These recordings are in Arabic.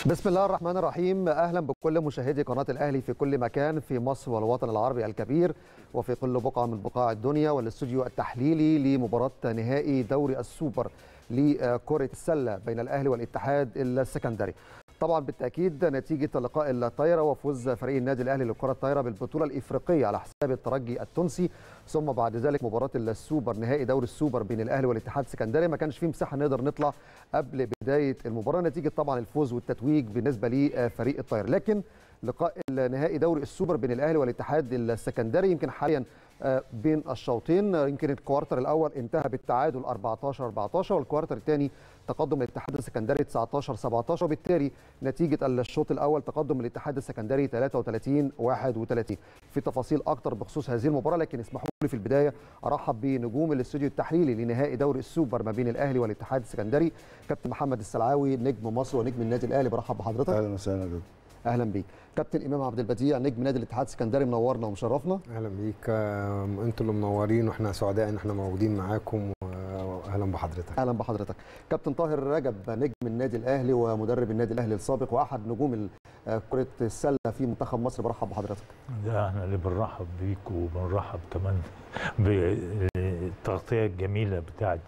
بسم الله الرحمن الرحيم. أهلا بكل مشاهدي قناة الأهلي في كل مكان في مصر والوطن العربي الكبير وفي كل بقعة من بقاع الدنيا، والاستوديو التحليلي لمباراة نهائي دوري السوبر لكرة السلة بين الأهلي والاتحاد السكندري. طبعا بالتأكيد نتيجة لقاء الطايرة وفوز فريق النادي الأهلي للكرة الطايرة بالبطولة الإفريقية على حساب الترجي التونسي، ثم بعد ذلك مباراة السوبر نهائي دوري السوبر بين الأهلي والاتحاد السكندري. ما كانش فيه مساحة نقدر نطلع قبل بداية المباراة نتيجة طبعا الفوز والتتويج بالنسبة لفريق الطايرة، لكن لقاء النهائي دوري السوبر بين الأهلي والاتحاد السكندري يمكن حاليا بين الشوطين. يمكن الكوارتر الأول انتهى بالتعادل 14-14 والكوارتر الثاني تقدم الاتحاد السكندري 19-17، وبالتالي نتيجة الشوط الأول تقدم الاتحاد السكندري 33-31. في تفاصيل أكتر بخصوص هذه المباراة، لكن اسمحوا لي في البداية أرحب بنجوم الاستوديو التحليلي لنهائي دوري السوبر ما بين الأهلي والاتحاد السكندري. كابتن محمد السلعاوي نجم مصر ونجم النادي الأهلي، برحب بحضرتك. اهلا وسهلا بك. اهلا بيك. كابتن امام عبد البديع نجم نادي الاتحاد السكندري، منورنا ومشرفنا. اهلا بيك، انتوا اللي منورين واحنا سعداء ان احنا موجودين معاكم، واهلا بحضرتك. اهلا بحضرتك. كابتن طاهر رجب نجم النادي الاهلي ومدرب النادي الاهلي السابق واحد نجوم كرة السلة في منتخب مصر، برحب بحضرتك. ده احنا اللي بنرحب بيك وبنرحب كمان بالتغطية الجميلة بتاعة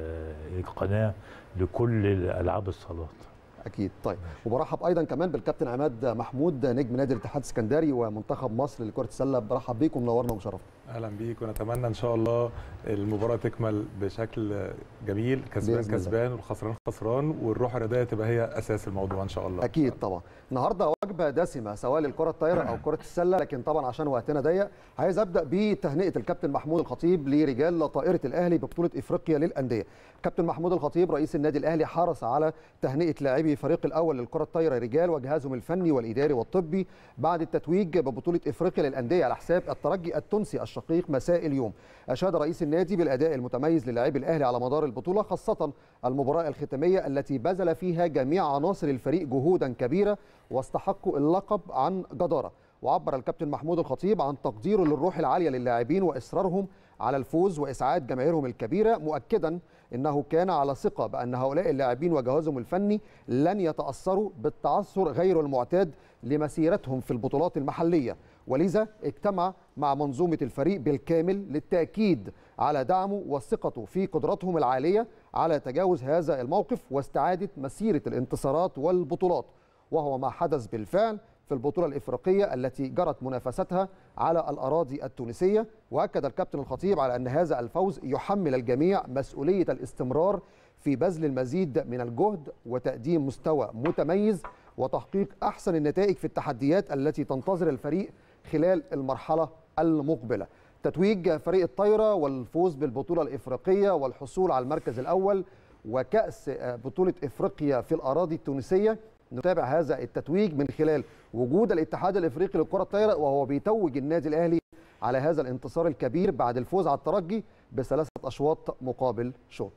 القناة لكل الالعاب الصالات. اكيد. طيب، وبرحب ايضا كمان بالكابتن عماد محمود نجم نادي الاتحاد السكندري ومنتخب مصر لكرة السلة، برحب بيك ومنورنا ومشرفنا. اهلا بيك، ونتمنى ان شاء الله المباراه تكمل بشكل جميل، كسبان كسبان والخسران خسران، والروح الرياضيه تبقى هي اساس الموضوع ان شاء الله. اكيد طبعا. النهارده وجبه دسمه سواء للكره الطايره او كره السله، لكن طبعا عشان وقتنا ضيق عايز ابدا بتهنئه الكابتن محمود الخطيب لرجال طائره الاهلي ببطوله افريقيا للانديه. كابتن محمود الخطيب رئيس النادي الاهلي حرص على تهنئه لاعبي فريق الاول للكره الطايره رجال وجهازهم الفني والاداري والطبي بعد التتويج ببطوله افريقيا للانديه على حساب الترجي التونسي الشقيق مساء اليوم. اشاد رئيس النادي بالاداء المتميز للاعبي الاهلي على مدار البطوله، خاصه المباراه الختاميه التي بذل فيها جميع عناصر الفريق جهودا كبيره واستحقوا اللقب عن جداره. وعبر الكابتن محمود الخطيب عن تقديره للروح العاليه للاعبين واصرارهم على الفوز واسعاد جماهيرهم الكبيره، مؤكدا انه كان على ثقه بان هؤلاء اللاعبين وجهازهم الفني لن يتاثروا بالتعثر غير المعتاد لمسيرتهم في البطولات المحليه، ولذا اجتمع مع منظومه الفريق بالكامل للتاكيد على دعمه وثقته في قدراتهم العاليه على تجاوز هذا الموقف واستعاده مسيره الانتصارات والبطولات، وهو ما حدث بالفعل في البطولة الإفريقية التي جرت منافستها على الأراضي التونسية. وأكد الكابتن الخطيب على أن هذا الفوز يحمل الجميع مسؤولية الاستمرار في بذل المزيد من الجهد وتقديم مستوى متميز وتحقيق أحسن النتائج في التحديات التي تنتظر الفريق خلال المرحلة المقبلة. تتويج فريق الطايرة والفوز بالبطولة الإفريقية والحصول على المركز الأول وكأس بطولة إفريقيا في الأراضي التونسية. نتابع هذا التتويج من خلال وجود الاتحاد الافريقي للكره الطايره، وهو بيتوج النادي الاهلي على هذا الانتصار الكبير بعد الفوز على الترجي ب3 أشواط مقابل شوط.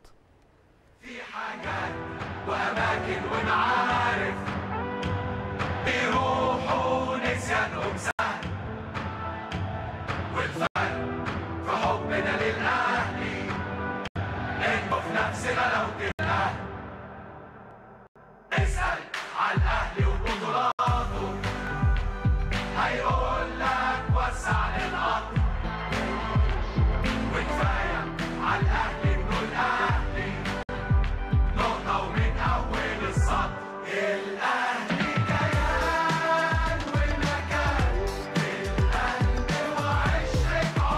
في حاجات واماكن ونعارف بيروحوا نسيانهم سهل، والفرق في حبنا للاهلي انه في نفس غلاوه الاهلي. اسال على الاهلي وبطولاته هيقول لك وسع للقطر، وكفايه على الاهلي انه الاهلي نقطه ومن اول السطر. الاهلي كيان والمكان في القلب وعشرة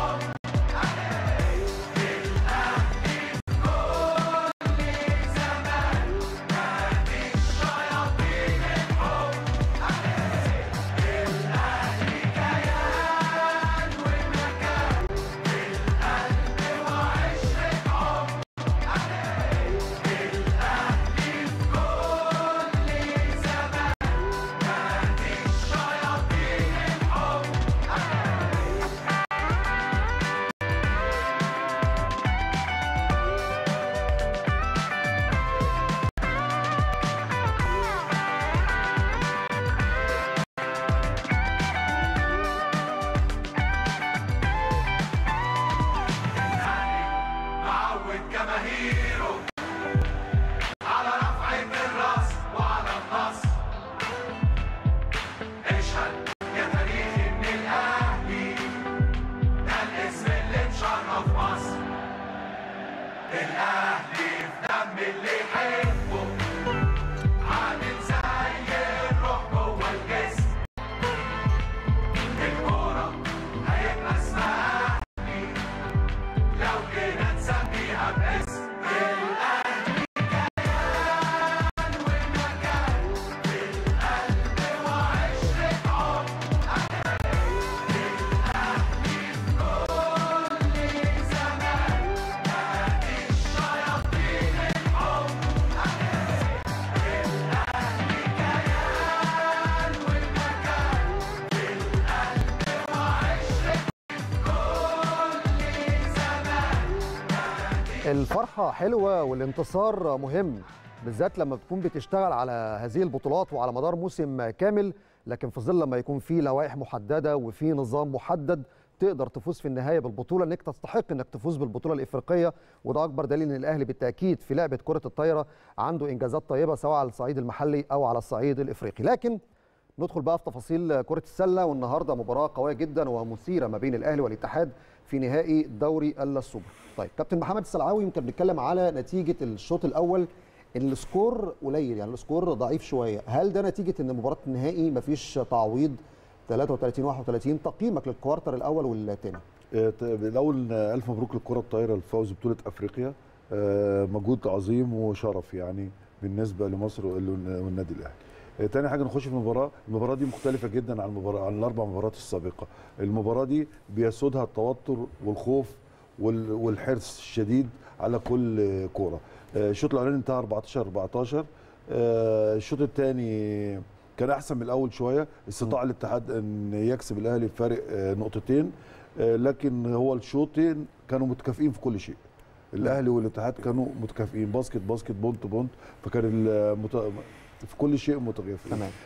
الفرحه حلوه والانتصار مهم، بالذات لما بتكون بتشتغل على هذه البطولات وعلى مدار موسم كامل، لكن في ظل لما يكون في لوائح محدده وفي نظام محدد تقدر تفوز في النهايه بالبطوله، انك تستحق انك تفوز بالبطوله الافريقيه. وده اكبر دليل ان الاهلي بالتاكيد في لعبه كره الطايره عنده انجازات طيبه سواء على الصعيد المحلي او على الصعيد الافريقي. لكن ندخل بقى في تفاصيل كره السله، والنهارده مباراه قويه جدا ومثيره ما بين الاهلي والاتحاد في نهائي دوري السوبر. طيب كابتن محمد السلعاوي، يمكن بنتكلم على نتيجه الشوط الاول، السكور قليل، يعني السكور ضعيف شويه، هل ده نتيجه ان مباراه النهائي مفيش تعويض 33-31؟ تقييمك للكوارتر الاول والثاني؟ الاول الف مبروك للكره الطايره الفوز ببطوله افريقيا، مجهود عظيم وشرف يعني بالنسبه لمصر والنادي الاهلي. تاني حاجه نخش في المباراه دي مختلفه جدا عن الاربع مباريات السابقه. المباراه دي بيسودها التوتر والخوف والحرص الشديد على كل كوره. الشوط الاولاني انتهى 14-14. الشوط الثاني كان احسن من الاول شويه، استطاع الاتحاد ان يكسب الاهلي بفارق نقطتين، لكن هو الشوطين كانوا متكافئين في كل شيء. الاهلي والاتحاد كانوا متكافئين، باسكت بونت، فكان في كل شيء متكافئين. تمام.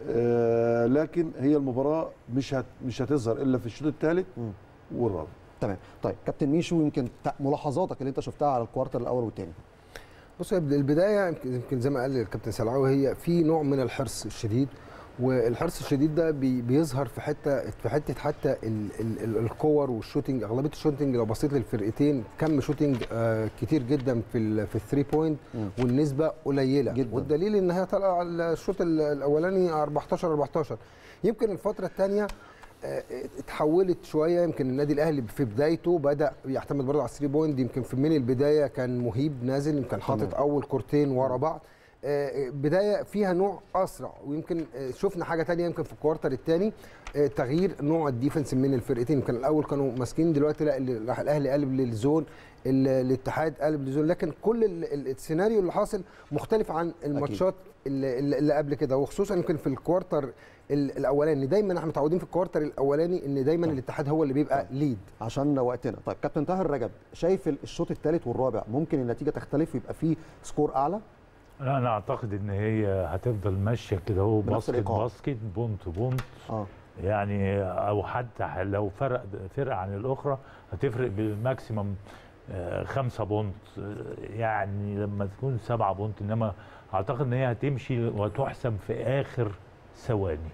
لكن هي المباراه مش هتظهر الا في الشوط الثالث والرابع. تمام. طيب كابتن ميشو، يمكن ملاحظاتك اللي انت شفتها على الكوارتر الاول والثاني. بص، البدايه يمكن زي ما قال الكابتن سلعاوي، هي في نوع من الحرص الشديد، والحرص الشديد ده بيظهر في حته حتى الكور والشوتنج. اغلبيه الشوتنج لو بصيت للفرقتين كم شوتنج كتير جدا في الثري بوينت، والنسبه قليله جدا، والدليل ان هي طالعه على الشوط الاولاني 14-14. يمكن الفتره الثانيه اتحولت شويه، يمكن النادي الاهلي في بدايته بدا يعتمد برضه على الثري بوينت. يمكن من البدايه كان مهيب نازل، يمكن حاطط اول كورتين ورا بعض، بدايه فيها نوع اسرع. ويمكن شفنا حاجه ثانيه يمكن في الكوارتر الثاني، تغيير نوع الديفنس من الفرقتين. يمكن الاول كانوا ماسكين، دلوقتي لا، راح الاهلي قلب للزون، الاتحاد قلب للزون، لكن كل السيناريو اللي حاصل مختلف عن الماتشات اللي قبل كده، وخصوصا يمكن في الكوارتر الاولاني. دايما احنا متعودين في الكوارتر الاولاني ان دايما الاتحاد هو اللي بيبقى ليد عشان وقتنا. طيب كابتن طاهر رجب، شايف الشوط الثالث والرابع ممكن النتيجه تختلف ويبقى فيه سكور اعلى؟ انا اعتقد ان هي هتفضل ماشيه كده، هو باسكت بونت يعني، او حتى لو فرق عن الاخرى هتفرق بالماكسيمم 5 بونت، يعني لما تكون 7 بونت. انما اعتقد ان هي هتمشي وتحسم في اخر ثواني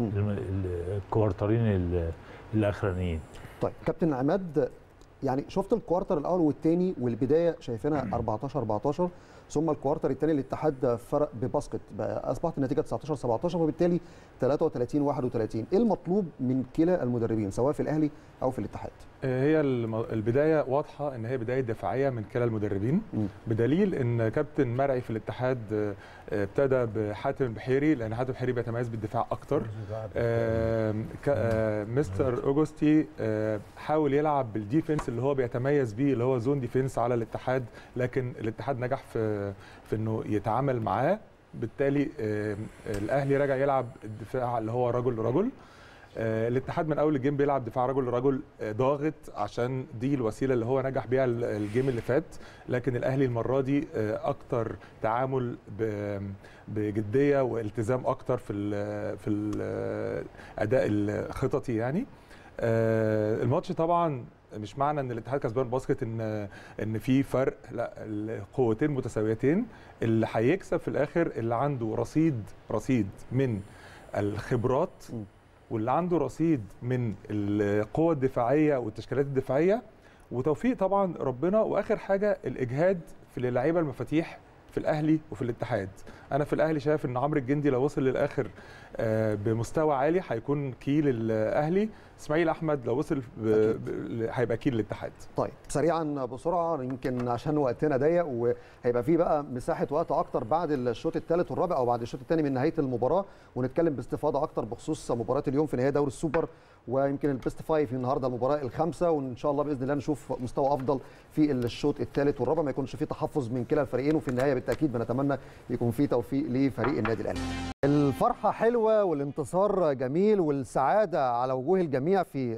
الكوارترين الاخرانيين. طيب كابتن عماد، يعني شفت الكوارتر الاول والثاني والبدايه شايفينها 14-14، ثم الكوارتر الثاني الاتحاد فرق بباسكت، اصبحت النتيجه 19-17 وبالتالي 33-31. ايه المطلوب من كلا المدربين سواء في الاهلي او في الاتحاد؟ هي البدايه واضحه ان هي بدايه دفاعيه من كلا المدربين، بدليل ان كابتن مرعي في الاتحاد ابتدى بحاتم البحيري، لان حاتم البحيري بيتميز بالدفاع اكتر. مستر اوجوستي حاول يلعب بالديفنس اللي هو بيتميز بيه، اللي هو زون ديفنس على الاتحاد، لكن الاتحاد نجح في انه يتعامل معاه. بالتالي الاهلي رجع يلعب الدفاع اللي هو رجل لرجل. الاتحاد من اول الجيم بيلعب دفاع رجل لرجل ضاغط، عشان دي الوسيله اللي هو نجح بيها الجيم اللي فات. لكن الاهلي المره دي اكتر تعامل بجديه والتزام اكتر في الاداء الخططي يعني. الماتش طبعا مش معنى ان الاتحاد كسبان باسكت ان في فرق، لا، القوتين متساويتين. اللي هيكسب في الاخر اللي عنده رصيد من الخبرات، واللي عنده رصيد من القوة الدفاعية والتشكيلات الدفاعية، وتوفيق طبعا ربنا. واخر حاجة الاجهاد في اللعيبة المفاتيح في الاهلي وفي الاتحاد. انا في الاهلي شايف ان عمرو الجندي لو وصل للاخر بمستوى عالي هيكون كيل الاهلي، اسماعيل احمد لو وصل هيبقى كيل الاتحاد. طيب سريعا بسرعه يمكن عشان وقتنا ضيق، وهيبقى في بقى مساحه وقت اكتر بعد الشوط الثالث والرابع او بعد الشوط الثاني من نهايه المباراه، ونتكلم باستفاضه اكتر بخصوص مباراه اليوم في نهائي دوري السوبر، ويمكن البيست فايف النهارده المباراه الخامسه، وان شاء الله باذن الله نشوف مستوى افضل في الشوط الثالث والرابع، ما يكونش في تحفظ من كلا الفريقين، وفي النهايه بالتاكيد بنتمنى يكون في توفيق لفريق النادي الاهلي. الفرحه حلوه والانتصار جميل والسعاده على وجوه الجميع في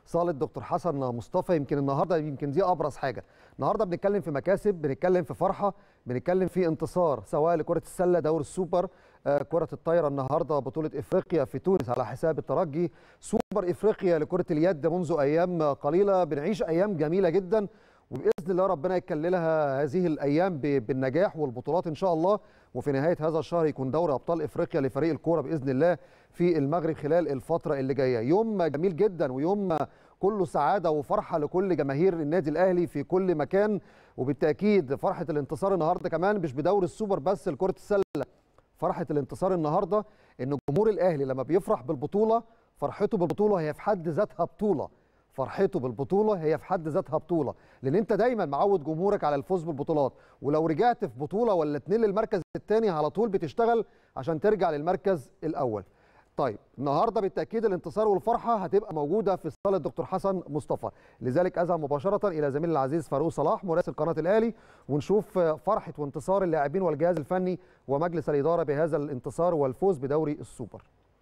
صاله دكتور حسن مصطفى. يمكن النهارده دي ابرز حاجه. النهارده بنتكلم في مكاسب، بنتكلم في فرحه، بنتكلم في انتصار، سواء لكره السله دوري السوبر، كره الطايره النهارده بطوله افريقيا في تونس على حساب الترجي، سوبر افريقيا لكره اليد منذ ايام قليله. بنعيش ايام جميله جدا، وباذن الله ربنا يكللها هذه الايام بالنجاح والبطولات ان شاء الله. وفي نهايه هذا الشهر يكون دوري ابطال افريقيا لفريق الكوره باذن الله في المغرب خلال الفتره اللي جايه. يوم جميل جدا ويوم كله سعاده وفرحه لكل جماهير النادي الاهلي في كل مكان. وبالتاكيد فرحه الانتصار النهارده كمان مش بدوري السوبر بس لكره السله، فرحه الانتصار النهارده ان جمهور الاهلي لما بيفرح بالبطوله، فرحته بالبطوله هي في حد ذاتها بطوله. فرحته بالبطوله هي في حد ذاتها بطوله، لان انت دايما معود جمهورك على الفوز بالبطولات، ولو رجعت في بطوله ولا اتنين للمركز الثاني على طول بتشتغل عشان ترجع للمركز الاول. طيب النهارده بالتاكيد الانتصار والفرحه هتبقى موجوده في صاله دكتور حسن مصطفى، لذلك اذهب مباشره الى زميلي العزيز فاروق صلاح مراسل قناه الاهلي ونشوف فرحه وانتصار اللاعبين والجهاز الفني ومجلس الاداره بهذا الانتصار والفوز بدوري السوبر.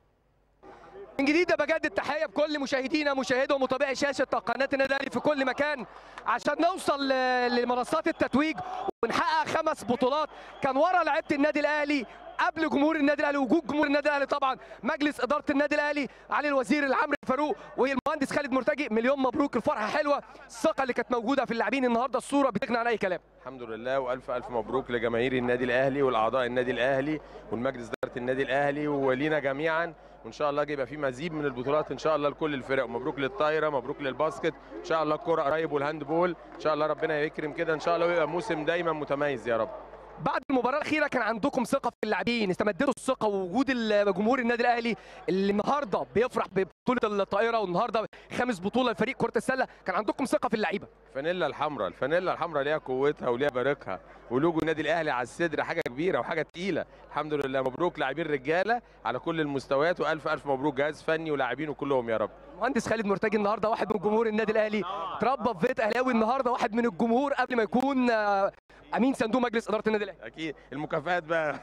من جديد بجدد تحيه بكل مشاهدينا مشاهدي ومتابعي شاشه قناه النادي الاهلي في كل مكان عشان نوصل لمنصات التتويج ونحقق 5 بطولات. كان ورا لعيبه النادي الاهلي قبل جمهور النادي الاهلي، وجود جمهور النادي الاهلي طبعا مجلس اداره النادي الاهلي علي الوزير العمري فاروق والمهندس خالد مرتجي. مليون مبروك، الفرحه حلوه، الثقه اللي كانت موجوده في اللاعبين النهارده الصوره بتغني عن اي كلام. الحمد لله والف الف مبروك لجماهير النادي الاهلي والاعضاء النادي الاهلي والمجلس اداره النادي الاهلي ولينا جميعا، وان شاء الله يبقى في مزيد من البطولات ان شاء الله لكل الفرق. مبروك للطايره، مبروك للباسكت، ان شاء الله الكره قريب والهاندبول ان شاء الله ربنا يكرم كده ان شاء الله ويبقى موسم دايما متميز يا رب. بعد المباراه الاخيره كان عندكم ثقه في اللاعبين، استمدتوا الثقه ووجود جمهور النادي الاهلي اللي النهارده بيفرح ببطوله الطائره والنهارده 5 بطوله لفريق كره السله، كان عندكم ثقه في اللعيبه. الفانيلا الحمراء ليها قوتها وليها بارقها، ولوجو النادي الاهلي على الصدر حاجه كبيره وحاجه تقيله. الحمد لله مبروك لاعبين رجاله على كل المستويات، والف الف مبروك جهاز فني ولاعبينه كلهم يا رب. مهندس خالد مرتجي النهارده واحد من جمهور النادي الاهلي، تربى في بيت اهلاوي، النهارده واحد من الجمهور قبل ما يكون امين صندوق مجلس اداره النادي الاهلي. اكيد المكافآت بقى.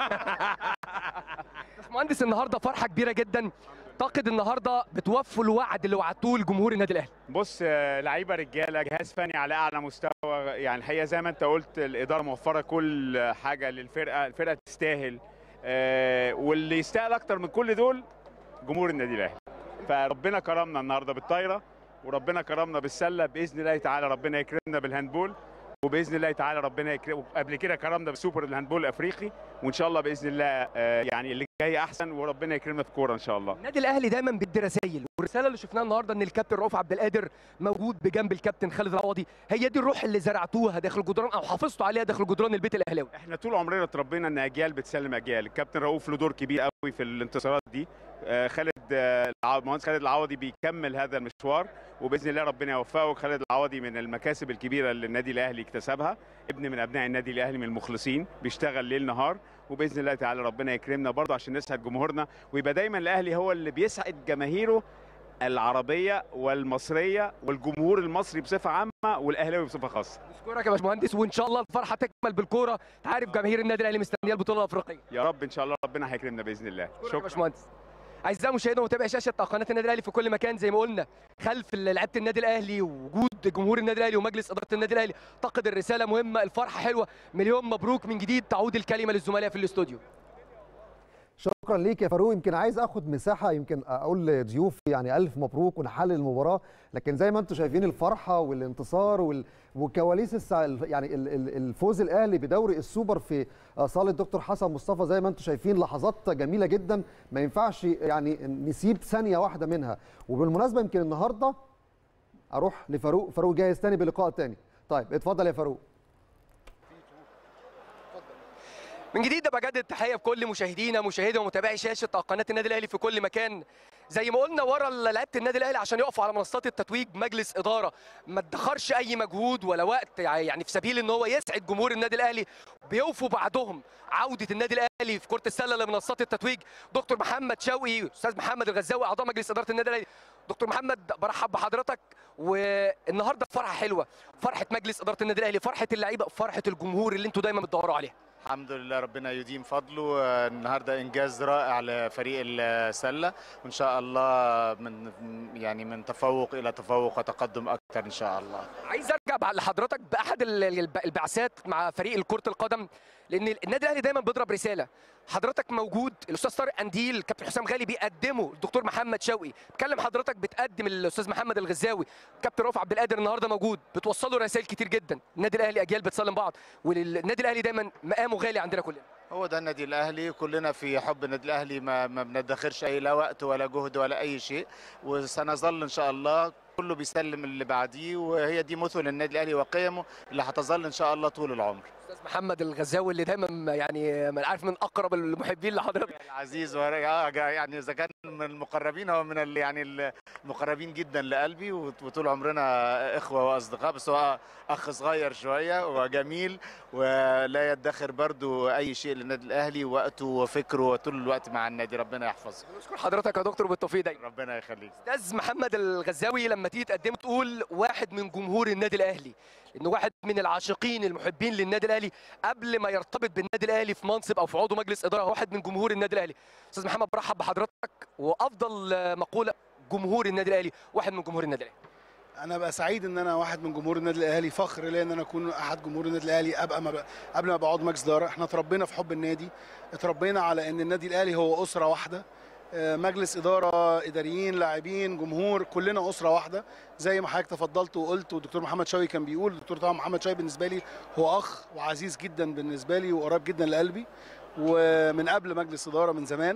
مهندس النهارده فرحه كبيره جدا، اعتقد النهارده بتوفوا الوعد اللي وعدتوه لجمهور النادي الاهلي. بص لعيبه رجاله، جهاز فني على اعلى مستوى، يعني الحقيقه زي ما انت قلت الاداره موفره كل حاجه للفرقه، الفرقه تستاهل، واللي يستاهل اكتر من كل دول جمهور النادي الاهلي. فربنا كرمنا النهارده بالطايره، وربنا كرمنا بالسله، باذن الله تعالى ربنا يكرمنا بالهاندبول، وباذن الله تعالى ربنا يكرم. قبل كده كرمنا بالسوبر الهاندبول الافريقي، وان شاء الله باذن الله يعني اللي جاي احسن، وربنا يكرمنا في الكوره ان شاء الله. النادي الاهلي دايما بيدي رسائل، والرساله اللي شفناها النهارده ان الكابتن رؤوف عبد القادر موجود بجنب الكابتن خالد العوضي، هي دي الروح اللي زرعتوها داخل جدران او حافظتوا عليها داخل جدران البيت الاهلاوي. احنا طول عمرنا اتربينا ان اجيال بتسلم اجيال، الكابتن رؤوف له دور كبير قوي في الانتصارات دي، المهندس خالد العوضي بيكمل هذا المشوار، وباذن الله ربنا يوفقه. خالد العوضي من المكاسب الكبيره اللي النادي الاهلي اكتسبها، ابن من ابناء النادي الاهلي من المخلصين، بيشتغل ليل نهار، وباذن الله تعالى ربنا يكرمنا برضه عشان نسعد جمهورنا، ويبقى دايما الاهلي هو اللي بيسعد جماهيره العربيه والمصريه والجمهور المصري بصفه عامه والاهلاوي بصفه خاصه. اشكرك يا باشمهندس، وان شاء الله الفرحه تكمل بالكوره، تعرف جماهير النادي الاهلي مستنيه البطوله الافريقيه. يا رب ان شاء الله ربنا هيكرمنا باذن الله. شكرا يا باشمهندس. اعزائي المشاهدين ومتابعي شاشه قناه النادي الاهلي في كل مكان، زي ما قلنا خلف لعيبه النادي الاهلي ووجود جمهور النادي الاهلي ومجلس اداره النادي الاهلي، اعتقد الرساله مهمه، الفرحه حلوه. مليون مبروك من جديد. تعود الكلمه للزملاء في الاستوديو. شكرا ليك يا فاروق. يمكن عايز اخد مساحه، يمكن اقول لضيوفي يعني الف مبروك ونحلل المباراه، لكن زي ما انتم شايفين الفرحه والانتصار وكواليس يعني الفوز الاهلي بدوري السوبر في صاله دكتور حسن مصطفى، زي ما انتم شايفين لحظات جميله جدا ما ينفعش يعني نسيب ثانيه واحده منها. وبالمناسبه يمكن النهارده اروح لفاروق، فاروق جاهز تاني بلقاء تاني. طيب اتفضل يا فاروق. من جديد بجدد تحيه بكل مشاهدينا مشاهدي ومتابعي شاشه قناه النادي الاهلي في كل مكان. زي ما قلنا ورا لعيبه النادي الاهلي عشان يقفوا على منصات التتويج مجلس اداره ما ادخرش اي مجهود ولا وقت يعني في سبيل ان هو يسعد جمهور النادي الاهلي، بيوفوا بعدهم عوده النادي الاهلي في كره السله لمنصات التتويج. دكتور محمد شوقي، استاذ محمد الغزاوي، اعضاء مجلس اداره النادي الاهلي. دكتور محمد برحب بحضرتك، والنهارده فرحه حلوه، فرحه مجلس اداره النادي الاهلي، فرحه اللعيبه، فرحه الجمهور اللي انتوا دايما بتدوروا عليها. الحمد لله ربنا يديم فضله. النهارده انجاز رائع لفريق السله، وان شاء الله من تفوق الى تفوق وتقدم اكثر ان شاء الله. عايز ارجع لحضرتك باحد البعثات مع فريق كره القدم، لان النادي الاهلي دايما بيضرب رساله. حضرتك موجود، الاستاذ طارق قنديل، كابتن حسام غالي بيقدمه، الدكتور محمد شوقي بتكلم، حضرتك بتقدم الاستاذ محمد الغزاوي، كابتن رؤوف عبد القادر النهارده موجود، بتوصلوا رسائل كتير جدا. النادي الاهلي اجيال بتسلم بعض، والنادي الاهلي دايما مقامه غالي عندنا كلنا. هو ده النادي الاهلي، كلنا في حب النادي الاهلي، ما بندخرش اي لا وقت ولا جهد ولا اي شيء، وسنظل ان شاء الله كله بيسلم اللي بعديه، وهي دي مثل النادي الاهلي وقيمه اللي هتظل ان شاء الله طول العمر. استاذ محمد الغزاوي اللي دايما يعني من عارف من اقرب المحبين لحضرتك العزيز، يعني اذا كان من المقربين هو من المقربين جدا لقلبي، وطول عمرنا اخوه واصدقاء، بس هو اخ صغير شويه وجميل ولا يدخر برضو اي شيء للنادي الاهلي، وقته وفكره طول الوقت مع النادي. ربنا يحفظه. بشكر حضرتك يا دكتور بالتوفيق دايما. ربنا يخليك. استاذ محمد الغزاوي، لما تيجي تقدم تقول واحد من جمهور النادي الاهلي، انه واحد من العاشقين المحبين للنادي الاهلي قبل ما يرتبط بالنادي الاهلي في منصب او في عضو مجلس اداره، واحد من جمهور النادي الاهلي. استاذ محمد برحب بحضرتك، وافضل مقوله جمهور النادي الاهلي، واحد من جمهور النادي الاهلي. انا بقى سعيد ان انا واحد من جمهور النادي الاهلي، فخر ليا ان انا اكون احد جمهور النادي الاهلي. قبل ما بقعد مجلس اداره، احنا اتربينا في حب النادي، اتربينا على ان النادي الاهلي هو اسره واحده، مجلس اداره، اداريين، لاعبين، جمهور، كلنا اسره واحده. زي ما حضرتك تفضلت وقلت، والدكتور محمد شوقي كان بيقول، الدكتور طبعا محمد شوقي بالنسبه لي هو اخ وعزيز جدا بالنسبه لي وقريب جدا لقلبي، ومن قبل مجلس اداره من زمان.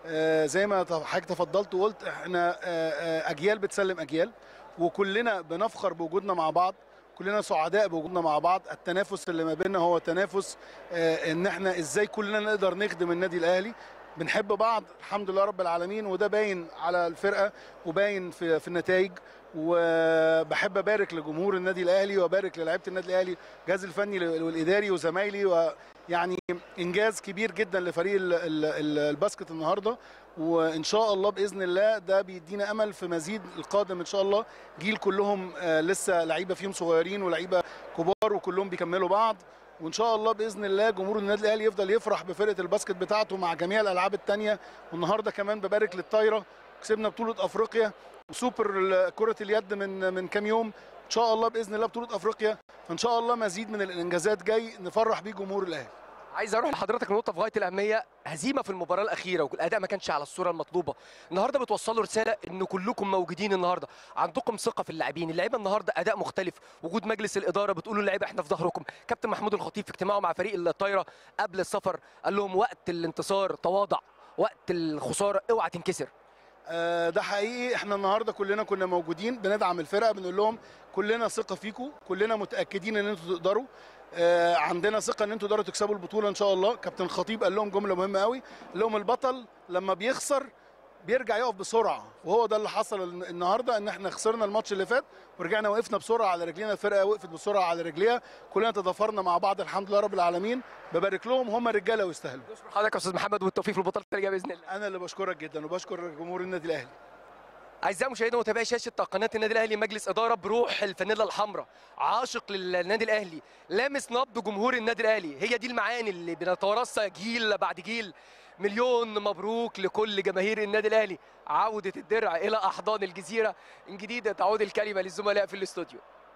زي ما حضرتك تفضلت وقلت، احنا اجيال بتسلم اجيال، وكلنا بنفخر بوجودنا مع بعض، كلنا سعداء بوجودنا مع بعض. التنافس اللي ما بيننا هو تنافس ان احنا ازاي كلنا نقدر نخدم النادي الاهلي. بنحب بعض الحمد لله رب العالمين، وده باين على الفرقه وباين في النتائج. وبحب ابارك لجمهور النادي الاهلي وابارك للاعيبه النادي الاهلي، الجهاز الفني والاداري وزمايلي، ويعني انجاز كبير جدا لفريق الباسكت النهارده. وان شاء الله باذن الله ده بيدينا امل في مزيد القادم ان شاء الله. جيل كلهم لسه لعيبه فيهم صغيرين ولعيبه كبار، وكلهم بيكملوا بعض، وان شاء الله باذن الله جمهور النادي الاهلي يفضل يفرح بفرقه الباسكت بتاعته مع جميع الالعاب الثانيه. والنهارده كمان ببارك للطايره، كسبنا بطوله افريقيا، وسوبر كره اليد من كام يوم، ان شاء الله باذن الله بطوله افريقيا. فان شاء الله مزيد من الانجازات جاي نفرح بيه جمهور الاهلي. عايز اروح لحضرتك نقطه في غايه الاهميه، هزيمه في المباراه الاخيره والاداء ما كانش على الصوره المطلوبه. النهارده بتوصلوا رساله ان كلكم موجودين النهارده، عندكم ثقه في اللاعبين، اللعيبه النهارده اداء مختلف، وجود مجلس الاداره بتقولوا للعيبه احنا في ظهركم. كابتن محمود الخطيب في اجتماعه مع فريق الطايره قبل السفر قال لهم وقت الانتصار تواضع، وقت الخساره اوعى تنكسر. ده حقيقي، احنا النهارده كلنا كنا موجودين بندعم الفرقه، بنقول لهم كلنا ثقه فيكم، كلنا متاكدين ان انتوا تقدروا، عندنا ثقه ان انتوا تقدروا تكسبوا البطوله ان شاء الله. كابتن الخطيب قال لهم جمله مهمه قوي، قال لهم البطل لما بيخسر بيرجع يقف بسرعه، وهو ده اللي حصل النهارده، ان احنا خسرنا الماتش اللي فات ورجعنا وقفنا بسرعه على رجلينا، الفرقه وقفت بسرعه على رجليها، كلنا تضافرنا مع بعض الحمد لله رب العالمين. ببارك لهم، هم رجاله ويستاهلوا. بشكر حضرتك يا استاذ محمد، والتوفيق في البطوله اللي جايه باذن الله. انا اللي بشكرك جدا وبشكر جمهور النادي الاهلي. اعزائي مشاهدينا ومتابعي شاشه قناه النادي الاهلي، مجلس اداره بروح الفانيلا الحمراء، عاشق للنادي الاهلي، لامس نبض جمهور النادي الاهلي. هي دي المعاني اللي بنتوارثها جيل بعد جيل. مليون مبروك لكل جماهير النادي الاهلي، عوده الدرع الى احضان الجزيره. من جديد تعود الكلمه للزملاء في الاستوديو.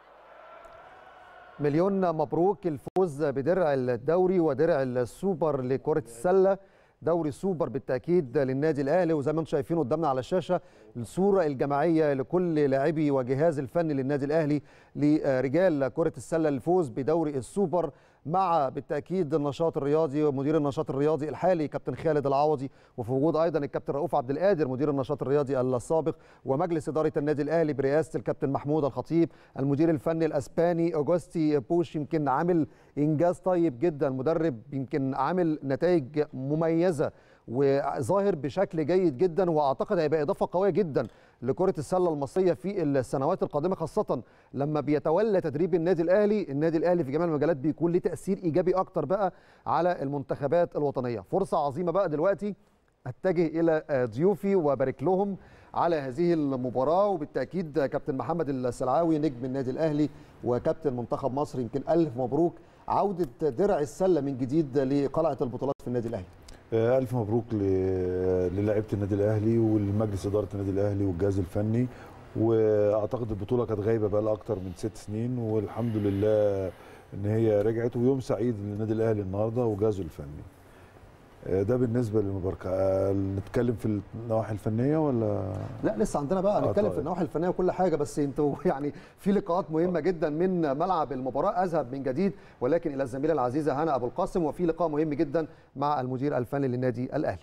مليون مبروك الفوز بدرع الدوري ودرع السوبر لكره السله، دوري سوبر بالتاكيد للنادي الاهلي. وزي ما انتم شايفين قدامنا على الشاشه الصوره الجماعيه لكل لاعبي وجهاز الفني للنادي الاهلي لرجال كره السله، الفوز بدوري السوبر مع بالتاكيد النشاط الرياضي ومدير النشاط الرياضي الحالي كابتن خالد العوضي، وفي وجود ايضا الكابتن رؤوف عبد القادر مدير النشاط الرياضي السابق، ومجلس اداره النادي الاهلي برئاسه الكابتن محمود الخطيب، المدير الفني الاسباني اوجوستي بوش يمكن عامل انجاز طيب جدا، مدرب يمكن عامل نتائج مميزه وظاهر بشكل جيد جدا، واعتقد هيبقى اضافه قويه جدا لكره السله المصريه في السنوات القادمه، خاصه لما بيتولى تدريب النادي الاهلي في جميع المجالات بيكون له تاثير ايجابي اكتر بقى على المنتخبات الوطنيه. فرصه عظيمه بقى دلوقتي اتجه الى ضيوفي وبارك لهم على هذه المباراه، وبالتاكيد كابتن محمد السلعاوي نجم النادي الاهلي وكابتن منتخب مصر، يمكن الف مبروك عوده درع السله من جديد لقلعه البطولات في النادي الاهلي. الف مبروك للاعيبه النادي الاهلي ولمجلس اداره النادي الاهلي والجهاز الفني. واعتقد البطوله كانت غايبه بقى لها اكتر من 6 سنين، والحمد لله ان هي رجعت، ويوم سعيد للنادي الاهلي النهارده وجهازه الفني. ده بالنسبه للمباركه. نتكلم في النواحي الفنيه ولا لا؟ لسه عندنا بقى نتكلم في النواحي الفنيه وكل حاجه، بس انتوا يعني في لقاءات مهمه جدا من ملعب المباراه. اذهب من جديد ولكن الى الزميله العزيزه هنا ابو القاسم، وفي لقاء مهم جدا مع المدير الفني للنادي الاهلي.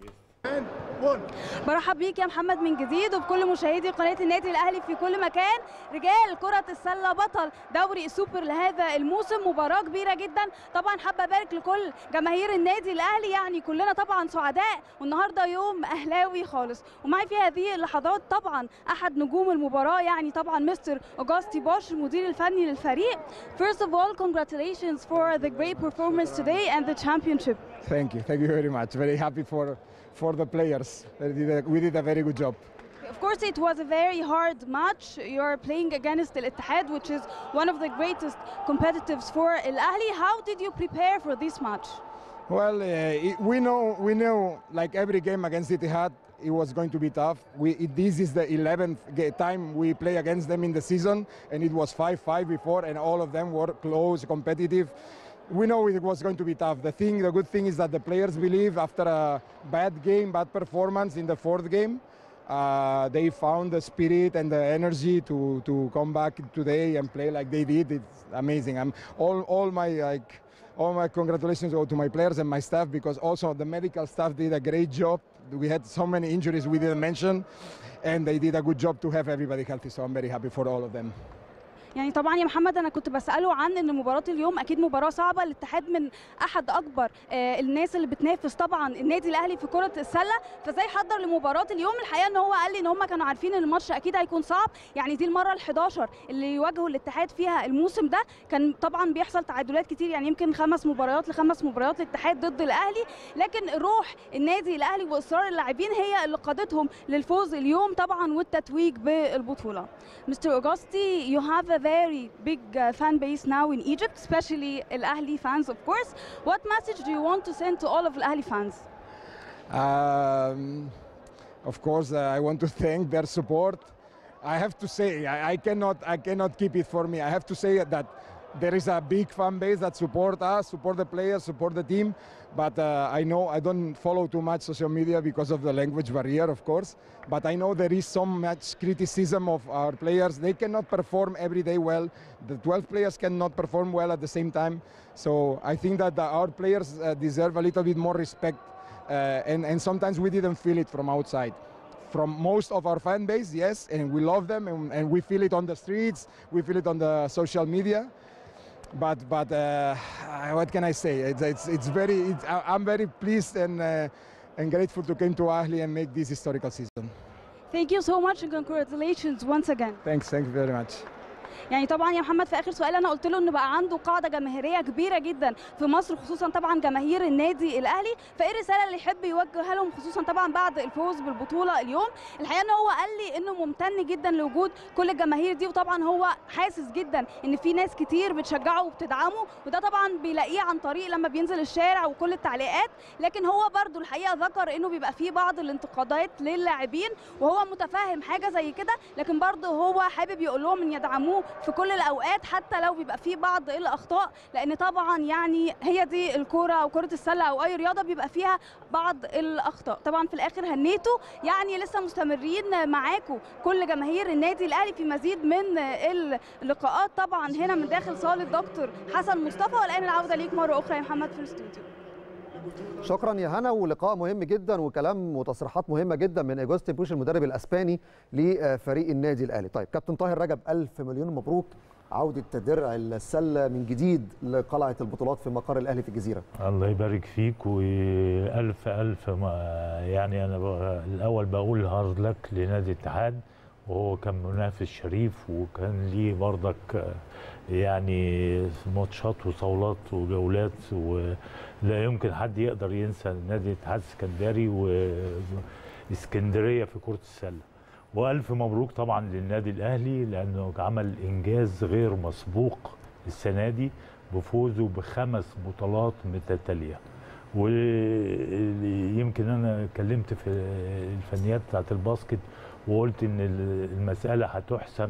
برحب بيك يا محمد من جديد وبكل مشاهدي قناه النادي الاهلي في كل مكان. رجال كره السله بطل دوري السوبر لهذا الموسم، مباراه كبيره جدا. طبعا حابه ابارك لكل جماهير النادي الاهلي، يعني كلنا طبعا سعداء، والنهارده يوم اهلاوي خالص. ومعي في هذه اللحظات طبعا احد نجوم المباراه، يعني طبعا مستر اوغوستي بوش المدير الفني للفريق. First of all, congratulations for the great performance today and the championship. Thank you very much. Very happy for the players. We did a very good job. Of course, it was a very hard match. You're playing against Al Ittihad, which is one of the greatest competitors for Al Ahly. How did you prepare for this match? Well, we know like every game against Ittihad, it was going to be tough. This is the 11th time we play against them in the season, and it was 5-5 before, and all of them were close, competitive. We know it was going to be tough. The good thing is that the players believe after a bad performance in the 4th game, they found the spirit and the energy to come back today and play like they did. It's amazing. All my congratulations go to my players and my staff, because also the medical staff did a great job. We had so many injuries we didn't mention, and they did a good job to have everybody healthy. So I'm very happy for all of them. يعني طبعا يا محمد انا كنت بساله عن ان مباراه اليوم اكيد مباراه صعبه. الاتحاد من احد اكبر الناس اللي بتنافس طبعا النادي الاهلي في كره السله، فازاي حضر لمباراه اليوم؟ الحقيقه ان هو قال لي ان هم كانوا عارفين ان الماتش اكيد هيكون صعب، يعني دي المره ال11 اللي يواجهوا الاتحاد فيها الموسم ده. كان طبعا بيحصل تعادلات كتير، يعني يمكن 5 مباريات ل5 مباريات الاتحاد ضد الاهلي، لكن روح النادي الاهلي واصرار اللاعبين هي اللي قادتهم للفوز اليوم طبعا والتتويج بالبطوله. Mr. Augusti, you have a very big fan base now in Egypt, especially Al Ahly fans, of course. What message do you want to send to all of Al Ahly fans? Of course, I want to thank their support. I have to say, I cannot keep it for me. I have to say that there is a big fan base that support us, support the players, support the team. But I know I don't follow too much social media because of the language barrier, of course. But I know there is so much criticism of our players. They cannot perform every day well. The 12 players cannot perform well at the same time. So I think that our players deserve a little bit more respect. And sometimes we didn't feel it from outside. From most of our fan base, yes, and we love them, and we feel it on the streets, we feel it on the social media. But what can I say? I'm very pleased and grateful to come to Ahly and make this historical season. Thank you so much and congratulations once again. Thank you very much. يعني طبعا يا محمد في اخر سؤال انا قلت له انه بقى عنده قاعده جماهيريه كبيره جدا في مصر، خصوصا طبعا جماهير النادي الاهلي، فايه الرساله اللي يحب يوجهها لهم خصوصا طبعا بعد الفوز بالبطوله اليوم؟ الحقيقه ان هو قال لي انه ممتن جدا لوجود كل الجماهير دي، وطبعا هو حاسس جدا ان في ناس كتير بتشجعه وبتدعمه، وده طبعا بيلاقيه عن طريق لما بينزل الشارع وكل التعليقات. لكن هو برضو الحقيقه ذكر انه بيبقى في بعض الانتقادات للاعبين، وهو متفاهم حاجه زي كده، لكن برضو هو حابب يقول لهم ان يدعموه في كل الاوقات حتى لو بيبقى في بعض الاخطاء، لان طبعا يعني هي دي الكوره او كره السله او اي رياضه بيبقى فيها بعض الاخطاء. طبعا في الاخر هنيتوا، يعني لسه مستمرين معاكم كل جماهير النادي الاهلي في مزيد من اللقاءات طبعا هنا من داخل صاله دكتور حسن مصطفى. والان العوده ليك مره اخرى يا محمد في الاستوديو. شكرا يا هنا، ولقاء مهم جدا وكلام وتصريحات مهمه جدا من اجوستي بوش المدرب الاسباني لفريق النادي الاهلي. طيب كابتن طاهر رجب، الف مليون مبروك عوده درع السله من جديد لقلعه البطولات في مقر الاهلي في الجزيره. الله يبارك فيك، والف يعني انا الاول بقول هارد لك لنادي الاتحاد، وهو كان منافس شريف وكان ليه برضك يعني ماتشات وصولات وجولات، ولا يمكن حد يقدر ينسى نادي الاتحاد السكندري واسكندريه في كره السله. والف مبروك طبعا للنادي الاهلي لانه عمل انجاز غير مسبوق السنه دي، بفوزه ب5 بطولات متتاليه. ويمكن انا اتكلمت في الفنيات بتاعت الباسكت وقلت ان المساله هتحسم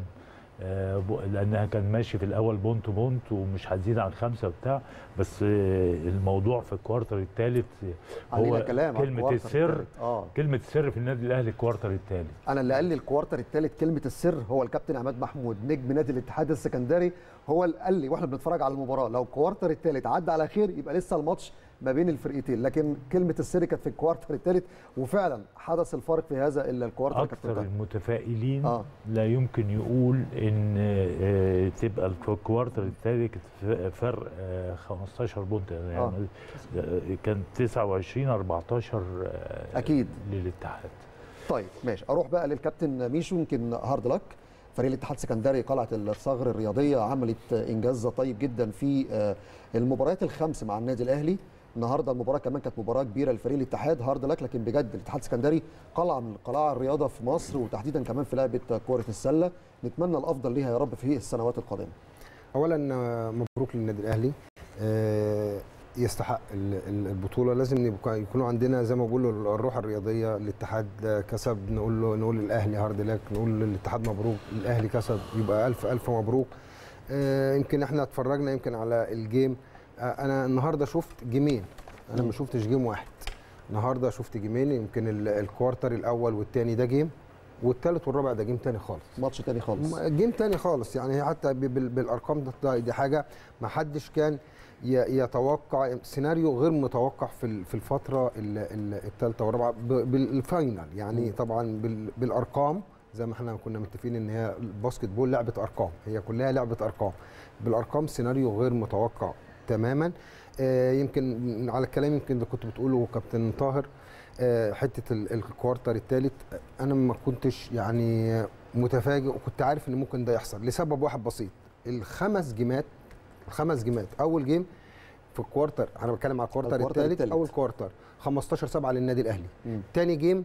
لانها كان ماشي في الاول بونت بونت ومش هتزيد عن 5 وبتاع، بس الموضوع في الكوارتر الثالث هو كلمه السر. كلمه السر في النادي الاهلي الكوارتر الثالث. انا اللي قال لي الكوارتر الثالث كلمه السر هو الكابتن عماد محمود نجم نادي الاتحاد السكندري، هو اللي قال لي واحنا بنتفرج على المباراه لو الكوارتر الثالث عدى على خير يبقى لسه الماتش ما بين الفرقتين، لكن كلمه السر كانت في الكوارتر الثالث وفعلا حدث الفارق في هذا الكوارتر. اكثر المتفائلين لا يمكن يقول ان تبقى في الكوارتر الثالث فرق 15 بونت، يعني كان 29-14 اكيد للاتحاد. طيب ماشي، اروح بقى للكابتن ميشو. يمكن هارد لك فريق الاتحاد السكندري قلعه الصغر الرياضيه عملت انجاز طيب جدا في المباريات الخمس مع النادي الاهلي. النهارده المباراه كمان كانت مباراه كبيره لفريق الاتحاد، هارد لك، لكن بجد الاتحاد السكندري قلعه من قلاع الرياضه في مصر وتحديدا كمان في لعبه كره السله. نتمنى الافضل ليها يا رب في السنوات القادمه. اولا مبروك للنادي الاهلي، يستحق البطوله. لازم يكونوا عندنا زي ما بقولوا الروح الرياضيه. الاتحاد كسب نقول الاهلي هارد لك، نقول للاتحاد مبروك، الاهلي كسب يبقى الف مبروك. يمكن احنا اتفرجنا يمكن على الجيم، انا النهارده شفت جيمين، انا ما شفتش جيم واحد. النهارده شفت جيمين، يمكن الكوارتر الاول والثاني ده جيم، والثالث والرابع ده جيم تاني خالص، ماتش تاني خالص، جيم تاني خالص. يعني حتى بالارقام دي حاجه ما حدش كان يتوقع، سيناريو غير متوقع في الفتره الثالثه والرابعه بالفاينل. يعني طبعا بالارقام زي ما احنا كنا متفقين ان هي الباسكت بول لعبه ارقام، هي كلها لعبه ارقام. بالارقام سيناريو غير متوقع تماما. يمكن على الكلام يمكن اللي كنت بتقوله كابتن طاهر، حته الكوارتر الثالث انا ما كنتش يعني متفاجئ، وكنت عارف ان ممكن ده يحصل لسبب واحد بسيط. الخمس جيمات اول جيم في الكوارتر، انا بتكلم على الكوارتر الثالث، اول كوارتر 15-7 للنادي الاهلي، ثاني جيم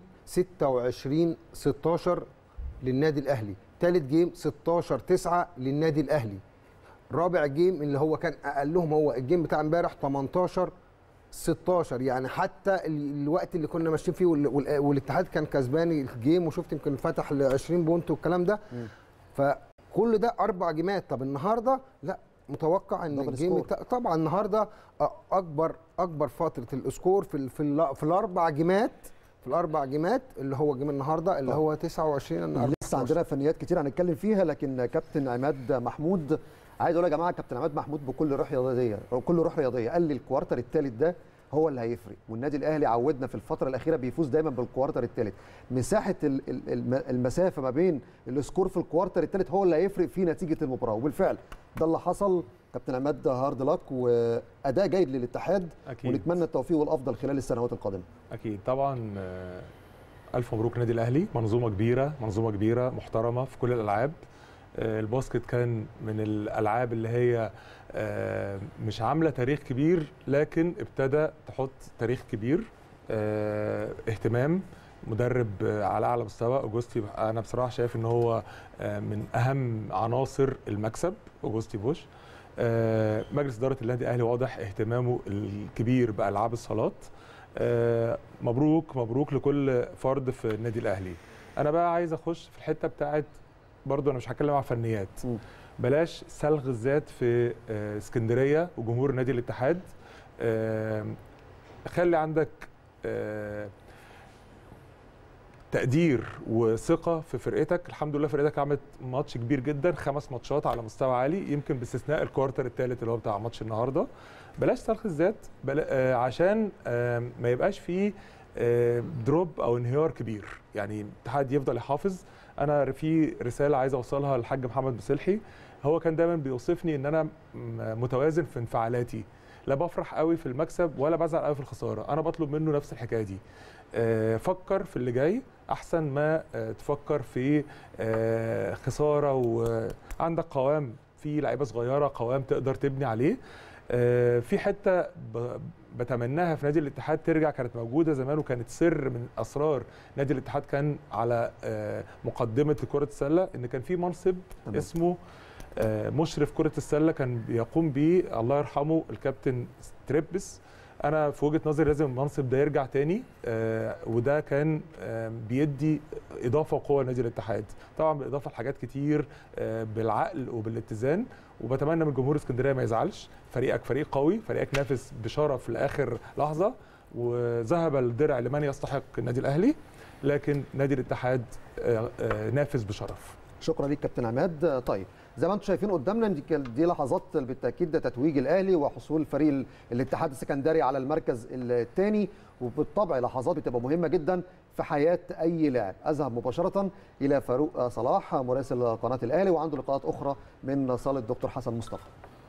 26-16 للنادي الاهلي، ثالث جيم 16-9 للنادي الاهلي، رابع جيم اللي هو كان اقلهم هو الجيم بتاع امبارح 18-16. يعني حتى الوقت اللي كنا ماشيين فيه والاتحاد كان كسبان الجيم، وشفت يمكن فتح ل 20 بونت والكلام ده. فكل ده 4 جيمات. طب النهارده لا، متوقع ان الجيم طبعا النهارده اكبر فتره الاسكور في الاربع جيمات، اللي هو جيم النهارده اللي هو 29. لسه عندنا فنيات كتير هنتكلم فيها، لكن كابتن عماد محمود عايز اقول يا جماعه كابتن عماد محمود بكل روح رياضيه قال لي الكوارتر الثالث ده هو اللي هيفرق، والنادي الاهلي عودنا في الفتره الاخيره بيفوز دايما بالكوارتر الثالث. مساحه المسافه ما بين السكور في الكوارتر الثالث هو اللي هيفرق في نتيجه المباراه، وبالفعل ده اللي حصل. كابتن عماد هارد لك واداء جيد للاتحاد أكيد. ونتمنى التوفيق والافضل خلال السنوات القادمه. اكيد طبعا. الف مبروك النادي الاهلي، منظومه كبيره محترمه في كل الالعاب. الباسكت كان من الالعاب اللي هي مش عامله تاريخ كبير، لكن ابتدى تحط تاريخ كبير. اهتمام مدرب على اعلى مستوى اوجوستي، انا بصراحه شايف ان هو من اهم عناصر المكسب اوجوستي بوش. مجلس اداره النادي الاهلي واضح اهتمامه الكبير بالعاب الصالات. مبروك لكل فرد في النادي الاهلي. انا بقى عايز اخش في الحته بتاعت برضه، انا مش هتكلم عن فنيات، بلاش سلغ الذات في اسكندريه وجمهور نادي الاتحاد. خلي عندك تقدير وثقه في فرقتك. الحمد لله فرقتك عملت ماتش كبير جدا، 5 ماتشات على مستوى عالي، يمكن باستثناء الكوارتر الثالث اللي هو بتاع ماتش النهارده. بلاش سلغ الذات عشان ما يبقاش فيه دروب او انهيار كبير. يعني الاتحاد يفضل يحافظ. انا في رساله عايز اوصلها للحاج محمد مسلحي، هو كان دايما بيوصفني ان انا متوازن في انفعالاتي، لا بفرح قوي في المكسب ولا بزعل قوي في الخساره. انا بطلب منه نفس الحكايه دي، فكر في اللي جاي احسن ما تفكر في خساره. وعندك قوام، في لعيبه صغيره قوام تقدر تبني عليه. في حته بتمناها في نادي الاتحاد ترجع، كانت موجوده زمان وكانت سر من اسرار نادي الاتحاد، كان على مقدمه كره السله، ان كان في منصب اسمه مشرف كره السله كان بيقوم بيه الله يرحمه الكابتن تريبس. انا في وجهه نظري لازم المنصب ده يرجع تاني، وده كان بيدي اضافه وقوه لنادي الاتحاد، طبعا بالاضافه لحاجات كتير بالعقل وبالاتزان. وبتمنى من جمهور اسكندريه ما يزعلش، فريقك فريق قوي، فريقك نافس بشرف لاخر لحظه، وذهب الدرع لمن يستحق النادي الاهلي، لكن نادي الاتحاد نافس بشرف. شكرا ليك كابتن عماد. طيب زي ما انتم شايفين قدامنا دي لحظات بالتاكيد ده تتويج الاهلي وحصول فريق الاتحاد السكندري على المركز الثاني، وبالطبع لحظات بتبقى مهمه جدا في حياه اي لاعب. اذهب مباشره الى فاروق صلاح مراسل قناه الاهلي، وعنده لقاءات اخرى من صاله الدكتور حسن مصطفى.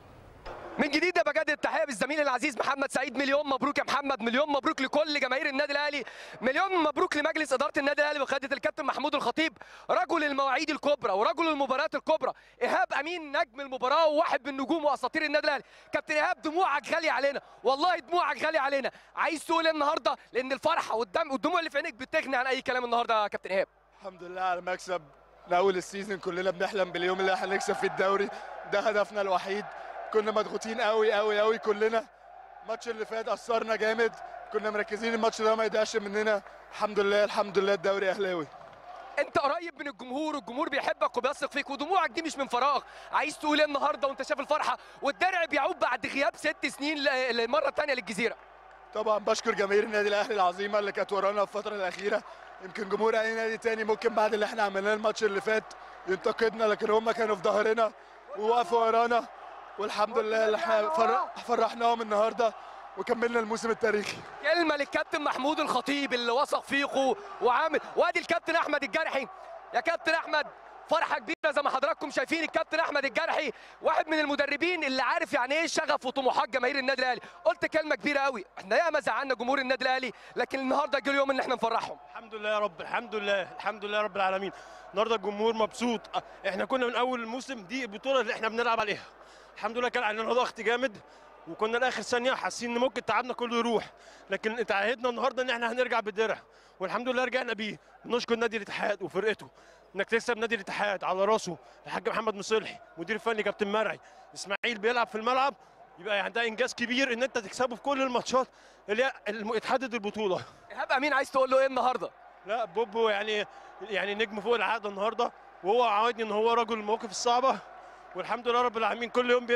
من جديد بجدد التحيه بالزميل العزيز محمد سعيد. مليون مبروك يا محمد، مليون مبروك لكل جماهير النادي الاهلي، مليون مبروك لمجلس اداره النادي الاهلي بقياده الكابتن محمود الخطيب، رجل المواعيد الكبرى ورجل المباريات الكبرى. ايهاب امين نجم المباراه وواحد من نجوم واساطير النادي الاهلي. كابتن ايهاب دموعك غاليه علينا، والله دموعك غاليه علينا. عايز تقول ايه النهارده؟ لان الفرحه والدموع اللي في عينيك بتغني عن اي كلام النهارده يا كابتن ايهاب. الحمد لله على المكسب من اول السيزون، كلنا بنحلم باليوم اللي هنكسب في الدوري، ده هدفنا الوحيد. كنا مضغوطين قوي قوي قوي كلنا، الماتش اللي فات اثرنا جامد، كنا مركزين الماتش ده ما يضيعش مننا. الحمد لله الحمد لله الدوري اهلاوي. انت قريب من الجمهور والجمهور بيحبك وبيثق فيك، ودموعك دي مش من فراغ. عايز تقول ايه النهارده وانت شايف الفرحه والدرع بيعود بعد غياب 6 سنين للمره الثانيه للجزيره؟ طبعا بشكر جماهير النادي الاهلي العظيمه اللي كانت ورانا في الفتره الاخيره. يمكن جمهور اي نادي تاني ممكن بعد اللي احنا عملناه الماتش اللي فات ينتقدنا، لكن هم كانوا في ظهرنا ووقفوا ورانا، والحمد لله اللي احنا فرحناهم النهارده وكملنا الموسم التاريخي. كلمه للكابتن محمود الخطيب اللي وثق فيكم وعامل، وادي الكابتن احمد الجرحي. يا كابتن احمد فرحه كبيره زي ما حضراتكم شايفين. الكابتن احمد الجرحي واحد من المدربين اللي عارف يعني ايه شغف وطموحات جماهير النادي الاهلي. قلت كلمه كبيره قوي، احنا ياما زعلنا جمهور النادي الاهلي، لكن النهارده جه اليوم ان احنا نفرحهم. الحمد لله يا رب، الحمد لله الحمد لله رب العالمين. النهارده الجمهور مبسوط. احنا كنا من اول الموسم دي البطوله اللي احنا بنلعب عليها، الحمد لله كان علينا ضغط جامد، وكنا لاخر ثانيه حاسين ان ممكن تعبنا كله يروح، لكن اتعهدنا النهارده ان احنا هنرجع بالدرع، والحمد لله رجعنا بيه. نشكر نادي الاتحاد وفرقته، انك تكسب نادي الاتحاد على راسه الحاج محمد مصلحي، مدير الفني كابتن مرعي، اسماعيل بيلعب في الملعب، يبقى يعني ده انجاز كبير ان انت تكسبه في كل الماتشات اللي هي اتحدد البطوله. ايهاب امين عايز تقول له ايه النهارده؟ لا بوبو يعني نجم فوق العاده النهارده، وهو عودني ان هو رجل المواقف الصعبه، والحمد لله رب العالمين كل يوم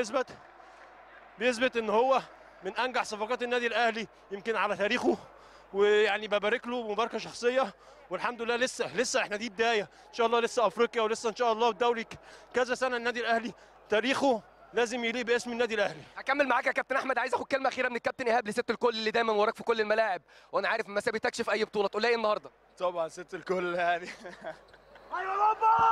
بيثبت ان هو من انجح صفقات النادي الاهلي يمكن على تاريخه، ويعني ببارك له مباركه شخصيه، والحمد لله لسه احنا دي بدايه، ان شاء الله لسه افريقيا ولسه ان شاء الله الدوري كذا سنه. النادي الاهلي تاريخه لازم يليق باسم النادي الاهلي. هكمل معاك يا كابتن احمد، عايز اخد كلمه اخيره من الكابتن ايهاب لست الكل اللي دايما وراك في كل الملاعب، وانا عارف ما سابتكش في اي بطوله، تقول لها ايه النهارده؟ طبعا ست الكل يعني. ايوه بابا!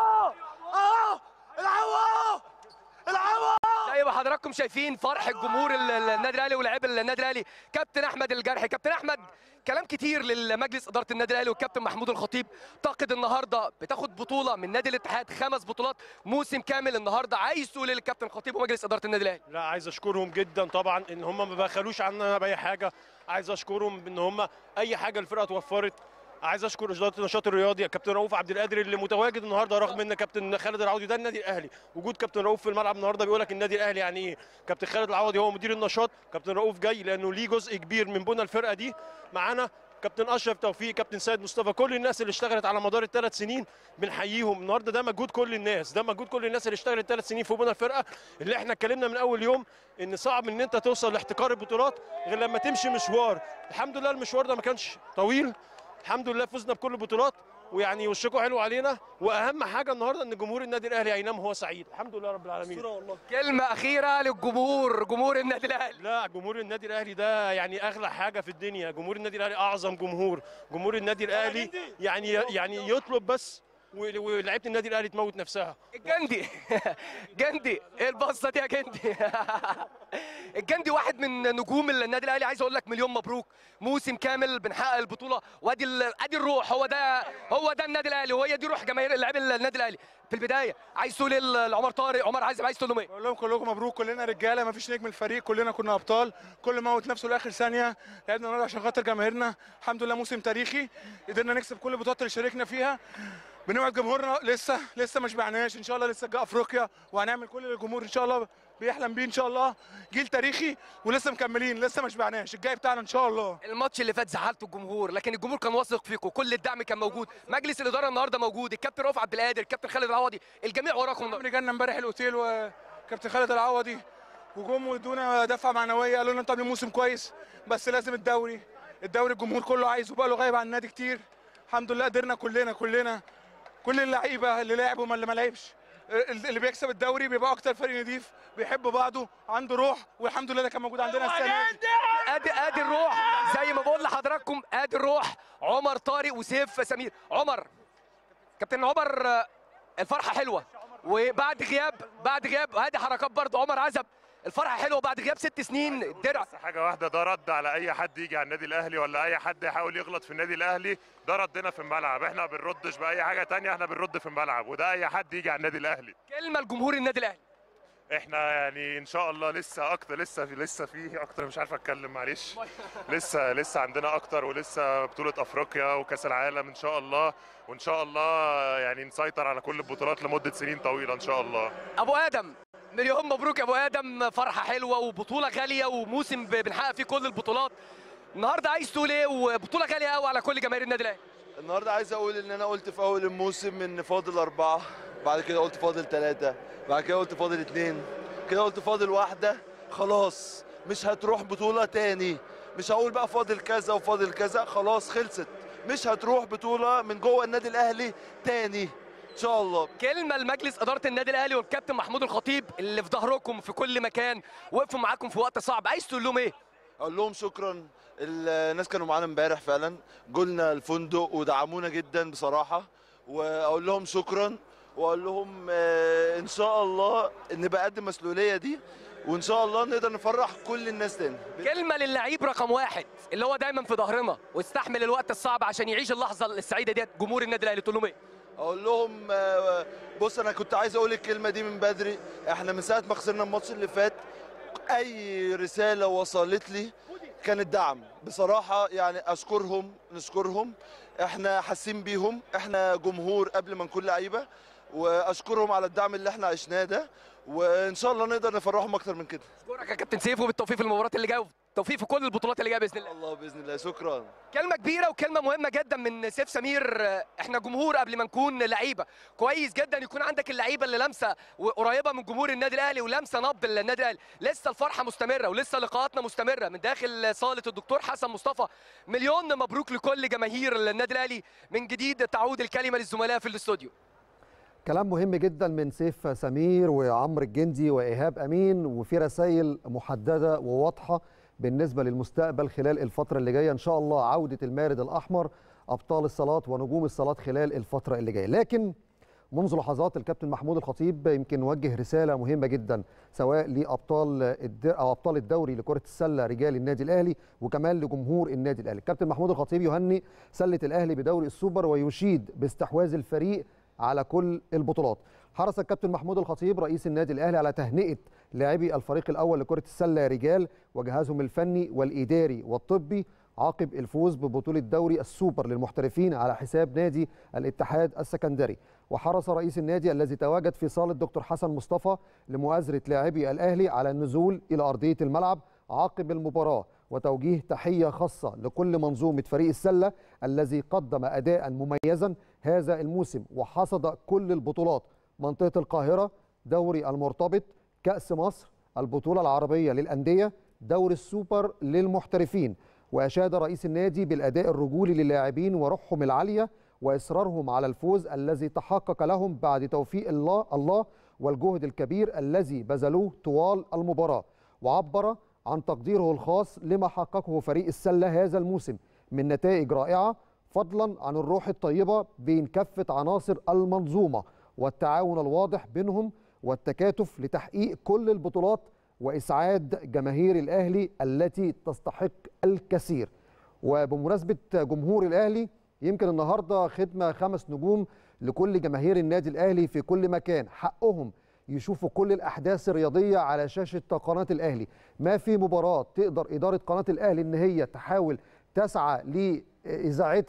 العبوا! زي ما حضراتكم شايفين فرح الجمهور النادي الاهلي ولاعيب النادي الاهلي. كابتن احمد الجرحي، كابتن احمد كلام كتير للمجلس اداره النادي الاهلي والكابتن محمود الخطيب. تعتقد النهارده بتاخد بطوله من نادي الاتحاد، 5 بطولات موسم كامل، النهارده عايز تقول للكابتن الخطيب ومجلس اداره النادي الاهلي؟ لا عايز اشكرهم جدا طبعا ان هم ما بخلوش عننا باي حاجه، عايز اشكرهم ان هم اي حاجه الفرقه توفرت. عايز اشكر اداره النشاط الرياضي يا كابتن رؤوف عبد القادر اللي متواجد النهارده، رغم ان كابتن خالد العوضي ده النادي الاهلي، وجود كابتن رؤوف في الملعب النهارده بيقول لك النادي الاهلي يعني ايه. كابتن خالد العوضي هو مدير النشاط، كابتن رؤوف جاي لانه ليه جزء كبير من بنى الفرقه دي معانا. كابتن اشرف توفيق، كابتن سيد مصطفى، كل الناس اللي اشتغلت على مدار ال3 سنين بنحييهم النهارده. ده مجهود كل الناس، ده مجهود كل الناس اللي اشتغلت 3 سنين في بنى الفرقه، اللي احنا اتكلمنا من اول يوم ان صعب ان انت توصل لاحتكار البطولات غير لما تمشي مشوار. الحمد لله المشوار ده ما كانش طويل، الحمد لله فزنا بكل البطولات، ويعني وشكوا حلو علينا، واهم حاجه النهارده ان جمهور النادي الاهلي هينام وهو سعيد. الحمد لله رب العالمين. كلمه اخيره للجمهور، جمهور النادي الاهلي. لا جمهور النادي الاهلي ده يعني اغلى حاجه في الدنيا، جمهور النادي الاهلي اعظم جمهور. جمهور النادي الاهلي يعني يطلب بس ولعيبه النادي الاهلي تموت نفسها. الجندي جندي ايه البصه دي يا جندي؟ الجندي واحد من نجوم النادي الاهلي. عايز اقول لك مليون مبروك، موسم كامل بنحقق البطوله، وادي الروح، هو ده النادي الاهلي، وهي دي روح جماهير لاعبي النادي الاهلي. في البدايه عايز تقول ايه لعمر طارق، عمر عايز تقول لهم ايه؟ بقول لهم كلكم مبروك، كلنا رجاله، ما فيش نجم الفريق، كلنا كنا ابطال، كل موت نفسه لاخر ثانيه، لعبنا النهارده عشان خاطر جماهيرنا. الحمد لله موسم تاريخي، قدرنا نكسب كل البطولات اللي شاركنا فيها. بنوعد جمهورنا لسه ما شبعناش، ان شاء الله لسه جاء افريقيا وهنعمل كل اللي الجمهور ان شاء الله بيحلم بيه ان شاء الله. جيل تاريخي ولسه مكملين، لسه ما شبعناش، الجاي بتاعنا ان شاء الله. الماتش اللي فات زعلتوا الجمهور، لكن الجمهور كان واثق فيكم، كل الدعم كان موجود، مجلس الاداره النهارده موجود، الكابتن رؤوف عبد القادر، الكابتن خالد العوضي، الجميع وراكم. اللي جالنا امبارح الاوتيل وكابتن خالد العوضي وجم وادونا دفعه معنويه، قالوا لنا انتوا عاملين موسم كويس بس لازم الدوري الجمهور كله عايزه، بقى له غايب عن النادي كتير. الحمد لله قدرنا كلنا كل اللعيبه اللي لعبوا واللي ما لعبش، اللي بيكسب الدوري بيبقى اكتر فريق نضيف بيحب بعضه عنده روح، والحمد لله ده كان موجود عندنا السنه دي. ادي الروح زي ما بقول لحضراتكم، ادي الروح. عمر طارق وسيف سمير. كابتن عمر، الفرحه حلوه وبعد غياب هذه حركات برضه عمر عزب، الفرحه حلوه بعد غياب 6 سنين. الدرع بس حاجه واحده، ده رد على اي حد يجي على النادي الاهلي ولا اي حد يحاول يغلط في النادي الاهلي، ده ردنا في الملعب. احنا ما بنردش باي حاجه ثانيه، احنا بنرد في الملعب، وده اي حد يجي على النادي الاهلي. كلمه لجمهور النادي الاهلي. احنا يعني ان شاء الله لسه اكتر، لسه فيه اكتر، مش عارف اتكلم معلش. لسه عندنا اكتر، ولسه بطوله افريقيا وكاس العالم ان شاء الله، وان شاء الله يعني نسيطر على كل البطولات لمده سنين طويله ان شاء الله. ابو ادم، مليون مبروك يا ابو ادم، فرحه حلوه وبطوله غاليه وموسم بنحقق فيه كل البطولات. النهارده عايز تقول ايه؟ وبطوله غاليه قوي على كل جماهير النادي الاهلي. النهارده عايز اقول ان انا قلت في اول الموسم ان فاضل 4، بعد كده قلت فاضل 3، بعد كده قلت فاضل 2، كده قلت فاضل 1. خلاص مش هتروح بطوله تاني، مش هقول بقى فاضل كذا وفاضل كذا، خلاص خلصت، مش هتروح بطوله من جوه النادي الاهلي تاني ان شاء الله. كلمه لمجلس اداره النادي الاهلي والكابتن محمود الخطيب اللي في ظهركم في كل مكان، وقفوا معاكم في وقت صعب، عايز تقول لهم ايه؟ اقول لهم شكرا، الناس كانوا معانا امبارح فعلا، جولنا الفندق ودعمونا جدا بصراحه، واقول لهم شكرا، واقول لهم ان شاء الله نبقى قد المسؤوليه دي، وان شاء الله نقدر نفرح كل الناس تاني. كلمه للعيب رقم 1 اللي هو دايما في ظهرنا واستحمل الوقت الصعب عشان يعيش اللحظه السعيده ديت، جمهور النادي الاهلي، تقول لهم ايه؟ اقول لهم بص، انا كنت عايز اقول الكلمه دي من بدري، احنا من ساعه ما خسرنا الماتش اللي فات اي رساله وصلت لي كانت دعم بصراحه، يعني اشكرهم، نشكرهم، احنا حاسين بيهم، احنا جمهور قبل ما نكون لعيبه، واشكرهم على الدعم اللي احنا عشناه ده، وان شاء الله نقدر نفرحهم اكتر من كده. اشكرك يا كابتن سيف، وبالتوفيق في المباريات اللي جايه، والتوفيق في كل البطولات اللي جايه باذن الله. الله باذن الله. شكرا. كلمه كبيره وكلمه مهمه جدا من سيف سمير. احنا جمهور قبل ما نكون لعيبه، كويس جدا يكون عندك اللعيبه اللي لامسه وقريبه من جمهور النادي الاهلي ولامسه نبض النادي الاهلي. لسه الفرحه مستمره ولسه لقاءاتنا مستمره من داخل صاله الدكتور حسن مصطفى. مليون مبروك لكل جماهير النادي الاهلي. من جديد تعود الكلمه للزملاء في الاستوديو. كلام مهم جدا من سيف سمير وعمرو الجندي وايهاب امين، وفي رسائل محدده وواضحه بالنسبه للمستقبل خلال الفتره اللي جايه. ان شاء الله عوده المارد الاحمر، ابطال الصالات ونجوم الصالات خلال الفتره اللي جايه. لكن منذ لحظات الكابتن محمود الخطيب يمكن وجه رساله مهمه جدا سواء لابطال الدوري لكره السله رجال النادي الاهلي وكمان لجمهور النادي الاهلي. الكابتن محمود الخطيب يهنئ سله الاهلي بدوري السوبر ويشيد باستحواذ الفريق على كل البطولات. حرص الكابتن محمود الخطيب رئيس النادي الاهلي على تهنئه لاعبي الفريق الاول لكره السله رجال وجهازهم الفني والاداري والطبي عقب الفوز ببطوله دوري السوبر للمحترفين على حساب نادي الاتحاد السكندري. وحرص رئيس النادي الذي تواجد في صاله دكتور حسن مصطفى لمؤازره لاعبي الاهلي على النزول الى ارضيه الملعب عقب المباراه، وتوجيه تحيه خاصه لكل منظومه فريق السله الذي قدم اداء مميزا هذا الموسم وحصد كل البطولات: منطقه القاهره، دوري المرتبط، كاس مصر، البطوله العربيه للانديه، دوري السوبر للمحترفين. واشاد رئيس النادي بالاداء الرجولي للاعبين وروحهم العاليه واصرارهم على الفوز الذي تحقق لهم بعد توفيق الله والجهد الكبير الذي بذلوه طوال المباراه. وعبر عن تقديره الخاص لما حققه فريق السله هذا الموسم من نتائج رائعه، فضلا عن الروح الطيبه بين كافه عناصر المنظومه والتعاون الواضح بينهم والتكاتف لتحقيق كل البطولات وإسعاد جماهير الأهلي التي تستحق الكثير. وبمناسبة جمهور الأهلي، يمكن النهاردة خدمة 5 نجوم لكل جماهير النادي الأهلي في كل مكان، حقهم يشوفوا كل الأحداث الرياضية على شاشة قناة الأهلي. ما في مباراة تقدر إدارة قناة الأهلي إن هي تحاول تسعى لإذاعتها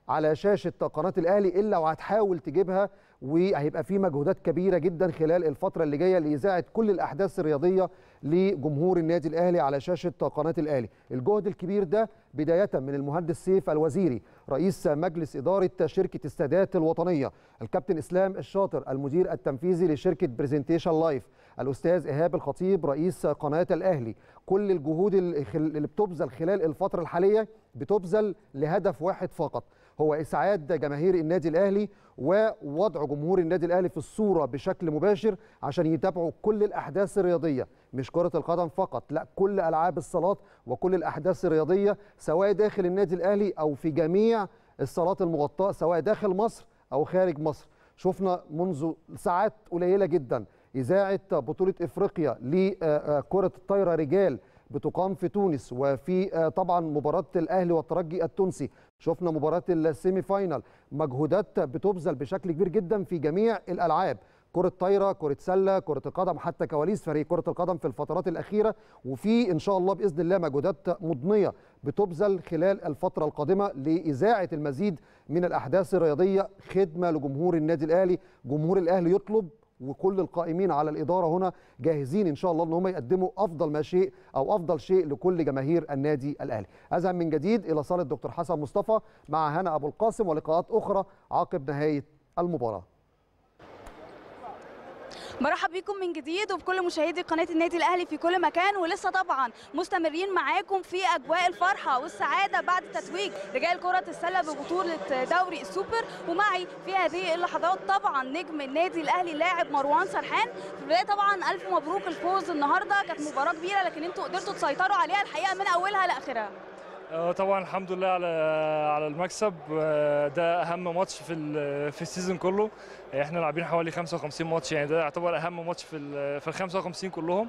على شاشه قناه الاهلي الا وهتحاول تجيبها، وهيبقى في مجهودات كبيره جدا خلال الفتره اللي جايه لاذاعه كل الاحداث الرياضيه لجمهور النادي الاهلي على شاشه قناه الاهلي. الجهد الكبير ده بدايه من المهندس سيف الوزيري رئيس مجلس اداره شركه السادات الوطنيه، الكابتن اسلام الشاطر المدير التنفيذي لشركه برزنتيشن لايف، الاستاذ ايهاب الخطيب رئيس قناه الاهلي. كل الجهود اللي بتبذل خلال الفتره الحاليه بتبذل لهدف واحد فقط، هو إسعاد جماهير النادي الأهلي ووضع جمهور النادي الأهلي في الصورة بشكل مباشر عشان يتابعوا كل الأحداث الرياضية، مش كرة القدم فقط، لا كل ألعاب الصالات وكل الأحداث الرياضية سواء داخل النادي الأهلي أو في جميع الصالات المغطاة سواء داخل مصر أو خارج مصر. شفنا منذ ساعات قليلة جدا إذاعة بطولة إفريقيا لكرة الطايرة رجال بتقام في تونس، وفي طبعا مباراة الأهلي والترجي التونسي، شفنا مباراة السيمي فاينال، مجهودات بتبذل بشكل كبير جدا في جميع الألعاب، كرة طايرة، كرة سلة، كرة القدم، حتى كواليس فريق كرة القدم في الفترات الأخيرة، وفي إن شاء الله بإذن الله مجهودات مضنية بتبذل خلال الفترة القادمة لإذاعة المزيد من الأحداث الرياضية خدمة لجمهور النادي الأهلي. جمهور الأهلي يطلب، وكل القائمين على الإدارة هنا جاهزين إن شاء الله أن هم يقدموا أفضل ما شيء أو أفضل شيء لكل جماهير النادي الأهلي. أذهب من جديد إلى صالة دكتور حسن مصطفى مع هنا أبو القاسم ولقاءات أخرى عقب نهاية المباراة. مرحب بكم من جديد وبكل مشاهدي قناه النادي الاهلي في كل مكان، ولسه طبعا مستمرين معاكم في اجواء الفرحه والسعاده بعد تتويج رجال كره السله ببطوله دوري السوبر. ومعي في هذه اللحظات طبعا نجم النادي الاهلي اللاعب مروان سرحان. في البدايه طبعا الف مبروك الفوز النهارده، كانت مباراه كبيره لكن انتوا قدرتوا تسيطروا عليها الحقيقه من اولها لاخرها. طبعا الحمد لله على المكسب، ده اهم ماتش في السيزون كله. احنا لاعبين حوالي 55 ماتش، يعني ده يعتبر اهم ماتش في ال 55 كلهم.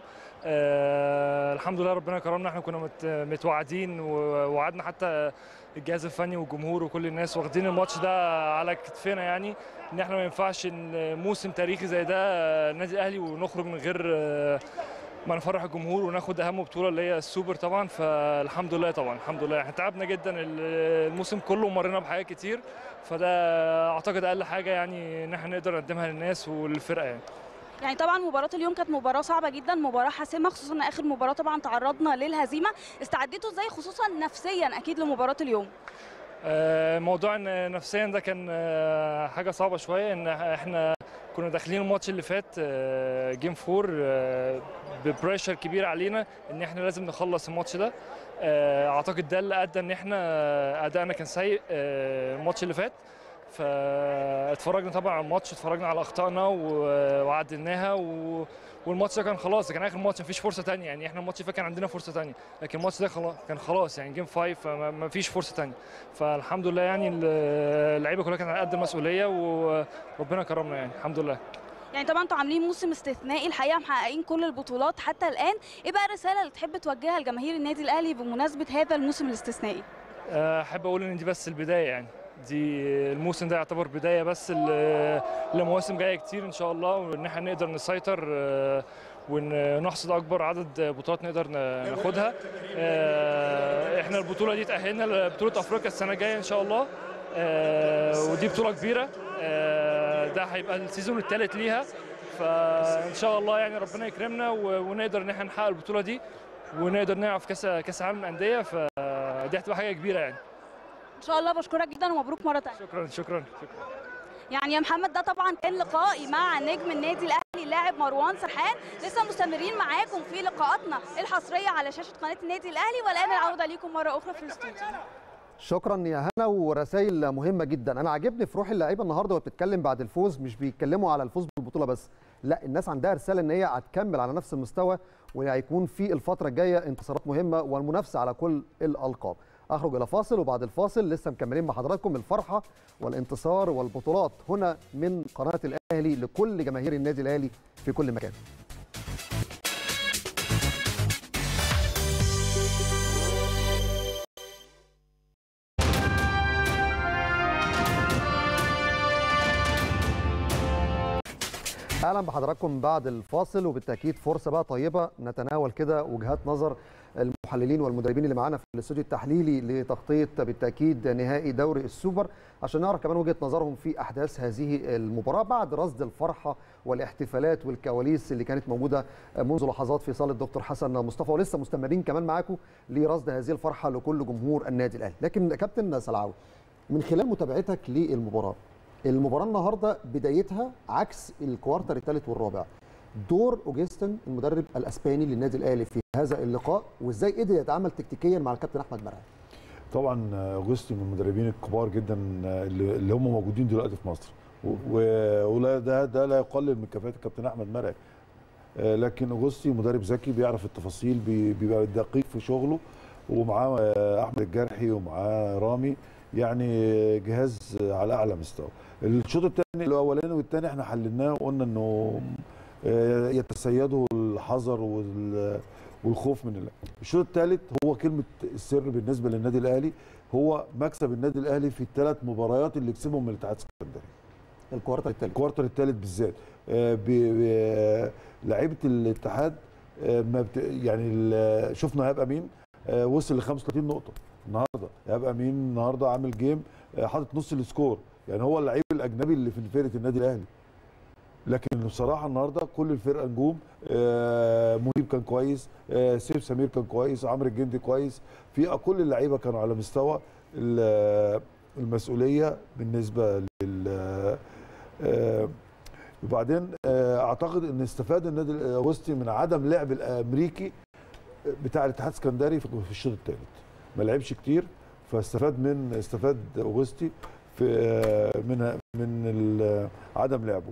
الحمد لله ربنا كرمنا، احنا كنا متوعدين ووعدنا حتى الجهاز الفني والجمهور وكل الناس واخدين الماتش ده على كتفنا، يعني ان احنا ما ينفعش موسم تاريخي زي ده النادي الاهلي ونخرج من غير ما نفرح الجمهور وناخد اهم بطوله اللي هي السوبر طبعا. فالحمد لله طبعا الحمد لله احنا تعبنا جدا الموسم كله ومرينا بحاجات كتير، فده اعتقد اقل حاجه يعني ان احنا نقدر نقدمها للناس وللفرقه. يعني طبعا مباراه اليوم كانت مباراه صعبه جدا، مباراه حاسمه، خصوصا اخر مباراه طبعا تعرضنا للهزيمه. استعديتوا ازاي خصوصا نفسيا اكيد لمباراه اليوم؟ موضوع نفسيا ده كان حاجه صعبه شويه، ان احنا كنا داخلين الماتش اللي فات جيم 4 ببريشر كبير علينا ان احنا لازم نخلص الماتش ده. اعتقد ده اللي ادى ان احنا ادائنا كان سيء الماتش اللي فات. فاتفرجنا طبعا على الماتش، اتفرجنا على اخطائنا وعدلناها، والماتش ده كان خلاص، كان اخر ماتش مفيش فرصه ثانيه. يعني احنا الماتش اللي فات كان عندنا فرصه ثانيه، لكن الماتش ده كان خلاص يعني جيم 5 مفيش فرصه ثانيه. فالحمد لله يعني اللعيبه كلها كانت على قد المسؤوليه وربنا كرمنا يعني الحمد لله. يعني طبعا انتوا عاملين موسم استثنائي الحقيقه، محققين كل البطولات حتى الان. ايه بقى الرساله اللي تحب توجهها لجماهير النادي الاهلي بمناسبه هذا الموسم الاستثنائي؟ احب اقول ان دي بس البدايه، يعني دي الموسم ده يعتبر بدايه بس لمواسم جايه كتير ان شاء الله، وان احنا نقدر نسيطر ونحصد اكبر عدد بطولات نقدر ناخدها. احنا البطوله دي تاهلنا لبطوله افريقيا السنه الجايه ان شاء الله، ودي بطوله كبيره، ده هيبقى السيزون الثالث ليها. فان شاء الله يعني ربنا يكرمنا ونقدر ان احنا نحقق البطوله دي ونقدر نلعب في كاس العالم للانديه، فدي هتبقى حاجه كبيره يعني ان شاء الله. بشكرك جدا ومبروك مره ثانيه. شكرا. يعني يا محمد ده طبعا كان لقائي مع نجم النادي الاهلي اللاعب مروان سرحان. لسه مستمرين معاكم في لقاءاتنا الحصريه على شاشه قناه النادي الاهلي، والان العوده ليكم مره اخرى في الاستوديو. شكرا يا هنا، ورسائل مهمه جدا. انا عاجبني في روح اللعيبه النهارده وبتتكلم بعد الفوز، مش بيتكلموا على الفوز بالبطوله بس، لا الناس عندها رساله ان هي هتكمل على نفس المستوى وهيكون في الفتره الجايه انتصارات مهمه والمنافسه على كل الالقاب. اخرج الى فاصل وبعد الفاصل لسه مكملين مع حضراتكم الفرحه والانتصار والبطولات هنا من قناه الاهلي لكل جماهير النادي الاهلي في كل مكان. اهلا اهلا بحضراتكم بعد الفاصل، وبالتاكيد فرصه بقى طيبه نتناول كده وجهات نظر المحللين والمدربين اللي معانا في الاستوديو التحليلي لتغطيه بالتاكيد نهائي دوري السوبر، عشان نعرف كمان وجهه نظرهم في احداث هذه المباراه بعد رصد الفرحه والاحتفالات والكواليس اللي كانت موجوده منذ لحظات في صاله الدكتور حسن مصطفى، ولسه مستمرين كمان معاكم لرصد هذه الفرحه لكل جمهور النادي الاهلي. لكن كابتن سلعاوي، من خلال متابعتك للمباراه، المباراه النهارده بدايتها عكس الكوارتر الثالث والرابع. دور اوجستن المدرب الاسباني للنادي الاهلي في هذا اللقاء، وازاي قدر يتعامل تكتيكيا مع الكابتن احمد مرعي؟ طبعا اوجستن من المدربين الكبار جدا اللي هم موجودين دلوقتي في مصر، ولا ده لا يقلل من كفاءه الكابتن احمد مرعي، لكن اوجستن مدرب ذكي بيعرف التفاصيل، بيبقى دقيق في شغله، ومعاه احمد الجرحي ومعاه رامي، يعني جهاز على اعلى مستوى. الشوط الثاني الاولاني والثاني احنا حللناه وقلنا انه يتسيده الحذر والخوف من الله. الشوط الثالث هو كلمه السر بالنسبه للنادي الاهلي، هو مكسب النادي الاهلي في الثلاث مباريات اللي كسبهم من الاتحاد السكندري. الكوارتر الثالث بالذات لعيبه الاتحاد يعني شفنا ايهاب امين وصل ل 35 نقطه النهارده. ايهاب امين النهارده عامل جيم حاطط نص السكور، يعني هو اللعيب الاجنبي اللي في فرقه النادي الاهلي. لكن بصراحه النهارده كل الفرقه نجوم، مهيب كان كويس، سيف سمير كان كويس، عمرو الجندي كويس، في كل اللعيبه كانوا على مستوى المسؤوليه بالنسبه لل وبعدين اعتقد ان استفاد النادي الاوستي من عدم لعب الامريكي بتاع الاتحاد السكندري في الشوط الثالث، ما لعبش كتير، استفاد اوجستي في من عدم لعبه.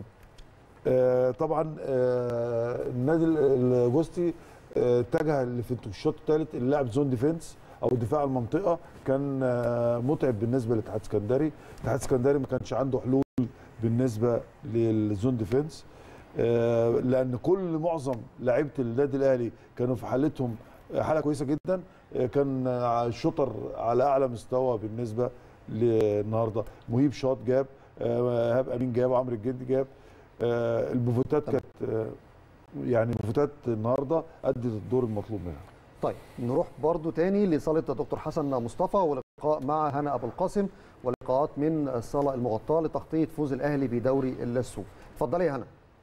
طبعا النادي الاوجستي اتجه في الشوط الثالث اللعب زون ديفنس او دفاع المنطقه، كان متعب بالنسبه للاتحاد السكندري. الاتحاد السكندري ما كانش عنده حلول بالنسبه للزون ديفنس، لان معظم لعيبه النادي الاهلي كانوا في حالتهم حاله كويسه جدا، كان الشوطر على اعلى مستوى بالنسبه للنهارده. مهيب شاط جاب، ايهاب امين جاب، عمرو الجندي جاب، البوفوتات كانت يعني البوفوتات النهارده ادت الدور المطلوب منها. طيب نروح برضو تاني لصاله الدكتور حسن مصطفى ولقاء مع هنا ابو القاسم ولقاءات من الصاله المغطاه لتغطيه فوز الاهلي بدوري السوبر. اتفضلي يا هنا.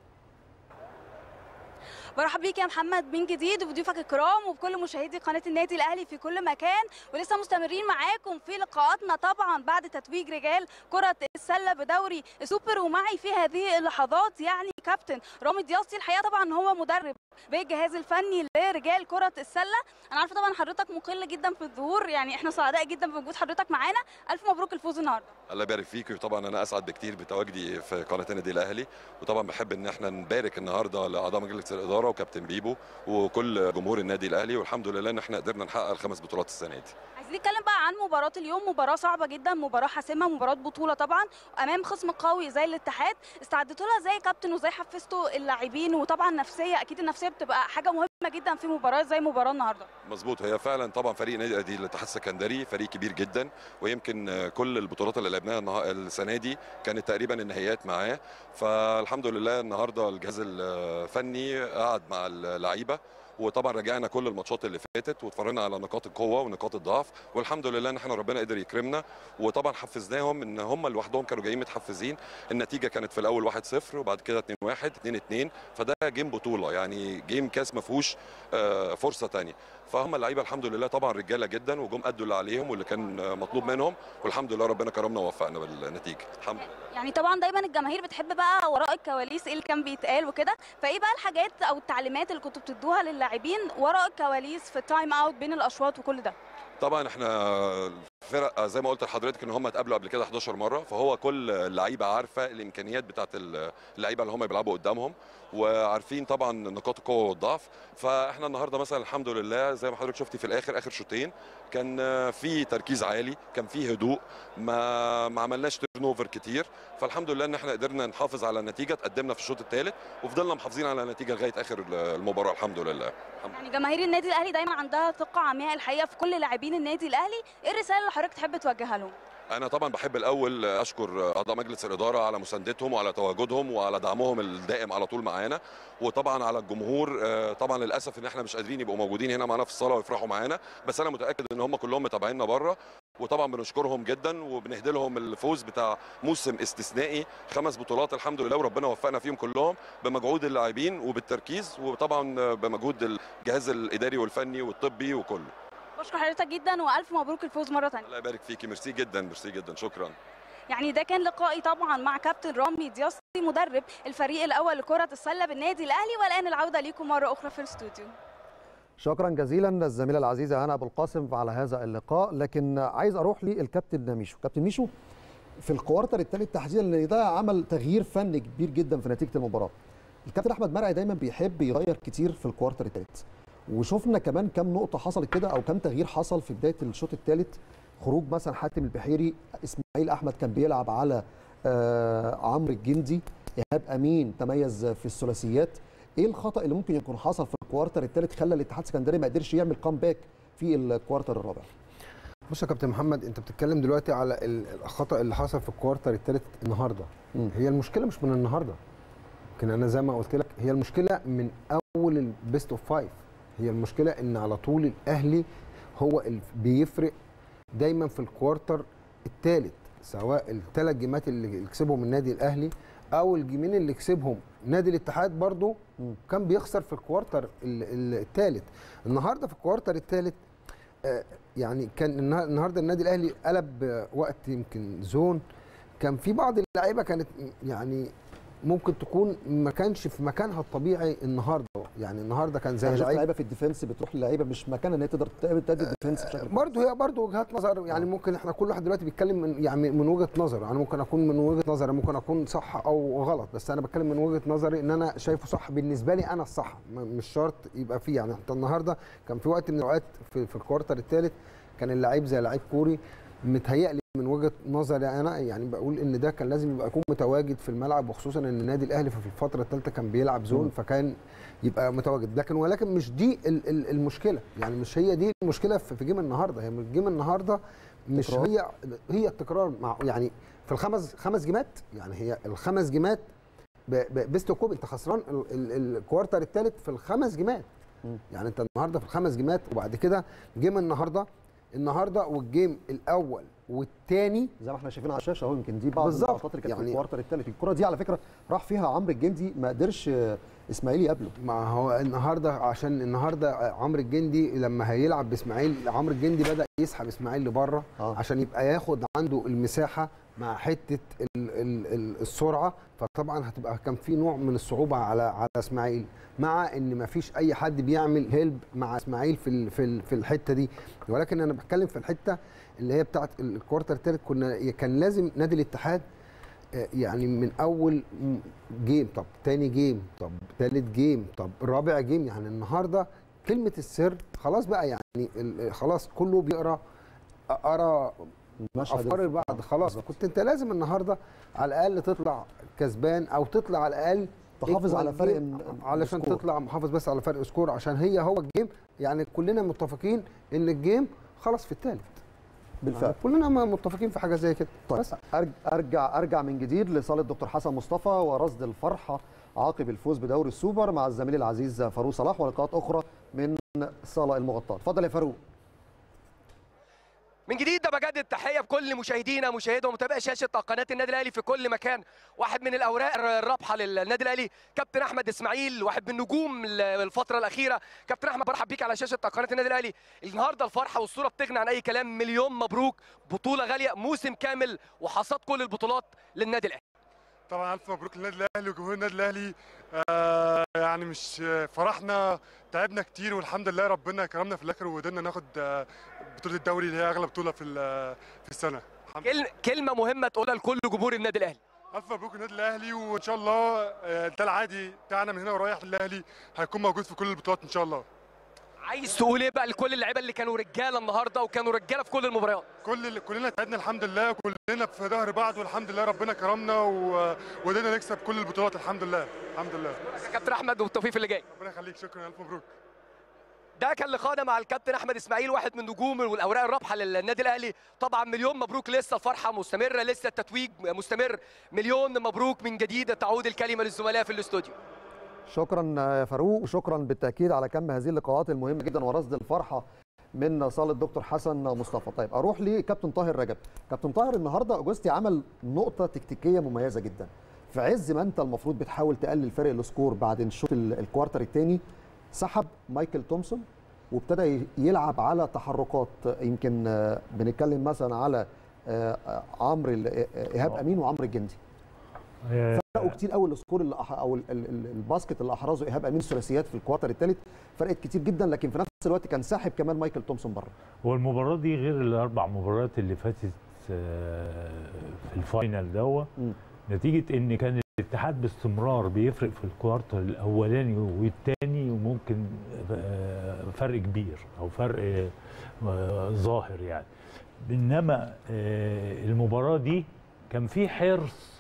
برحب بيك يا محمد من جديد وبضيوفك الكرام وبكل مشاهدي قناه النادي الاهلي في كل مكان، ولسه مستمرين معاكم في لقاءاتنا طبعا بعد تتويج رجال كره السله بدوري السوبر. ومعي في هذه اللحظات يعني كابتن رامي دياسي، الحقيقه طبعا هو مدرب بالجهاز الفني لرجال كره السله. انا عارفه طبعا حضرتك مقل جدا في الظهور، يعني احنا سعداء جدا بوجود حضرتك معانا. الف مبروك الفوز النهارده. الله يبارك فيك، وطبعا انا اسعد بكتير بتواجدي في قناه النادي الاهلي، وطبعا بحب ان احنا نبارك النهارده لاعضاء مجلس الاداره وكابتن بيبو وكل جمهور النادي الاهلي، والحمد لله ان احنا قدرنا نحقق ال5 بطولات السنه دي. عايزين نتكلم بقى عن مباراه اليوم، مباراه صعبه جدا، مباراه حاسمه، مباراه بطوله طبعا امام خصم قوي زي الاتحاد. استعدتوا لها ازاي يا كابتن، وازاي حفزتوا اللاعبين؟ وطبعا نفسيه، اكيد النفسيه بتبقى حاجه مهمه جدا في مباراه زي مباراه النهارده. مظبوط، هي فعلا طبعا فريق نادي الاتحاد السكندري فريق كبير جدا، ويمكن كل البطولات اللي لعبناها السنه دي كانت تقريبا النهائيات معاه، فالحمد لله النهارده الجهاز الفني قعد مع اللعيبه، وطبعا راجعنا كل الماتشات اللي فاتت واتفرجنا على نقاط القوه ونقاط الضعف، والحمد لله ان احنا ربنا قدر يكرمنا، وطبعا حفزناهم ان هم لوحدهم كانوا جايين متحفزين. النتيجه كانت في الاول 1-0 وبعد كده 2-1 2-2، فده جيم بطوله يعني جيم كاس ما فيهوش فرصه ثانيه، فهم اللعيبه الحمد لله طبعا رجاله جدا وجم ادوا اللي عليهم واللي كان مطلوب منهم، والحمد لله ربنا كرمنا ووفقنا بالنتيجه الحمد لله. يعني طبعا دايما الجماهير بتحب بقى وراء الكواليس ايه اللي كان بيتقال وكده، فايه بقى الحاجات او التعليمات اللي كنتوا بتدوها للاعبين وراء الكواليس في التايم اوت بين الاشواط وكل ده؟ طبعا احنا فرق زي ما قلت لحضرتك ان هم اتقابلوا قبل كده 11 مره، فهو كل اللعيبه عارفه الامكانيات بتاعت اللعيبه اللي هم بيلعبوا قدامهم، وعارفين طبعا نقاط القوه والضعف. فاحنا النهارده مثلا الحمد لله زي ما حضرتك شفتي في اخر شوطين كان في تركيز عالي، كان في هدوء، ما عملناش تيرن اوفر كتير، فالحمد لله ان احنا قدرنا نحافظ على النتيجه. تقدمنا في الشوط الثالث وفضلنا محافظين على النتيجه لغايه اخر المباراه الحمد لله. يعني جماهير النادي الاهلي دايما عندها ثقه عمياء الحقيقه في كل لاعبين النادي الاهلي، ايه الرساله اللي حضرتك تحب توجهها لهم؟ انا طبعا بحب الاول اشكر اعضاء مجلس الاداره على مساندتهم وعلى تواجدهم وعلى دعمهم الدائم على طول معانا، وطبعا على الجمهور. طبعا للاسف ان احنا مش قادرين يبقوا موجودين هنا معانا في الصاله ويفرحوا معانا، بس انا متاكد ان هم كلهم متابعيننا بره، وطبعا بنشكرهم جدا وبنهدي لهم الفوز بتاع موسم استثنائي، 5 بطولات الحمد لله، وربنا وفقنا فيهم كلهم بمجهود اللاعبين وبالتركيز، وطبعا بمجهود الجهاز الاداري والفني والطبي وكله. بشكر حضرتك جدا والف مبروك الفوز مره ثانيه. الله يبارك فيكي، ميرسي جدا ميرسي جدا، شكرا. يعني ده كان لقائي طبعا مع كابتن رامي دياسي مدرب الفريق الاول لكره السله بالنادي الاهلي، والان العوده ليكم مره اخرى في الاستوديو. شكرا جزيلا الزميله العزيزه هنا ابو القاسم على هذا اللقاء، لكن عايز اروح للكابتن ميشو. كابتن ميشو، في الكوارتر الثالث تحديدا اللي ده عمل تغيير فني كبير جدا في نتيجه المباراه. الكابتن احمد مرعي دايما بيحب يغير كتير في الكوارتر الثالث، وشفنا كمان كم نقطه حصلت كده او كم تغيير حصل في بدايه الشوط الثالث. خروج مثلا حاتم البحيري، اسماعيل احمد كان بيلعب على عمرو الجندي، ايهاب امين تميز في الثلاثيات. ايه الخطا اللي ممكن يكون حصل في الكوارتر الثالث خلى الاتحاد السكندري ما قدرش يعمل كامباك في الكوارتر الرابع؟ بص يا كابتن محمد، انت بتتكلم دلوقتي على الخطا اللي حصل في الكوارتر الثالث النهارده. هي المشكله مش من النهارده، يمكن انا زي ما قلت لك هي المشكله من اول البيست اوف 5. هي المشكله ان على طول الاهلي هو اللي بيفرق دايما في الكوارتر الثالث، سواء الثلاث جيمات اللي كسبهم النادي الاهلي او الجيمين اللي كسبهم نادي الاتحاد برضو كان بيخسر في الكوارتر الثالث. النهارده في الكوارتر الثالث يعني كان النهارده النادي الاهلي قلب وقت يمكن زون، كان في بعض اللعيبه كانت يعني ممكن تكون ما كانش في مكانها الطبيعي النهارده. يعني النهارده كان زي لعيبه في الديفنس بتروح للعيبه مش مكانها ان هي تقدر تأدي الديفنس بشكل برضه هي برضه وجهات نظر. يعني ممكن احنا كل واحد دلوقتي بيتكلم من وجهه نظر، انا ممكن اكون من وجهه نظري ممكن اكون صح او غلط، بس انا بتكلم من وجهه نظري ان انا شايفه صح بالنسبه لي انا الصح، مش شرط يبقى فيه. يعني حتى النهارده كان في وقت من الاوقات في الكوارتر الثالث كان اللعيب زي لعيب كوري متهيألي من وجهه نظري انا يعني بقول ان ده كان لازم يبقى يكون متواجد في الملعب، وخصوصا ان النادي الاهلي في الفتره الثالثه كان بيلعب زون فكان يبقى متواجد. ولكن مش دي المشكله، يعني مش هي دي المشكله في جيم النهارده. هي جيم النهارده مش هي التكرار مع يعني في خمس جيمات. يعني هي الخمس جيمات بيست كوب انت خسران الكوارتر الثالث في الخمس جيمات. يعني انت النهارده في الخمس جيمات، وبعد كده جيم النهارده والجيم الاول والثاني زي ما احنا شايفين على الشاشه اهو. يمكن دي بعض اللقطات اللي كانت في الكوارتر الثالث. الكره دي على فكره راح فيها عمرو الجندي ما قدرش اسماعيل يقابله. ما هو النهارده عشان النهارده عمرو الجندي لما هيلعب باسماعيل، عمرو الجندي بدا يسحب اسماعيل لبره عشان يبقى ياخد عنده المساحه مع حته السرعه، فطبعا هتبقى كان في نوع من الصعوبه على اسماعيل، مع ان ما فيش اي حد بيعمل هيلب مع اسماعيل في الحته دي. ولكن انا بتكلم في الحته اللي هي بتاعت الكوارتر الثالث كان لازم نادي الاتحاد يعني من اول جيم، طب ثاني جيم، طب ثالث جيم، طب رابع جيم. يعني النهارده كلمه السر خلاص بقى، يعني خلاص كله بيقرا افكار البعض. خلاص كنت انت لازم النهارده على الاقل تطلع كسبان، او تطلع على الاقل تحافظ على فرق علشان تطلع محافظ بس على فرق سكور، عشان هو الجيم. يعني كلنا متفقين ان الجيم خلاص في الثالث بالفعل، كلنا متفقين في حاجه زي كده. طيب بس ارجع من جديد لصاله دكتور حسن مصطفى ورصد الفرحه عقب الفوز بدوري السوبر مع الزميل العزيز فاروق صلاح ولقاءات اخرى من الصاله المغطاه. اتفضل يا فاروق. من جديد ده بجدد تحيه بكل مشاهدينا مشاهدي ومتابعي شاشه قناه النادي الاهلي في كل مكان. واحد من الاوراق الرابحه للنادي الاهلي كابتن احمد اسماعيل، واحد من نجوم الفتره الاخيره. كابتن احمد برحب بيك على شاشه قناه النادي الاهلي. النهارده الفرحه والصوره بتغني عن اي كلام. مليون مبروك، بطوله غاليه، موسم كامل وحصاد كل البطولات للنادي الاهلي. طبعا الف مبروك للنادي الاهلي وجمهور النادي الاهلي. يعني مش فرحنا، تعبنا كتير والحمد لله ربنا كرمنا في الاخر وقدرنا ناخد بطوله الدوري اللي هي اغلى بطوله في السنه. كلمه مهمه تقولها لكل جمهور النادي الاهلي. الف مبروك للنادي الاهلي، وان شاء الله ده العادي بتاعنا من هنا ورايح. الاهلي هيكون موجود في كل البطولات ان شاء الله. عايز تقول ايه بقى لكل اللعيبه اللي كانوا رجاله النهارده وكانوا رجاله في كل المباريات؟ كلنا تعبنا الحمد لله، كلنا في ظهر بعض والحمد لله ربنا كرمنا وقدرنا نكسب كل البطولات الحمد لله. الحمد لله. كابتن احمد والتوفيق في اللي جاي. ربنا يخليك، شكرا، الف مبروك. ده كان لقاءنا مع الكابتن احمد اسماعيل، واحد من نجوم والاوراق الرابحه للنادي الاهلي. طبعا مليون مبروك، لسه الفرحه مستمره، لسه التتويج مستمر. مليون مبروك من جديد. تعود الكلمه للزملاء في الاستوديو. شكرا يا فاروق، وشكرا بالتاكيد على كم هذه اللقاءات المهمه جدا ورصد الفرحه من صاله الدكتور حسن مصطفى. طيب اروح لكابتن طاهر رجب. كابتن طاهر، النهارده اوجستي عمل نقطه تكتيكيه مميزه جدا. في عز ما انت المفروض بتحاول تقلل فرق السكور بعد الشوط الكوارتر الثاني، سحب مايكل تومسون وابتدى يلعب على تحركات. يمكن بنتكلم مثلا على عمرو ايهاب امين وعمرو الجندي. فرقوا كتير قوي السكور او الباسكت اللي احرزه ايهاب امين ثلاثيات في الكوارتر الثالث، فرقت كتير جدا، لكن في نفس الوقت كان ساحب كمان مايكل تومسون بره. هو المباراه دي غير الاربع مباريات اللي فاتت في الفاينل دوت، نتيجه ان كان الاتحاد باستمرار بيفرق في الكوارتر الاولاني والثاني، وممكن فرق كبير او فرق ظاهر يعني. انما المباراه دي كان في حرص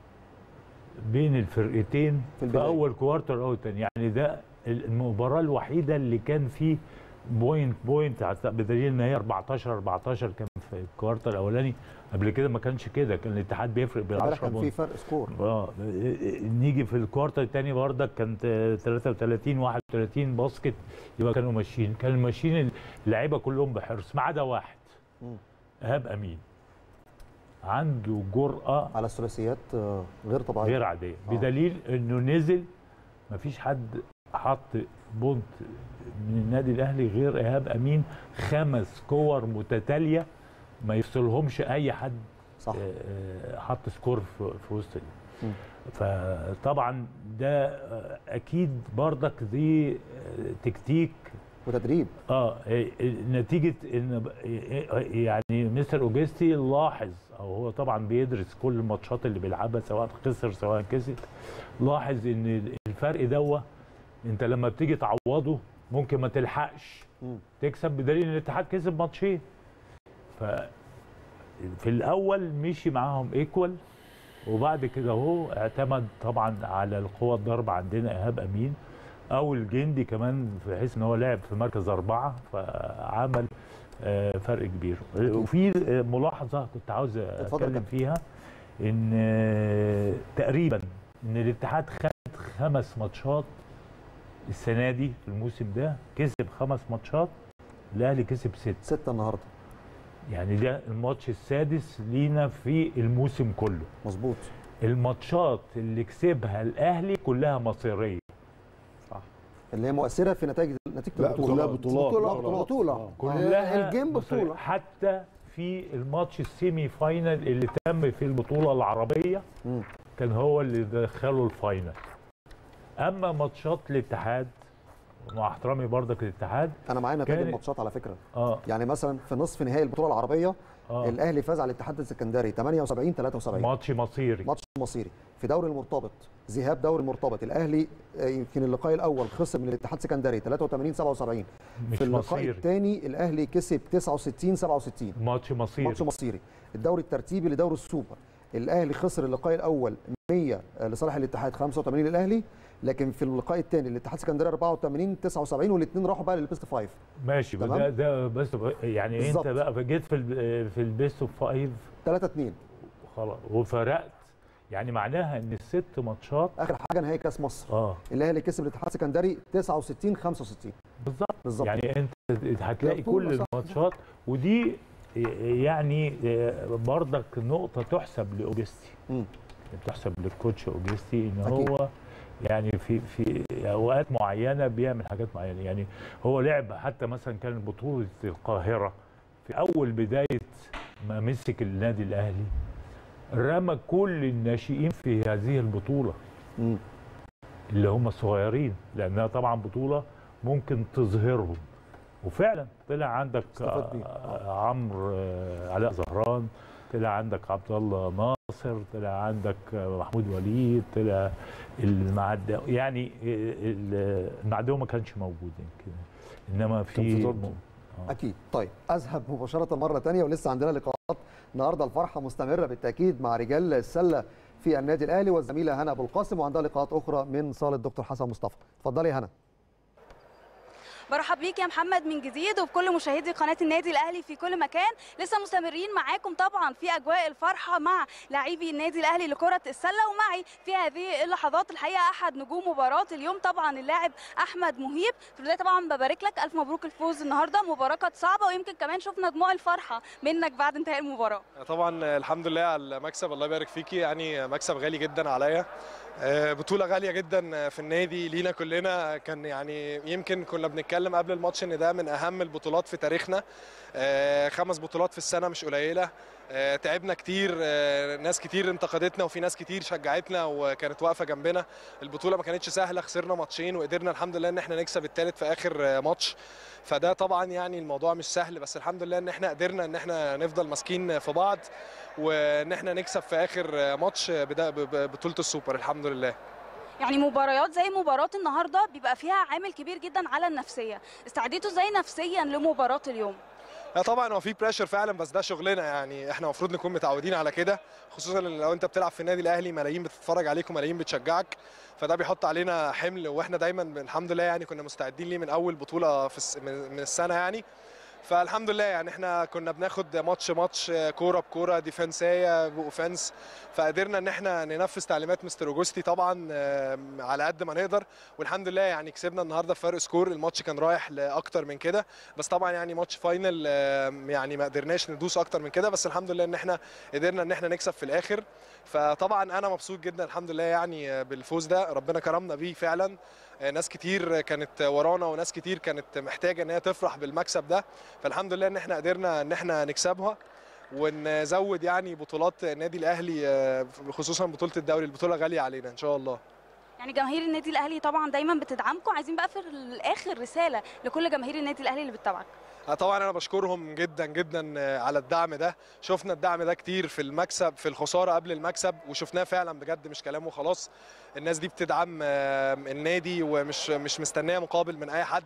بين الفرقتين في اول كوارتر او الثاني، يعني ده المباراه الوحيده اللي كان فيه بوينت بدليل ان هي 14 كان في الكوارتر الاولاني. قبل كده ما كانش كده، كان الاتحاد بيفرق بال10 بوينت. كان في فرق سكور. نيجي في الكوارتر الثاني بردك كانت 33 باسكت، يبقى كانوا ماشيين اللعيبه كلهم بحرص ما عدا واحد، ايهاب امين. عنده جرأة على الثلاثيات غير طبيعية، غير عادية، بدليل انه نزل مفيش حد حط بونت من النادي الاهلي غير ايهاب امين، 5 كور متتالية ما يفصلهمش اي حد. صح. حط سكور في وسط. فطبعا ده اكيد بردك دي تكتيك وتدريب. نتيجه ان يعني مستر اوجستي لاحظ، او هو طبعا بيدرس كل الماتشات اللي بيلعبها سواء خسر سواء كسب، لاحظ ان الفرق دوت انت لما بتيجي تعوضه ممكن ما تلحقش تكسب، بدليل ان الاتحاد كسب ماتشين. ففي الاول مشي معاهم ايكوال، وبعد كده هو اعتمد طبعا على القوه الضربه عندنا ايهاب امين او الجندي كمان، بحيث ان هو لعب في مركز 4 فعمل فرق كبير. وفي ملاحظه كنت عاوز اتكلم فيها، ان تقريبا ان الاتحاد خد 5 ماتشات السنه دي في الموسم ده، كسب 5 ماتشات، الاهلي كسب 6 النهارده. يعني ده الماتش السادس لينا في الموسم كله. مظبوط. الماتشات اللي كسبها الاهلي كلها مصيريه. صح. اللي هي مؤثره في نتيجه البطوله. كلها بطوله كلها الجيم بطوله. حتى في الماتش السيمي فاينل اللي تم في البطوله العربيه كان هو اللي دخله الفاينل. اما ماتشات الاتحاد، مع احترامي برضك للاتحاد، انا معايا نتائج الماتشات على فكره. يعني مثلا في نصف نهائي البطوله العربيه الاهلي فاز على الاتحاد السكندري 78-73، ماتش مصيري. في دوري المرتبط، ذهاب دوري المرتبط، الاهلي يمكن اللقاء الاول خسر من الاتحاد السكندري 83-77، في اللقاء الثاني الاهلي كسب 69-67، ماتش مصيري. الدوري الترتيبي لدوري السوبر، الاهلي خسر اللقاء الاول 100 لصالح الاتحاد، 85 للاهلي، لكن في اللقاء الثاني الاتحاد السكندري 84-79، والاثنين راحوا بقى للبيست 5. ماشي. ده بس يعني بالزبط. انت بقى جيت في البيست 5 3-2 خلاص وفرقت، يعني معناها ان ال6 ماتشات اخر حاجه نهائي كاس مصر الاهلي كسب الاتحاد السكندري 69-65. بالظبط. يعني انت هتلاقي كل الماتشات، ودي يعني برضك نقطه تحسب لاوجستي، بتحسب للكوتش اوجستي ان هو يعني في اوقات معينه بيعمل حاجات معينه. يعني هو لعب حتى مثلا كان بطوله القاهره في اول بدايه ما مسك النادي الاهلي، رمى كل الناشئين في هذه البطوله اللي هم الصغيرين، لانها طبعا بطوله ممكن تظهرهم. وفعلا طلع عندك عمرو علاء زهران، طلع عندك عبد الله ناصر، طلع عندك محمود وليد، طلع المعداوي. يعني المعداوي ما كانش موجود يمكن، انما في اكيد. طيب اذهب مباشره مره ثانيه، ولسه عندنا لقاءات النهارده. الفرحه مستمره بالتاكيد مع رجال السله في النادي الاهلي، والزميله هنا ابو القاسم، وعندها لقاءات اخرى من صاله الدكتور حسن مصطفى. اتفضلي يا هنا. برحب بيك يا محمد من جديد وبكل مشاهدي قناه النادي الاهلي في كل مكان. لسه مستمرين معاكم طبعا في اجواء الفرحه مع لاعبي النادي الاهلي لكره السله، ومعي في هذه اللحظات الحقيقه احد نجوم مباراه اليوم طبعا اللاعب احمد مهيب. في البدايه طبعا ببارك لك، الف مبروك الفوز النهارده، مباراه كانت صعبه ويمكن كمان شفنا دموع الفرحه منك بعد انتهاء المباراه. طبعا الحمد لله على المكسب، الله يبارك فيكي، يعني مكسب غالي جدا عليا، بطولة غالية جدا في النادي لينا كلنا. كان يعني يمكن كنا بنتكلم قبل الماتش ان ده من اهم البطولات في تاريخنا، 5 بطولات في السنة مش قليلة. تعبنا كتير، ناس كتير انتقدتنا وفي ناس كتير شجعتنا وكانت واقفة جنبنا. البطولة ما كانتش سهلة، خسرنا ماتشين وقدرنا الحمد لله ان احنا نكسب الثالث في اخر ماتش. فده طبعا يعني الموضوع مش سهل، بس الحمد لله ان احنا قدرنا ان احنا نفضل ماسكين في بعض وان احنا نكسب في اخر ماتش بطولة السوبر الحمد لله. يعني مباريات زي مباراة النهارده بيبقى فيها عامل كبير جدا على النفسية، استعديتوا ازاي نفسيا لمباراة اليوم؟ طبعا هو في بريشر فعلا، بس ده شغلنا، يعني احنا المفروض نكون متعودين على كده، خصوصا لو انت بتلعب في النادي الاهلي ملايين بتتفرج عليك وملايين بتشجعك، فده بيحط علينا حمل، واحنا دايما الحمد لله يعني كنا مستعدين ليه من اول بطولة من السنة يعني. فالحمد لله يعني احنا كنا بناخد ماتش كوره بكوره، ديفنسيه باوفنس، فقدرنا ان احنا ننفذ تعليمات مستر اوجوستي طبعا على قد ما نقدر، والحمد لله يعني كسبنا النهارده بفرق سكور. الماتش كان رايح لاكتر من كده، بس طبعا يعني ماتش فاينل يعني ما قدرناش ندوس اكتر من كده، بس الحمد لله ان احنا قدرنا ان احنا نكسب في الاخر. فطبعا انا مبسوط جدا الحمد لله يعني بالفوز ده، ربنا كرمنا بيه فعلا. ناس كتير كانت ورانا وناس كتير كانت محتاجه ان هي تفرح بالمكسب ده، فالحمد لله ان احنا قدرنا ان احنا نكسبها ونزود يعني بطولات النادي الاهلي، خصوصا بطوله الدوري. البطوله غاليه علينا ان شاء الله. يعني جماهير النادي الاهلي طبعا دايما بتدعمكم، عايزين بقى في الاخر رساله لكل جماهير النادي الاهلي اللي بتتابعك. طبعا انا بشكرهم جدا جدا على الدعم ده، شفنا الدعم ده كتير في المكسب في الخساره قبل المكسب، وشفناه فعلا بجد مش كلام وخلاص. الناس دي بتدعم النادي ومش مستنيه مقابل من اي حد،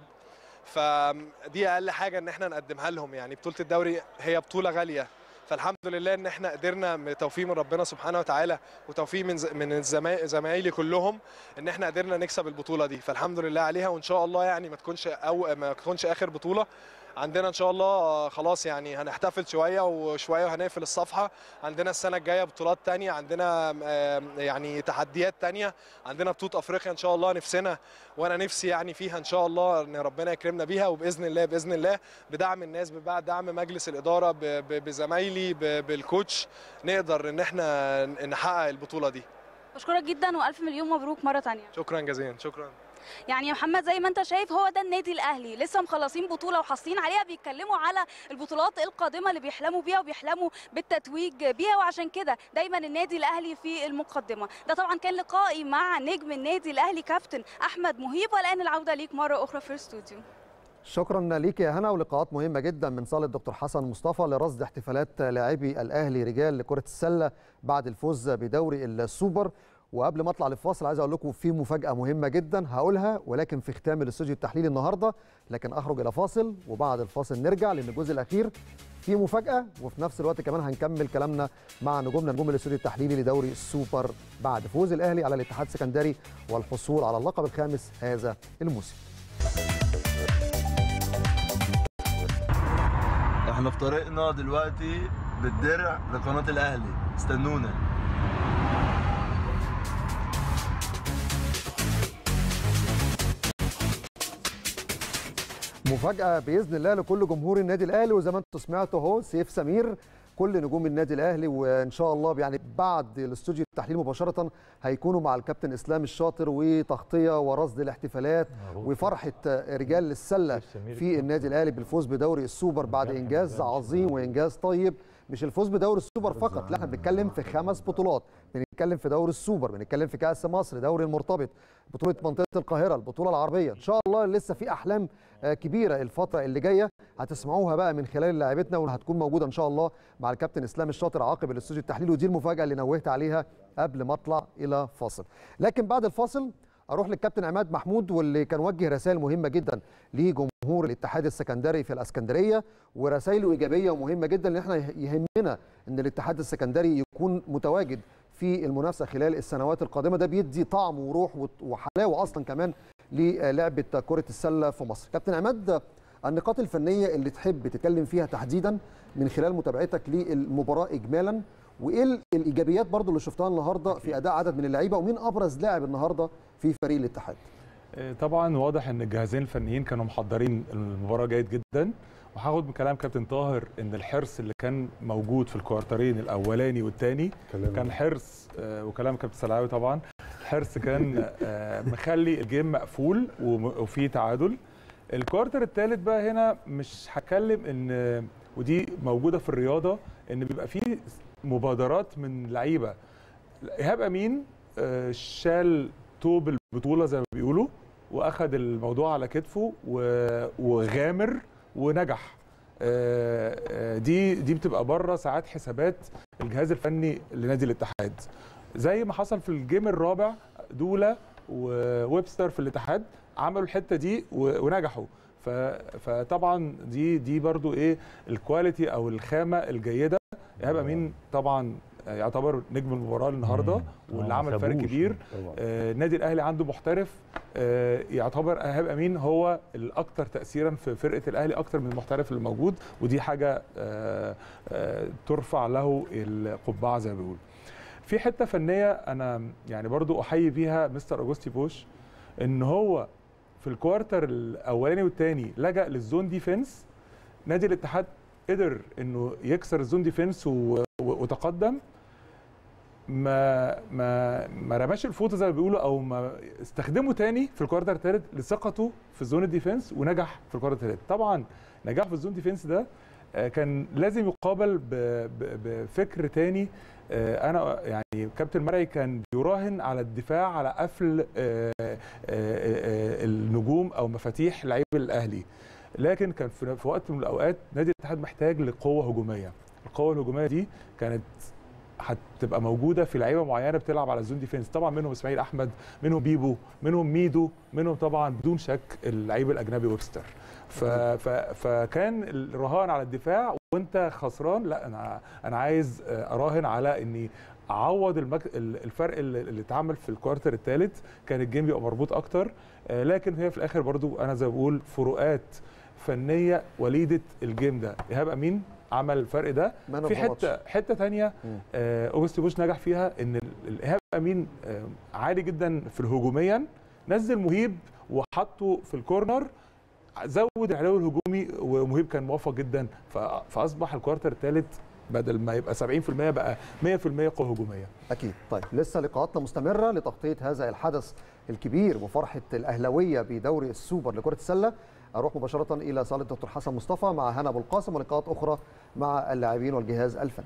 فدي اقل حاجه ان احنا نقدمها لهم. يعني بطوله الدوري هي بطوله غاليه، فالحمد لله ان احنا قدرنا بتوفيق من ربنا سبحانه وتعالى وتوفيق من زمايلي كلهم ان احنا قدرنا نكسب البطوله دي، فالحمد لله عليها. وان شاء الله يعني ما تكونش اخر بطوله عندنا ان شاء الله. خلاص يعني هنحتفل شويه وهنقفل الصفحه. عندنا السنه الجايه بطولات تانية، عندنا يعني تحديات تانية، عندنا بطوله افريقيا ان شاء الله نفسنا، وانا نفسي يعني فيها ان شاء الله ان ربنا يكرمنا بيها، وباذن الله بدعم الناس، ببعد دعم مجلس الاداره، بزمايلي، بالكوتش، نقدر ان احنا نحقق البطوله دي. بشكرك جدا والف مليون مبروك مره ثانيه. شكرا جزيلا. شكرا. يعني يا محمد زي ما انت شايف هو ده النادي الاهلي، لسه مخلصين بطوله وحاصلين عليها، بيتكلموا على البطولات القادمه اللي بيحلموا بيها وبيحلموا بالتتويج بيها، وعشان كده دايما النادي الاهلي في المقدمه. ده طبعا كان لقائي مع نجم النادي الاهلي كابتن احمد مهيب، والان العوده ليك مره اخرى في الاستوديو. شكرا ليك يا هنا، ولقاءات مهمه جدا من صاله دكتور حسن مصطفى لرصد احتفالات لاعبي الاهلي رجال لكره السله بعد الفوز بدوري السوبر. وقبل ما اطلع للفاصل عايز اقول لكم في مفاجاه مهمه جدا هقولها، ولكن في ختام الاستوديو التحليلي النهارده، لكن اخرج الى فاصل وبعد الفاصل نرجع، لان الجزء الاخير في مفاجاه، وفي نفس الوقت كمان هنكمل كلامنا مع نجوم الاستوديو التحليلي لدوري السوبر بعد فوز الاهلي على الاتحاد السكندري والحصول على اللقب الخامس هذا الموسم. احنا في طريقنا دلوقتي بالدرع لقناه الاهلي، استنونا. مفاجأة بإذن الله لكل جمهور النادي الأهلي، وزي ما انتم سمعتوا اهو سيف سمير كل نجوم النادي الأهلي، وإن شاء الله يعني بعد الاستوديو التحليل مباشرة هيكونوا مع الكابتن إسلام الشاطر وتغطية ورصد الاحتفالات وفرحة رجال السلة في النادي الأهلي بالفوز بدوري السوبر بعد إنجاز عظيم وإنجاز طيب. مش الفوز بدوري السوبر فقط، لا احنا بنتكلم في 5 بطولات، بنتكلم في دوري السوبر، بنتكلم في كأس مصر، دوري المرتبط، بطولة منطقة القاهرة، البطولة العربية. إن شاء الله لسه في أحلام كبيرة الفترة اللي جاية هتسمعوها بقى من خلال لاعبتنا، وهتكون موجودة إن شاء الله مع الكابتن إسلام الشاطر عقب الاستوديو التحليل، ودي المفاجأة اللي نوهت عليها قبل ما أطلع إلى فاصل. لكن بعد الفاصل اروح للكابتن عماد محمود، واللي كان وجه رسائل مهمه جدا لجمهور الاتحاد السكندري في الاسكندريه، ورسائله ايجابيه ومهمه جدا، ان احنا يهمنا ان الاتحاد السكندري يكون متواجد في المنافسه خلال السنوات القادمه. ده بيدي طعم وروح وحلاوه اصلا كمان للعبه كره السله في مصر. كابتن عماد، النقاط الفنيه اللي تحب تتكلم فيها تحديدا من خلال متابعتك للمباراه اجمالا، وايه الايجابيات برضو اللي شفتها النهارده في اداء عدد من اللعيبه، ومين ابرز لاعب النهارده في فريق الاتحاد؟ طبعا واضح ان الجهازين الفنيين كانوا محضرين المباراه جيد جدا، وهاخد من كلام كابتن طاهر ان الحرص اللي كان موجود في الكوارترين الاولاني والثاني كان حرص، وكلام كابتن سلعاوي طبعا الحرص كان مخلي الجيم مقفول وفي تعادل. الكوارتر الثالث بقى هنا مش هتكلم ان، ودي موجوده في الرياضه، ان بيبقى في مبادرات من لعيبه. ايهاب امين شال طوب البطوله زي ما بيقولوا، واخد الموضوع على كتفه وغامر ونجح. دي بتبقى بره ساعات حسابات الجهاز الفني لنادي الاتحاد، زي ما حصل في الجيم الرابع دولا وويبستر في الاتحاد عملوا الحته دي ونجحوا. فطبعا دي برضو ايه الكواليتي او الخامه الجيده. ايهاب امين طبعا يعتبر نجم المباراه النهارده، واللي عمل فرق كبير. النادي الاهلي عنده محترف، يعتبر ايهاب امين هو الاكثر تاثيرا في فرقه الاهلي اكثر من المحترف اللي موجود، ودي حاجه ترفع له القبعه زي ما بيقولوا. في حته فنيه انا يعني برضو احيي بيها مستر اوجوستي بوش، ان هو في الكوارتر الاولاني والثاني لجأ للزون ديفنس. نادي الاتحاد قدر انه يكسر الزون ديفنس وتقدم، ما رماش الفوطه زي ما بيقولوا، او ما استخدمه تاني في الكوارتر الثالث لثقته في الزون الديفنس ونجح في الكوارتر الثالث. طبعا نجاح في الزون ديفنس ده كان لازم يقابل بفكر تاني. انا يعني كابتن مرعي كان بيراهن على الدفاع على قفل النجوم او مفاتيح لعيبه الاهلي، لكن كان في وقت من الاوقات نادي الاتحاد محتاج لقوه هجوميه. القوه الهجوميه دي كانت هتبقى موجوده في لعيبه معينه بتلعب على الزون ديفنس، طبعا منهم اسماعيل احمد، منهم بيبو، منهم ميدو، منهم طبعا بدون شك اللعيب الاجنبي ويبستر. فكان الرهان على الدفاع وانت خسران، لا انا عايز اراهن على اني اعوض الفرق اللي اتعمل في الكوارتر الثالث، كان الجيم يبقى مربوط اكتر. لكن هي في الاخر برضو انا زي ما بقول فروقات فنيه وليده الجيم ده. ايهاب امين عمل الفرق ده. في حته ثانيه اوجوستي بوش نجح فيها، ان ايهاب امين عالي جدا في الهجوميا، نزل مهيب وحطه في الكورنر، زود العلو الهجومي، ومهيب كان موفق جدا، فاصبح الكوارتر الثالث بدل ما يبقى 70% بقى 100% قوه هجوميه. اكيد. طيب لسه لقاءاتنا مستمره لتغطيه هذا الحدث الكبير وفرحه الاهلاويه بدوري السوبر لكره السله. اروح مباشره الى صاله دكتور حسن مصطفى مع هنا ابو القاسم ولقاءات اخرى مع اللاعبين والجهاز الفني.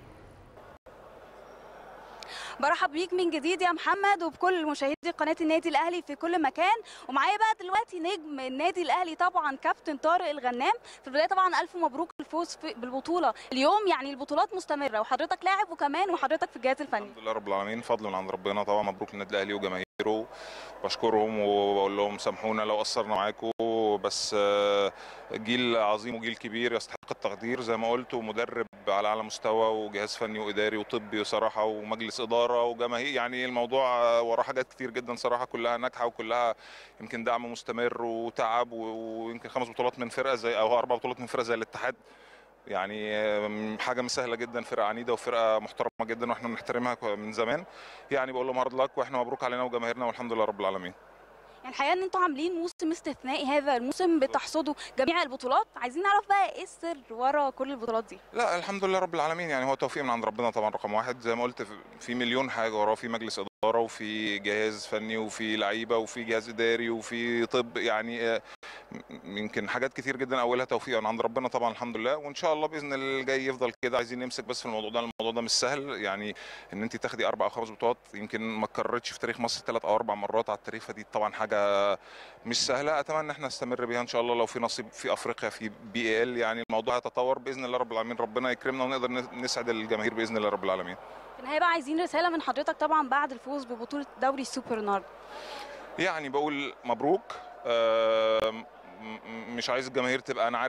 برحب بيك من جديد يا محمد وبكل مشاهدي قناه النادي الاهلي في كل مكان. ومعايا بقى دلوقتي نجم النادي الاهلي طبعا كابتن طارق الغنام. في البدايه طبعا الف مبروك الفوز بالبطوله اليوم، يعني البطولات مستمره وحضرتك لاعب وكمان وحضرتك في الجهاز الفني. الحمد لله رب العالمين، فضل من عند ربنا طبعا. مبروك للنادي الاهلي وجماهيره، بشكرهم وبقول لهم سامحونا لو قصرنا معاكم، بس جيل عظيم وجيل كبير يستحق التقدير زي ما قلت، ومدرب على اعلى مستوى وجهاز فني واداري وطبي صراحه ومجلس اداره وجماهير. يعني الموضوع وراه حاجات كتير جدا صراحه، كلها ناجحه وكلها يمكن دعم مستمر وتعب، ويمكن 5 بطولات من فرقه زي او 4 بطولات من فرقه زي الاتحاد. يعني حاجه مش سهله جدا، فرقه عنيده وفرقه محترمه جدا واحنا بنحترمها من زمان. يعني بقول لهم هارد لك، واحنا مبروك علينا وجماهيرنا والحمد لله رب العالمين. يعني الحقيقه ان انتوا عاملين موسم استثنائي هذا الموسم، بتحصدوا جميع البطولات. عايزين نعرف بقى ايه السر ورا كل البطولات دي؟ لا الحمد لله رب العالمين، يعني هو توفيق من عند ربنا طبعا رقم واحد. زي ما قلت في مليون حاجه وراه، في مجلس اداره وفي جهاز فني وفي لعيبه وفي جهاز اداري وفي طب، يعني يمكن حاجات كتير جدا اولها توفيق من عند ربنا طبعا الحمد لله. وان شاء الله باذن الله الجاي يفضل كده. عايزين نمسك بس في الموضوع ده مش سهل، يعني ان انت تاخدي 4 أو 5 بطولات يمكن ما اتكررتش في تاريخ مصر 3 أو 4 مرات على التاريخ، فدي طبعا حاجه مش سهله. اتمنى ان احنا نستمر بيها ان شاء الله، لو في نصيب في افريقيا في BAL، يعني الموضوع هيتطور باذن الله رب العالمين، ربنا يكرمنا ونقدر نسعد الجماهير باذن الله رب العالمين. في النهايه بقى عايزين رساله من حضرتك طبعا بعد الفوز ببطوله دوري السوبر النهارده. يعني بقول مبروك، مش عايز الجماهير تبقى، انا عارف ان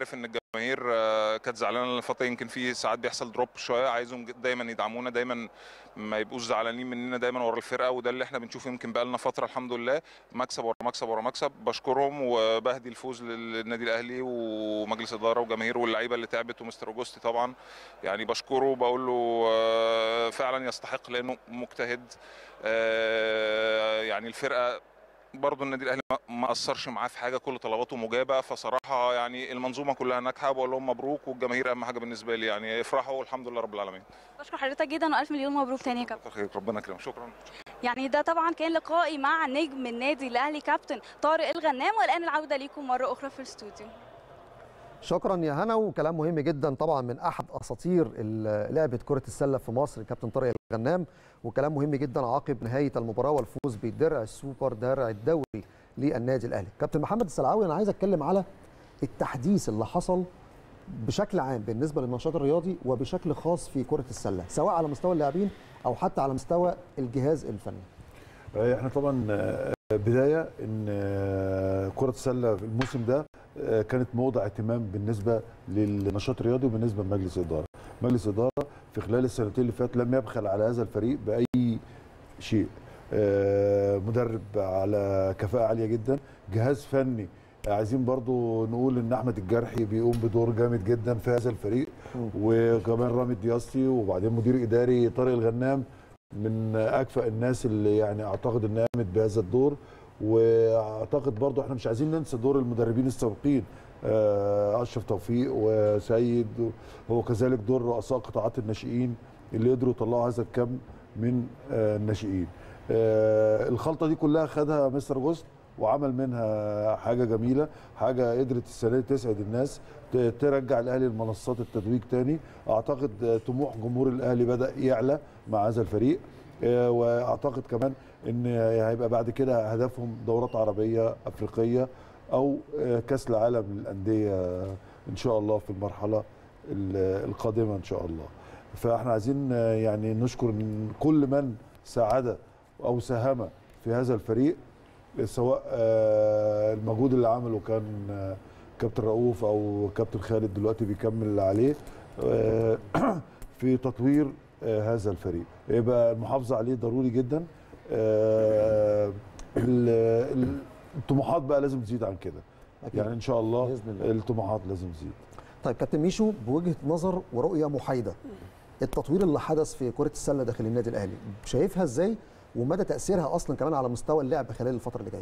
الجماهير كانت زعلانه الفتره، يمكن في ساعات بيحصل دروب شويه، عايزهم دايما يدعمونا، دايما ما يبقوش زعلانين مننا، دايما ورا الفرقه، وده اللي احنا بنشوفه يمكن بقى لنا فتره الحمد لله، مكسب ورا مكسب ورا مكسب. بشكرهم وبهدي الفوز للنادي الاهلي ومجلس اداره وجماهير واللعيبه اللي تعبت ومستر اوجوستي طبعا، يعني بشكره وبقول له فعلا يستحق لانه مجتهد. يعني الفرقه برضه النادي الاهلي ما قصرش معاه في حاجه، كل طلباته مجابه، فصراحه يعني المنظومه كلها ناجحه، بقول لهم مبروك، والجماهير اهم حاجه بالنسبه لي، يعني افرحوا والحمد لله رب العالمين. بشكر حضرتك جدا والف مليون مبروك تاني يا كابتن. خير، ربنا يكرمك، شكرا. يعني ده طبعا كان لقائي مع نجم النادي الاهلي كابتن طارق الغنام، والان العوده ليكم مره اخرى في الاستوديو. شكرا يا هنا، وكلام مهم جدا طبعا من احد اساطير لعبه كره السله في مصر كابتن طارق الغنام، وكلام مهم جدا عقب نهايه المباراه والفوز بالدرع السوبر درع الدوري للنادي الاهلي. كابتن محمد السلعاوي، انا عايز اتكلم على التحديث اللي حصل بشكل عام بالنسبه للنشاط الرياضي وبشكل خاص في كره السله، سواء على مستوى اللاعبين او حتى على مستوى الجهاز الفني. احنا طبعا بدايه ان كره السله في الموسم ده كانت موضع اهتمام بالنسبه للنشاط الرياضي وبالنسبه لمجلس الاداره. مجلس الاداره في خلال السنتين اللي فاتت لم يبخل على هذا الفريق باي شيء. مدرب على كفاءه عاليه جدا، جهاز فني عايزين برضو نقول ان احمد الجرحي بيقوم بدور جامد جدا في هذا الفريق، وكمان رامي الدياسطي، وبعدين مدير اداري طارق الغنام من اكفأ الناس اللي يعني اعتقد انها قامت بهذا الدور. واعتقد برضو احنا مش عايزين ننسى دور المدربين السابقين، اشرف توفيق وسيد، هو كذلك دور رؤساء قطاعات الناشئين اللي قدروا يطلعوا هذا الكم من الناشئين. الخلطه دي كلها خدها مستر جوست وعمل منها حاجه جميله، حاجه قدرت السنه دي تسعد الناس، ترجع الاهلي لمنصات التتويج تاني. اعتقد طموح جمهور الاهلي بدا يعلى مع هذا الفريق، واعتقد كمان ان هيبقى بعد كده هدفهم دورات عربيه افريقيه او كاس العالم للانديه ان شاء الله في المرحله القادمه ان شاء الله. فاحنا عايزين يعني نشكر كل من ساعد او ساهم في هذا الفريق، سواء المجهود اللي عمله كان كابتن رؤوف او كابتن خالد دلوقتي بيكمل عليه في تطوير هذا الفريق. يبقى المحافظه عليه ضروري جدا. الطموحات بقى لازم تزيد عن كده، يعني ان شاء الله الطموحات لازم تزيد. طيب كابتن ميشو، بوجهه نظر ورؤيه محايده، التطوير اللي حدث في كره السله داخل النادي الاهلي شايفها ازاي، ومدى تاثيرها اصلا كمان على مستوى اللعب خلال الفتره اللي جايه؟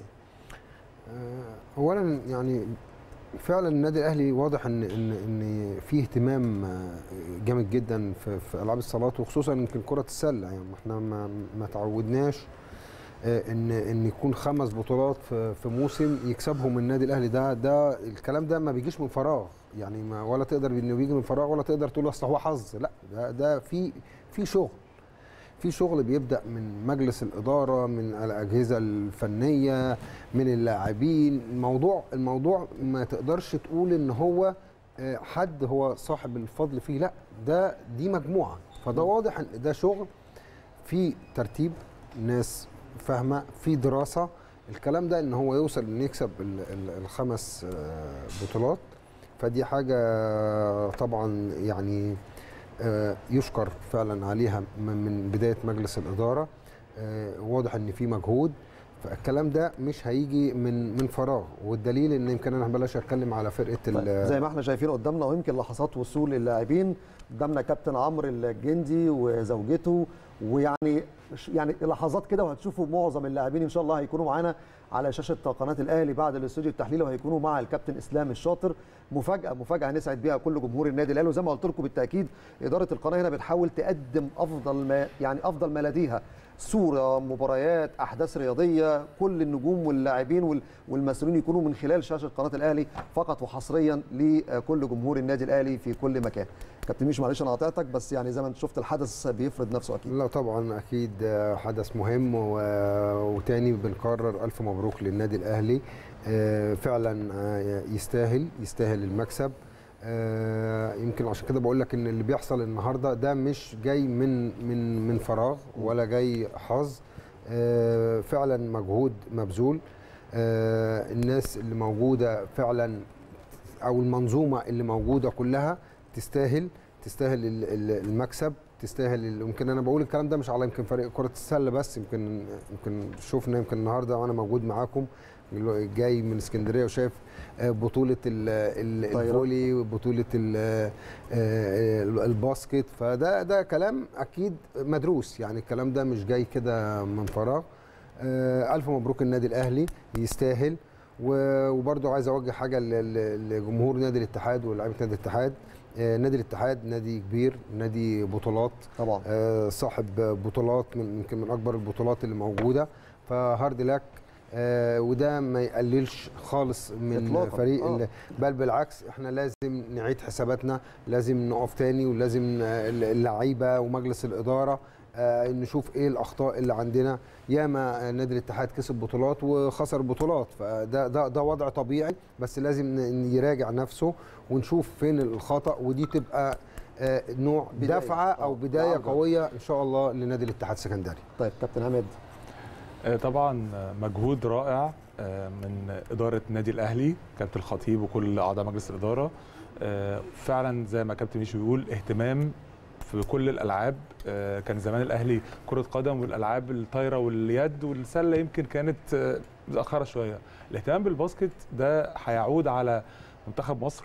اولا يعني فعلا النادي الاهلي واضح ان فيه اهتمام جامد جدا في العاب الصالات، وخصوصا يمكن كره السله. يعني احنا ما تعودناش ان يكون 5 بطولات في موسم يكسبهم النادي الاهلي. ده الكلام ده ما بيجيش من فراغ، يعني ولا تقدر انه بيجي من فراغ، ولا تقدر تقول اصل هو حظ، لا ده في شغل بيبدا من مجلس الاداره، من الاجهزه الفنيه، من اللاعبين. الموضوع ما تقدرش تقول ان هو حد هو صاحب الفضل فيه، لا دي مجموعه. فده واضح ان ده شغل في ترتيب، ناس فاهمه، في دراسه. الكلام ده ان هو يوصل ان يكسب ال5 بطولات، فدي حاجه طبعا يعني يشكر فعلا عليها من بدايه مجلس الاداره. واضح ان في مجهود، فالكلام ده مش هيجي من فراغ. والدليل ان يمكن انا بلاش اتكلم على فرقه زي ما احنا شايفين قدامنا، ويمكن لحظات وصول اللاعبين قدامنا كابتن عمرو الجندي وزوجته، ويعني لحظات كده وهتشوفوا معظم اللاعبين ان شاء الله هيكونوا معانا على شاشه قناه الاهلي بعد الاستوديو التحليلي، وهيكونوا مع الكابتن اسلام الشاطر. مفاجاه هنسعد بيها كل جمهور النادي الاهلي. وزي ما قلت لكم بالتاكيد اداره القناه هنا بتحاول تقدم افضل ما لديها، صوره، مباريات، احداث رياضيه، كل النجوم واللاعبين والمسؤولين يكونوا من خلال شاشه قناه الاهلي فقط وحصريا لكل جمهور النادي الاهلي في كل مكان. كابتن ميشو معلش انا قاطعتك، بس يعني زي ما انت شفت الحدث بيفرض نفسه اكيد. لا طبعا اكيد حدث مهم، وتاني بنكرر الف مبروك للنادي الاهلي. فعلا يستاهل المكسب. يمكن عشان كده بقول لك ان اللي بيحصل النهارده ده مش جاي من فراغ ولا جاي حظ. فعلا مجهود مبذول. الناس اللي موجوده فعلا او المنظومه اللي موجوده كلها تستاهل المكسب، تستاهل يمكن انا بقول الكلام ده مش على يمكن فريق كره السله بس، يمكن شفنا يمكن النهارده وانا موجود معاكم جاي من اسكندريه وشايف بطوله الفولي وبطوله الباسكت، فده كلام اكيد مدروس، يعني الكلام ده مش جاي كده من فراغ. الف مبروك النادي الاهلي، يستاهل. وبرضه عايز اوجه حاجه لجمهور نادي الاتحاد ولاعيبه نادي الاتحاد. نادي الاتحاد نادي كبير، نادي بطولات طبعا، صاحب بطولات يمكن من اكبر البطولات اللي موجوده، فهارد لك. وده ما يقللش خالص من فريق بل بالعكس احنا لازم نعيد حساباتنا، لازم نقف تاني، ولازم اللعيبه ومجلس الاداره نشوف ايه الاخطاء اللي عندنا. ياما نادي الاتحاد كسب بطولات وخسر بطولات، فده وضع طبيعي، بس لازم يراجع نفسه ونشوف فين الخطأ، ودي تبقى نوع دفعه او بدايه قويه ان شاء الله لنادي الاتحاد السكندري. طيب كابتن حماد. طبعا مجهود رائع من اداره النادي الاهلي، كابتن الخطيب وكل اعضاء مجلس الاداره. فعلا زي ما كابتن ميشو بيقول، اهتمام في كل الالعاب. كان زمان الاهلي كره قدم والالعاب الطايره واليد والسله يمكن كانت متاخره شويه. الاهتمام بالباسكت ده هيعود على منتخب مصر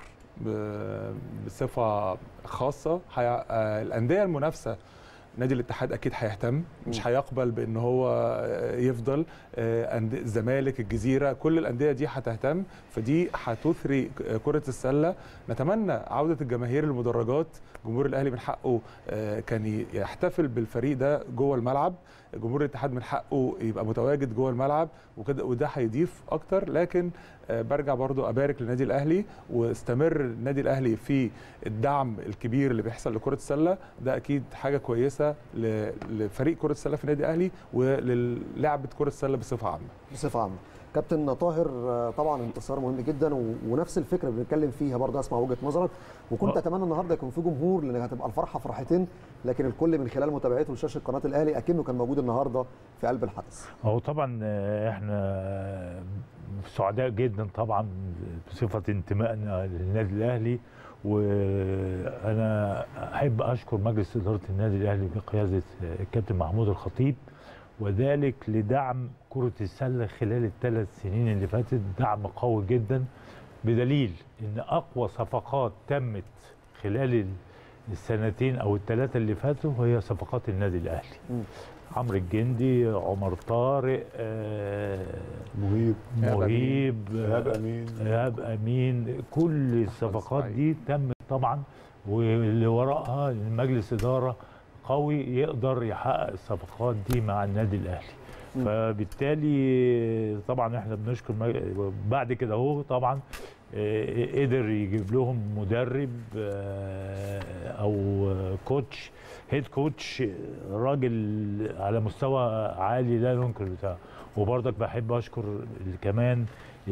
بصفه خاصه. الانديه المنافسه نادي الاتحاد اكيد هيهتم، مش هيقبل بان هو يفضل. الزمالك، الجزيره، كل الانديه دي هتهتم، فدي هتثري كره السله. نتمنى عوده الجماهير للمدرجات. جمهور الاهلي من حقه كان يحتفل بالفريق ده جوه الملعب، جمهور الاتحاد من حقه يبقى متواجد جوه الملعب وكده، وده هيضيف اكتر. لكن برجع برضو ابارك للنادي الاهلي، واستمر النادي الاهلي في الدعم الكبير اللي بيحصل لكره السله. ده اكيد حاجه كويسه لفريق كره السله في النادي الاهلي وللعبه كره السله بصفه عامه. كابتن طاهر، طبعا انتصار مهم جدا، ونفس الفكره اللي بنتكلم فيها برضه اسمع وجهه نظرك، وكنت اتمنى النهارده يكون في جمهور، لان هتبقى الفرحه فرحتين، لكن الكل من خلال متابعته لشاشه قناه الاهلي اكنه كان موجود النهارده في قلب الحدث. هو طبعا احنا سعداء جدا طبعا بصفه انتمائنا للنادي الاهلي، وانا احب اشكر مجلس اداره النادي الاهلي بقياده الكابتن محمود الخطيب، وذلك لدعم كرة السلة خلال ال3 سنين اللي فاتت، دعم قوي جدا، بدليل ان اقوى صفقات تمت خلال السنتين او ال3 اللي فاتوا هي صفقات النادي الاهلي. عمرو الجندي، عمر طارق، مهيب، ايهاب امين، كل الصفقات دي تمت طبعا، واللي وراءها مجلس اداره قوي يقدر يحقق الصفقات دي مع النادي الاهلي. فبالتالي طبعا احنا بنشكر بعد كده هو طبعا قدر يجيب لهم مدرب او كوتش، هيد كوتش، راجل على مستوى عالي لا ينكر بتاعه. وبرضك بحب اشكر كمان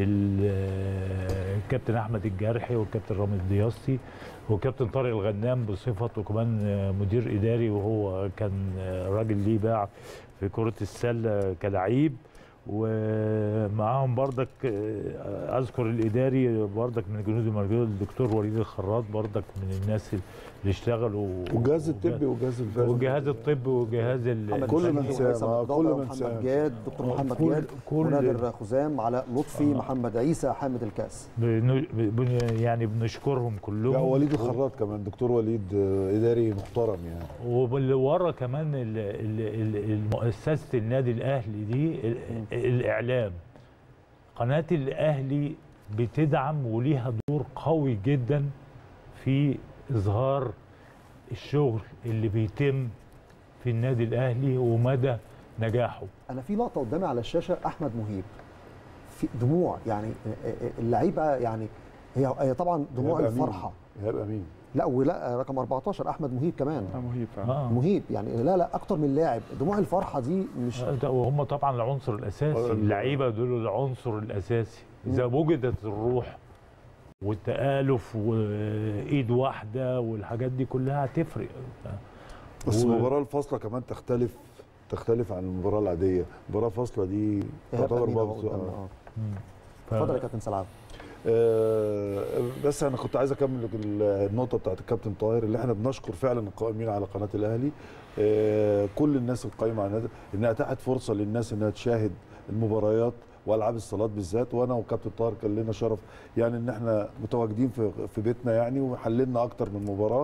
الكابتن احمد الجارحي والكابتن رامي الدياسطي وكابتن طارق الغنام بصفته كمان مدير اداري، وهو كان راجل ليه باع في كره السله كلاعب. ومعاهم بردك اذكر الاداري بردك من جنود المرجله الدكتور وليد الخراط، بردك من الناس اللي اشتغلوا، والجهاز الطبي والجهاز الطبي وجهاز كل من محمد جاد، دكتور محمد جاد، نادر خزام، علاء لطفي، محمد عيسى، حامد الكاس. يعني بنشكرهم كلهم. لا وليد الخراط كمان، دكتور وليد اداري محترم يعني. واللي ورا كمان مؤسسه النادي الاهلي دي الاعلام، قناه الاهلي بتدعم وليها دور قوي جدا في اظهار الشغل اللي بيتم في النادي الاهلي ومدى نجاحه. انا في لقطه قدامي على الشاشه، احمد مهيب في دموع، يعني اللعيبه، يعني هي طبعا دموع الفرحه. ايهاب امين، لا ولا رقم 14 احمد مهيب كمان. مهيب مهيب، يعني لا اكتر من لاعب، دموع الفرحه دي مش وهم طبعا العنصر الاساسي، اللعيبه دول العنصر الاساسي. اذا وجدت الروح والتآلف وايد واحده والحاجات دي كلها هتفرق. بس المباراه الفاصله كمان تختلف عن المباراه العاديه. المباراه الفاصله دي تعتبر اتفضل يا كابتن سلام. بس انا كنت عايز اكمل النقطه بتاعت الكابتن طاهر اللي احنا بنشكر فعلا القائمين على قناه الاهلي، كل الناس القائمه على النادي انها اتاحت فرصه للناس انها تشاهد المباريات والعاب الصالات بالذات. وانا وكابتن طاهر كان لنا شرف يعني ان احنا متواجدين في بيتنا يعني، وحللنا اكتر من مباراه.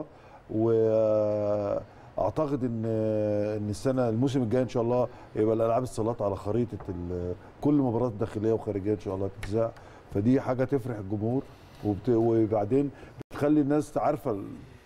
واعتقد ان الموسم الجاي ان شاء الله يبقى الالعاب الصالات على خريطه كل مباريات داخليه وخارجيه ان شاء الله تتذاع، فدي حاجه تفرح الجمهور وبعدين بتخلي الناس عارفه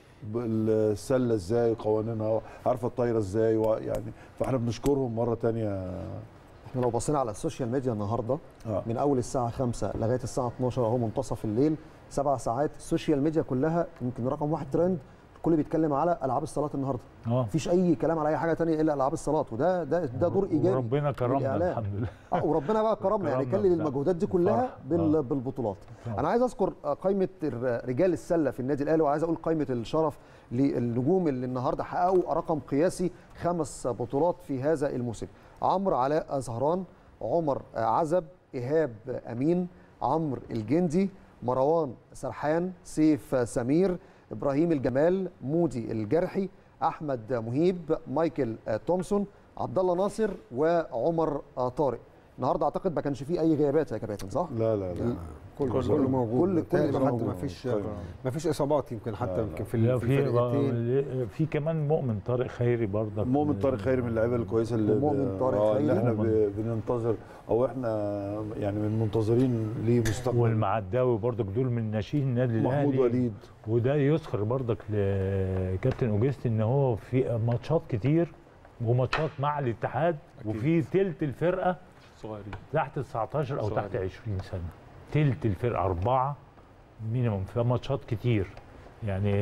السله ازاي، قوانينها، عارفه الطايره ازاي يعني. فاحنا بنشكرهم مره ثانيه. احنا لو بصينا على السوشيال ميديا النهارده من اول الساعه 5 لغايه الساعه 12 اهو منتصف الليل 7 ساعات، السوشيال ميديا كلها يمكن رقم 1 ترند، الكل بيتكلم على العاب الصالات النهارده. مفيش اي كلام على اي حاجه ثانيه الا العاب الصالات، وده دور ايجابي. وربنا كرمنا الحمد لله. وربنا بقى كرمنا يعني كلل المجهودات دي كلها بالبطولات. انا عايز اذكر قائمه رجال السله في النادي الاهلي، وعايز اقول قائمه الشرف للنجوم اللي النهارده حققوا رقم قياسي 5 بطولات في هذا الموسم. عمرو علاء زهران، عمر عزب، ايهاب امين، عمرو الجندي، مروان سرحان، سيف سمير، ابراهيم الجمال، مودي الجرحي، احمد مهيب، مايكل تومسون، عبد الله ناصر، وعمر طارق. النهارده اعتقد ما كانش فيه اي غيابات يا كابتن صح؟ لا كله موجود. كل حتى ما فيش اصابات يمكن حتى يمكن في الفرقتين. في كمان مؤمن طارق خيري برضك. مؤمن طارق خيري من اللعيبه الكويسه اللي احنا بننتظر او احنا يعني من منتظرين ليه مستقبل. والمعداوي برضك دول من ناشئين النادي الاهلي. محمود وليد. وده يذكر برضك لكابتن اوجستي ان هو في ماتشات كتير وماتشات مع الاتحاد وفي تلت الفرقه صغيرين تحت 19 او تحت 20 سنه، تلت الفرقه 4 مينيمم، في ماتشات كتير يعني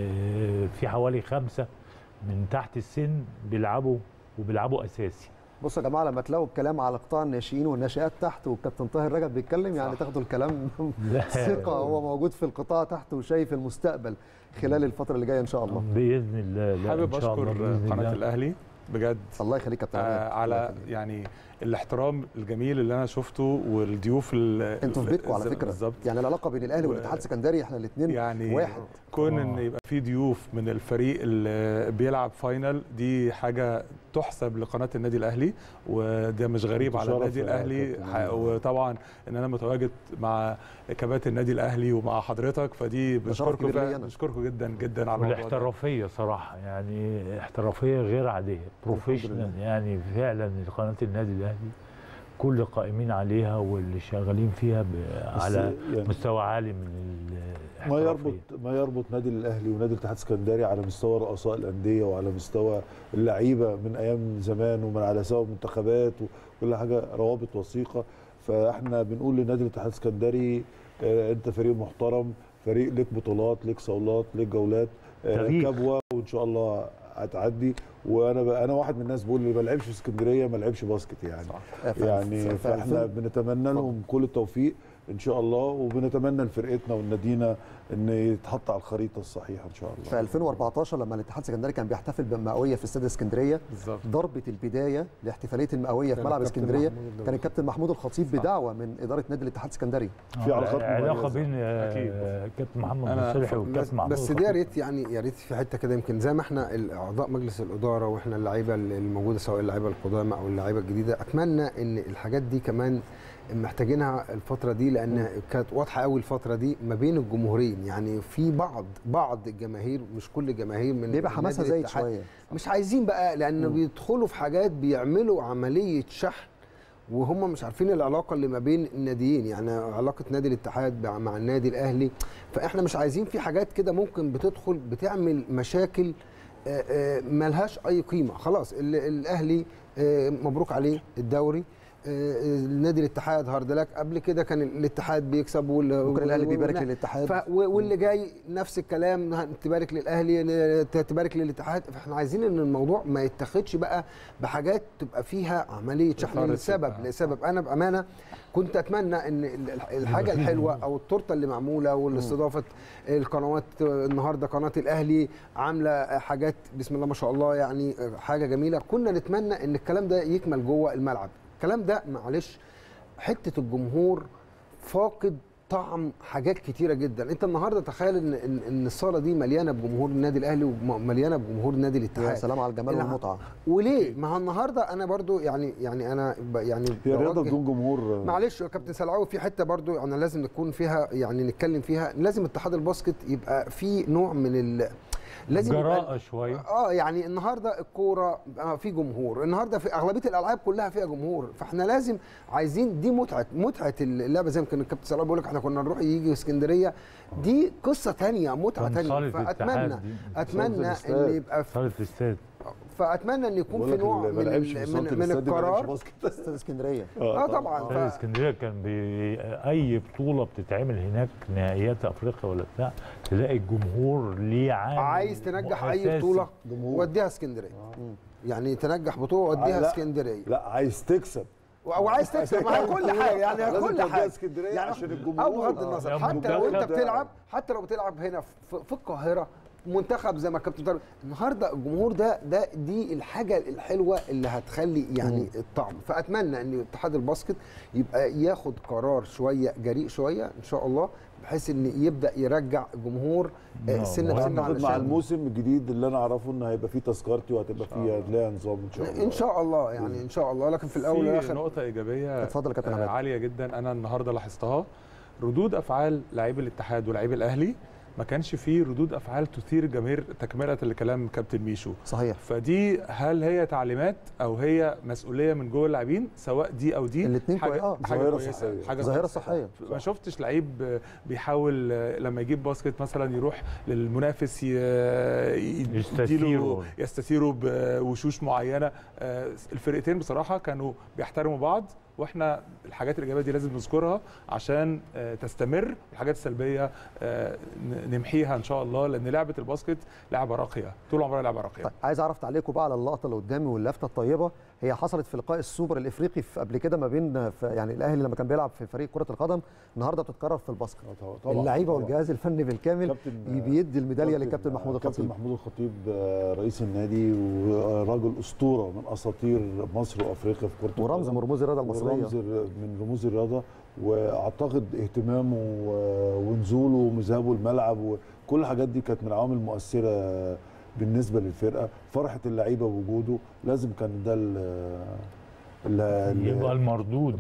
في حوالي 5 من تحت السن بيلعبوا اساسي. بصوا يا جماعه لما تلاقوا الكلام على قطاع الناشئين والناشئات تحت والكابتن طاهر رجب بيتكلم يعني تاخدوا الكلام ثقه، هو موجود في القطاع تحت وشايف المستقبل خلال الفتره اللي جايه ان شاء الله باذن الله. حابب اشكر قناه الاهلي بجد الله يخليك يا كابتن على يعني الاحترام الجميل اللي انا شفته والضيوف انتوا في بيتكم على فكره بالظبط. يعني العلاقه بين الاهلي والاتحاد السكندري احنا الاثنين يعني واحد. كون ان يبقى في ضيوف من الفريق اللي بيلعب فاينل دي حاجه تحسب لقناه النادي الاهلي، وده مش غريب على النادي الاهلي. وطبعا ان انا متواجد مع كباتن النادي الاهلي ومع حضرتك، فدي بشكركم جدا جدا على الموضوع. والاحترافيه صراحه يعني احترافيه غير عاديه، بروفيشنال يعني فعلا قناه النادي الاهلي كل قائمين عليها واللي شغالين فيها على يعني مستوى عالي من ما يربط نادي الاهلي ونادي الاتحاد السكندري على مستوى رؤساء الانديه وعلى مستوى اللعيبه من ايام زمان ومن على مستوى المنتخبات وكل حاجه روابط وثيقه. فاحنا بنقول لنادي الاتحاد السكندري انت فريق محترم، فريق ليك بطولات، ليك صولات، ليك جولات، كبوه، وان شاء الله هتعدي. وانا واحد من الناس بقول اللي ما لعبش في اسكندريه ما لعبش باسكت يعني. يعني فاحنا بنتمنى لهم كل التوفيق ان شاء الله، وبنتمنى لفرقتنا ونادينا ان يتحط على الخريطه الصحيحه ان شاء الله. في 2014 لما الاتحاد السكندري كان بيحتفل بمئويه في استاد اسكندريه، ضربه البدايه لاحتفاليه المئويه في ملعب اسكندريه كان الكابتن محمود الخطيب بدعوه من اداره نادي الاتحاد السكندري. في علاقه بين كابتن محمد مصلحي والكابتن محمود بس دي يا ريت في حته كده يمكن زي ما احنا اعضاء مجلس الاداره واحنا اللعيبه الموجوده سواء اللعيبه القدامى او اللعيبه الجديده، اتمنى ان الحاجات دي كمان محتاجينها الفتره دي، لان كانت واضحه قوي الفتره دي ما بين الجمهورين. يعني في بعض الجماهير، مش كل الجماهير، من بيبقى حماسها زايد شويه، مش عايزين بقى لان بيدخلوا في حاجات بيعملوا عمليه شحن وهم مش عارفين العلاقه اللي ما بين الناديين، يعني علاقه نادي الاتحاد مع النادي الاهلي. فاحنا مش عايزين في حاجات كده ممكن بتدخل بتعمل مشاكل ملهاش اي قيمه. خلاص الاهلي مبروك عليه الدوري، نادي الاتحاد هارد لك. قبل كده كان الاتحاد بيكسب ممكن الاهلي بيبارك للاتحاد، واللي جاي نفس الكلام، تبارك للاهلي تبارك للاتحاد. فاحنا عايزين ان الموضوع ما يتاخدش بقى بحاجات تبقى فيها عمليه شحن لسبب. انا بامانه كنت اتمنى ان الحاجه الحلوه او التورته اللي معموله والاستضافه القنوات النهارده، قناه الاهلي عامله حاجات بسم الله ما شاء الله، يعني حاجه جميله. كنا نتمنى ان الكلام ده يكمل جوه الملعب. الكلام ده معلش حته الجمهور فاقد طعم حاجات كتيره جدا. انت النهارده تخيل ان الصاله دي مليانه بجمهور النادي الاهلي ومليانه بجمهور النادي الاتحاد. يا سلام على الجمال والمتعه. وليه؟ ما هو النهارده انا برضو يعني انا يعني هي رياضه بدون جمهور. معلش يا كابتن سلعاوي، في حته برضو انا لازم نكون فيها يعني نتكلم فيها. لازم اتحاد الباسكت يبقى في نوع من لازم جراءه شويه. يعني النهارده الكوره في جمهور، النهارده في اغلبيه الالعاب كلها فيها جمهور، فاحنا لازم عايزين دي متعه اللعبه. زي ما كان الكابتن سلام بيقول لك احنا كنا نروح يجي اسكندريه، دي قصه ثانيه، متعه ثانيه. فاتمنى ان يبقى صاله الاستاد، فاتمنى ان يكون في نوع من القرار. استاد اسكندريه طبعا استاد اسكندريه كان اي بطوله بتتعمل هناك نهائيات افريقيا ولا بتاع، تلاقي الجمهور ليه عايز تنجح اي بطوله وديها اسكندريه. يعني تنجح بطوله وديها اسكندريه. لا عايز تكسب او عايز تكسب. ما هي كل حاجه يعني كل حاجه يعني عشان الجمهور. او بغض النظر حتى لو بتلعب هنا في القاهره منتخب زي ما كابتن طارق النهارده، الجمهور دي الحاجه الحلوه اللي هتخلي يعني الطعم. فاتمنى ان اتحاد الباسكت يبقى ياخد قرار شويه جريء شويه ان شاء الله، بحيث ان يبدا يرجع جمهور سنه بسنه. مع الموسم الجديد اللي انا اعرفه ان هيبقى فيه تذكرتي وهتبقى فيه لها نظام ان شاء الله. ان شاء الله يعني ان شاء الله. لكن في الاول والاخر نقطه ايجابيه اتفضل يا كابتن عاليه جدا انا النهارده لاحظتها، ردود افعال لاعبي الاتحاد ولاعبي الاهلي ما كانش فيه ردود افعال تثير جماهير تكمله لكلام كابتن ميشو. صحيح. فدي هل هي تعليمات او هي مسؤوليه من جوه اللاعبين، سواء دي او دي؟ الاثنين حاجه ظاهره صحيه. ما شفتش لعيب بيحاول لما يجيب باسكت مثلا يروح للمنافس يستثيره بوشوش معينه. الفرقتين بصراحه كانوا بيحترموا بعض، واحنا الحاجات الايجابيه دي لازم نذكرها عشان تستمر، والحاجات السلبيه نمحيها ان شاء الله، لان لعبه الباسكت لعبه راقيه طول عمرها، لعبه راقيه. طيب عايز اعرف تعليقكم بقى على اللقطه اللي قدامي واللفته الطيبه. هي حصلت في لقاء السوبر الافريقي قبل كده ما بين يعني الاهلي لما كان بيلعب في فريق كره القدم، النهارده بتتكرر في الباسكت. اللعيبه والجهاز الفني بالكامل بيدي الميداليه للكابتن محمود الخطيب. كابتن محمود الخطيب رئيس النادي وراجل اسطوره من اساطير مصر وافريقيا في كره القدم، ورمز من رموز الرياضه المصريه، ورمز من رموز الرياضه. واعتقد اهتمامه ونزوله ومذهبه الملعب وكل الحاجات دي كانت من العوامل المؤثره بالنسبه للفرقه. فرحه اللعيبه بوجوده لازم كان ده يبقى المردود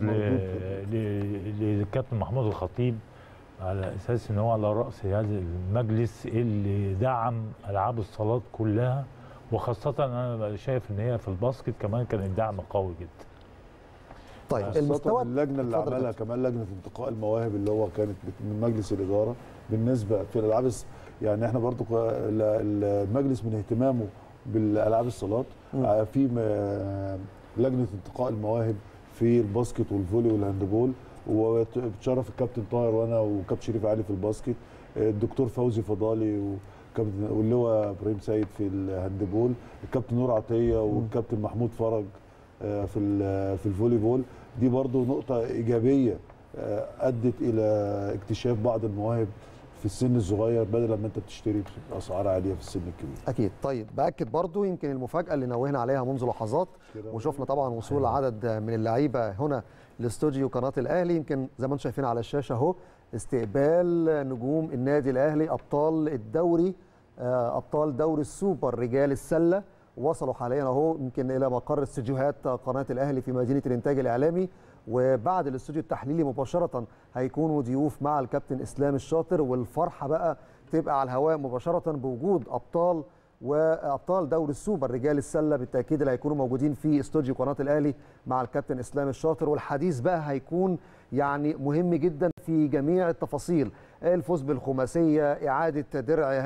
للكابتن محمود الخطيب، على اساس ان هو على راس هذا المجلس اللي دعم العاب الصالات كلها، وخاصه انا شايف ان هي في الباسكت كمان كان الدعم قوي جدا. طيب المستوى اللجنه اللي عملها كمان لجنه انتقاء المواهب اللي هو كانت من مجلس الاداره بالنسبه في الالعاب، يعني احنا برضو المجلس من اهتمامه بالالعاب الصالات في لجنه انتقاء المواهب في الباسكت والفولي والهاندبول، وبتشرف الكابتن طاهر وانا وكابتن شريف علي في الباسكت، الدكتور فوزي فضالي واللواء ابراهيم سيد في الهاندبول، الكابتن نور عطيه والكابتن محمود فرج في الفولي بول. دي برضو نقطه ايجابيه ادت الى اكتشاف بعض المواهب في السن الصغير بدل ما انت بتشتري باسعار عاليه في السن الكبير. اكيد. طيب باكد برضو يمكن المفاجاه اللي نوهنا عليها منذ لحظات، وشفنا طبعا وصول عدد من اللعيبه هنا لاستوديو قناه الاهلي. يمكن زي ما انتم شايفين على الشاشه اهو استقبال نجوم النادي الاهلي ابطال الدوري، ابطال دوري السوبر رجال السله، وصلوا حاليا اهو يمكن الى مقر استديوهات قناه الاهلي في مدينه الانتاج الاعلامي. وبعد الاستوديو التحليلي مباشره هيكونوا ضيوف مع الكابتن اسلام الشاطر، والفرحه بقى تبقى على الهواء مباشره بوجود ابطال دوري السوبر رجال السله. بالتاكيد اللي هيكونوا موجودين في استوديو قناه الاهلي مع الكابتن اسلام الشاطر، والحديث بقى هيكون يعني مهم جدا في جميع التفاصيل. الفوز بالخماسيه، اعاده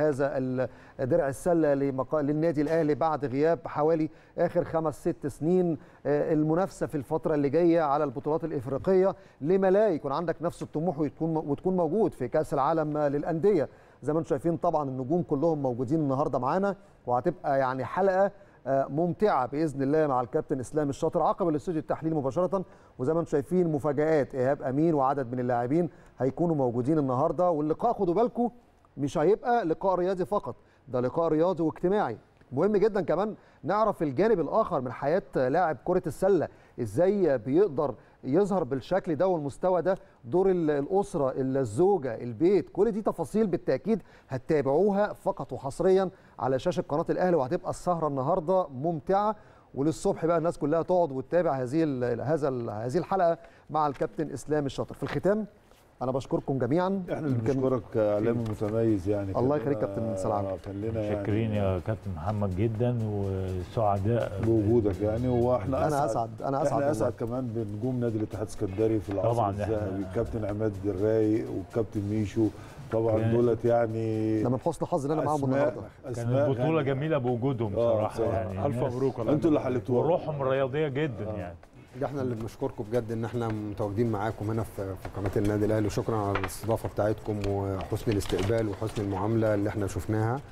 درع السله للنادي الاهلي بعد غياب حوالي اخر 5-6 سنين، المنافسه في الفتره اللي جايه على البطولات الافريقيه، لما لا يكون عندك نفس الطموح وتكون موجود في كاس العالم للانديه. زي ما انتم شايفين طبعا النجوم كلهم موجودين النهارده معانا، وهتبقى يعني حلقه ممتعه باذن الله مع الكابتن اسلام الشاطر عقب الاستوديو التحليلي مباشره. وزي ما انتم شايفين مفاجآت، ايهاب امين وعدد من اللاعبين هيكونوا موجودين النهارده. واللقاء خدوا بالكم مش هيبقى لقاء رياضي فقط، ده لقاء رياضي واجتماعي. مهم جدا كمان نعرف الجانب الاخر من حياه لاعب كره السله، ازاي بيقدر يظهر بالشكل ده والمستوى ده، دور الاسره، الزوجه، البيت، كل دي تفاصيل بالتاكيد هتتابعوها فقط وحصريا على شاشه قناه الاهلي، وهتبقى السهره النهارده ممتعه، وللصبح بقى الناس كلها تقعد وتتابع هذه الحلقه مع الكابتن اسلام الشاطر. في الختام انا بشكركم جميعا. احنا اللي بنشكرك اعلامي متميز يعني. الله يخليك كابتن سلام. شاكرين يا كابتن محمد جدا وسعداء بوجودك يعني. واحنا انا اسعد كمان بنجوم نادي الاتحاد السكندري في العصر الذهبي، الكابتن عماد الرايق والكابتن ميشو طبعا دولت يعني. ده من حسن حظ ان انا معاهم النهارده. كانت بطوله جميله بوجودهم صراحه يعني. الف مبروك انتوا اللي حلتوها وروحهم رياضيه جدا يعني. ده احنا اللي بنشكركم بجد ان احنا متواجدين معاكم هنا في قناه النادي الاهلي، وشكرا على الاستضافه بتاعتكم وحسن الاستقبال وحسن المعامله اللي احنا شفناها.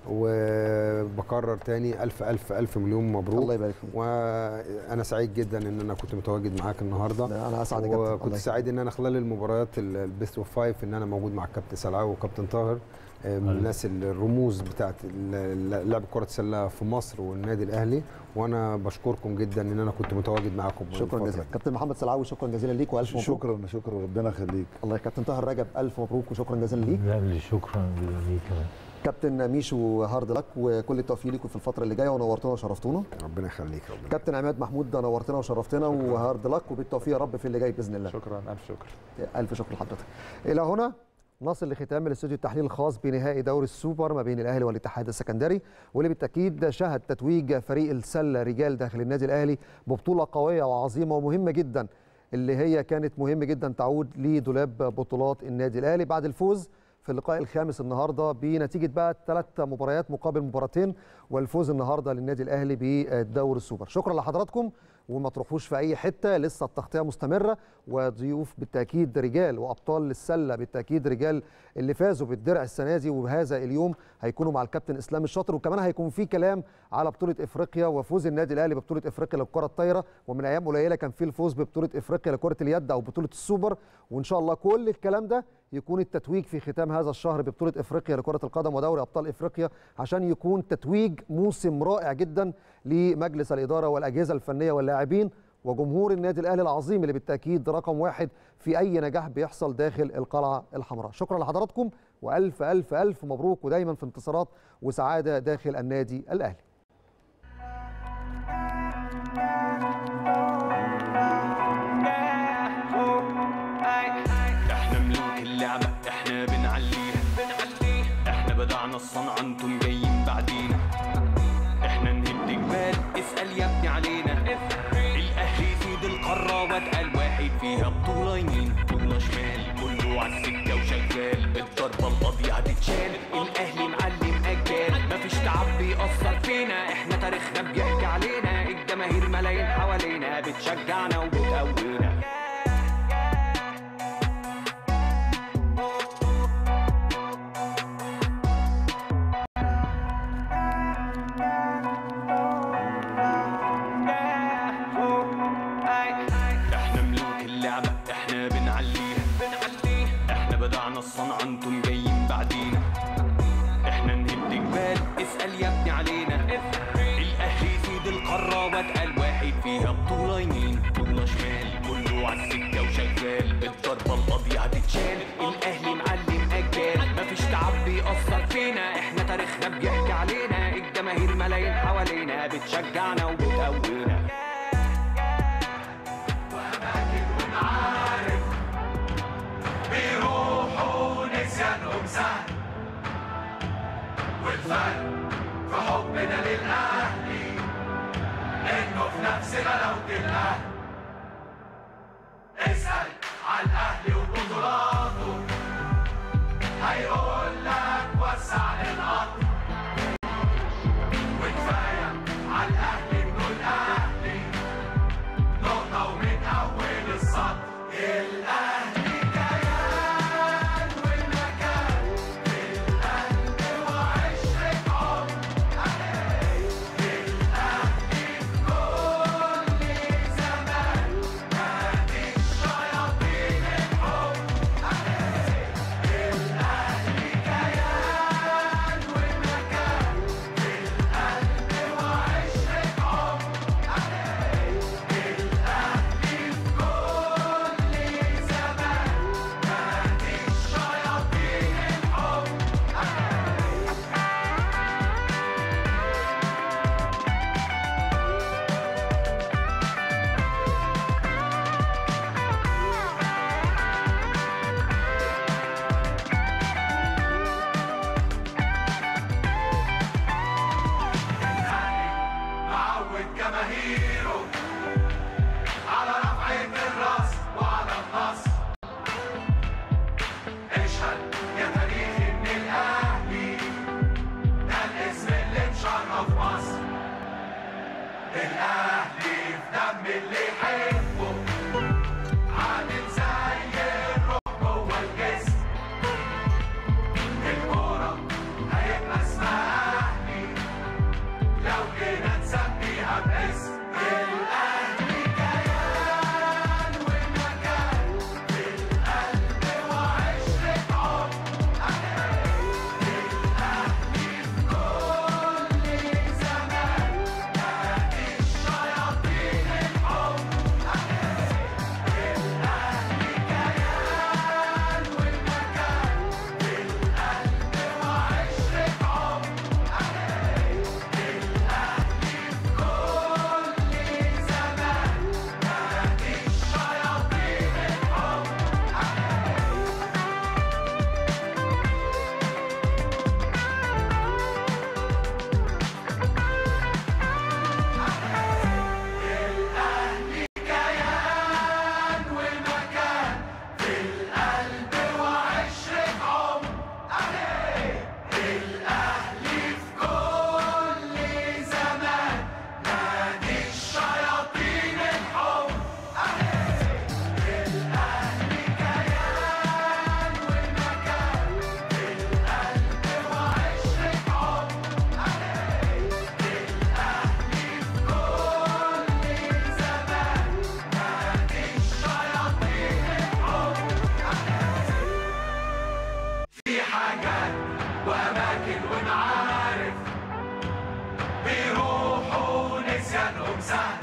وبكرر تاني الف الف الف مليون مبروك. الله يبارك فيك. وانا سعيد جدا ان انا كنت متواجد معاك النهارده. انا اسعد جدا. وكنت سعيد ان انا خلال المباريات البيست اوف 5 ان انا موجود مع الكابتن سلعاوي وكابتن طاهر، من الناس الرموز بتاعت لعب كره السله في مصر والنادي الاهلي، وانا بشكركم جدا ان انا كنت متواجد معاكم. شكرا جزيلا كابتن محمد سلعاوي، شكرا جزيلا ليك والف مبروك. شكرا ربنا يخليك. الله يا كابتن طاهر رجب الف مبروك وشكرا جزيلا ليك. شكرا ليك كابتن ميشو هارد لك وكل التوفيق لكم في الفتره اللي جايه، ونورتونا وشرفتونا. ربنا يخليك. كابتن عماد محمود نورتنا وشرفتنا، وهارد لك وبالتوفيق يا رب في اللي جاي باذن الله. شكرا الف شكر. الف شكر لحضرتك. الى هنا نصل لختام الاستوديو التحليل الخاص بنهائي دوري السوبر ما بين الاهلي والاتحاد السكندري، واللي بالتاكيد شهد تتويج فريق السله رجال داخل النادي الاهلي ببطوله قويه وعظيمه ومهمه جدا، اللي هي كانت مهم جدا تعود لدولاب بطولات النادي الاهلي بعد الفوز في اللقاء الخامس النهارده بنتيجه بقى 3 مباريات مقابل مباراتين، والفوز النهارده للنادي الاهلي بالدوري السوبر. شكرا لحضراتكم، وما تروحوش في اي حته، لسه التغطيه مستمره، وضيوف بالتاكيد رجال وابطال السله بالتاكيد رجال اللي فازوا بالدرع السنه دي وبهذا اليوم هيكونوا مع الكابتن اسلام الشاطر، وكمان هيكون في كلام على بطوله افريقيا وفوز النادي الاهلي ببطوله افريقيا للكره الطايره، ومن ايام قليله كان في الفوز ببطوله افريقيا لكره اليد او بطوله السوبر، وان شاء الله كل الكلام ده يكون التتويج في ختام هذا الشهر ببطوله افريقيا لكره القدم ودوري ابطال افريقيا، عشان يكون تتويج موسم رائع جدا لمجلس الاداره والاجهزه الفنيه واللاعبين وجمهور النادي الاهلي العظيم اللي بالتاكيد رقم 1 في اي نجاح بيحصل داخل القلعه الحمراء. شكرا لحضراتكم والف الف الف مبروك، ودايما في انتصارات وسعاده داخل النادي الاهلي. احنا ملوك اللعبه، احنا بنعليها، احنا بدعنا الصنعه انتم جايين بعدينا، احنا نهد جبال اسال يا ابني علينا، الاهلي سيد القاره واتقل واحد فيها، بطوله يمين بطوله شمال كله عالسكه وشغال، الضربه القاضيه هتتشال، الاهلي معلم اجيال، مفيش تعب بيأثر فينا، احنا تاريخنا بيحكي علينا، الجماهير ملايين حوالينا بتشجعنا وبتقوينا. الصنعة انتم جايين بعدينا، احنا نهد جبال اسأل يا ابني علينا، الاهلي سيد القارة واتقل واحد فيها، بطولة يمين بطولة شمال كله عالسكة وشغال، الضربة القاضية هتتشال، الاهلي معلم اجيال، مفيش تعب بيأثر فينا، احنا تاريخنا بيحكي علينا، الجماهير ملايين حوالينا بتشجعنا وبتقوينا. وأماكن ونعارف بيروحوا نسيانهم سهل، والفرق في حبنا للأهلي إنه في نفس غلاوة الأهل. اسأل على الأهلي وبطولاته هيقول لك وسع للقطر، وكفاية على الأهلي إنه الأهلي نقطة ومن أول السطر. الأهلي كيان والمكان بالقلب وعشرة عمر، الأهلي في كل زمان الاهلي في دم اللي يحبه عامل زي الروح جوه الجسم الكورة هيبقى اسمها اهلي لو جينا نسميها باسم الاهلي كيان ومكان في القلب وعشرة عمر الاهلي في كل زمان نادي الشياطين الحب الاهلي كيان ومكان في القلب وعشرة عمر الاهلي في كل زمان نادي الشياطين الحب الأهلي كيان ومكان في القلب وعشرة عمر الأهلي في كل زمان نادي الشياطين الحب الأهلي كيان ومكان في القلب وعشرة عمر الأهلي في كل زمان نادي الشياطين الحب في حاجات وأماكن ونعارف بيروحوا نسيانهم سهل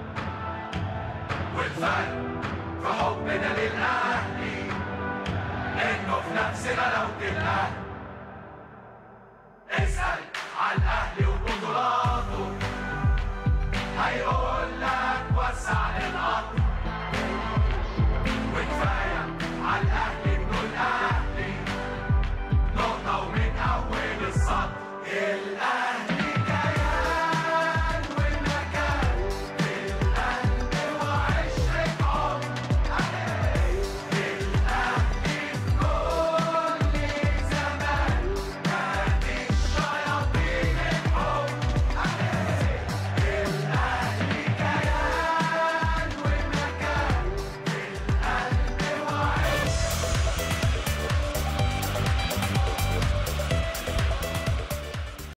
والفرق في حبنا للأهلي إنه في نفس غلاوة الأهل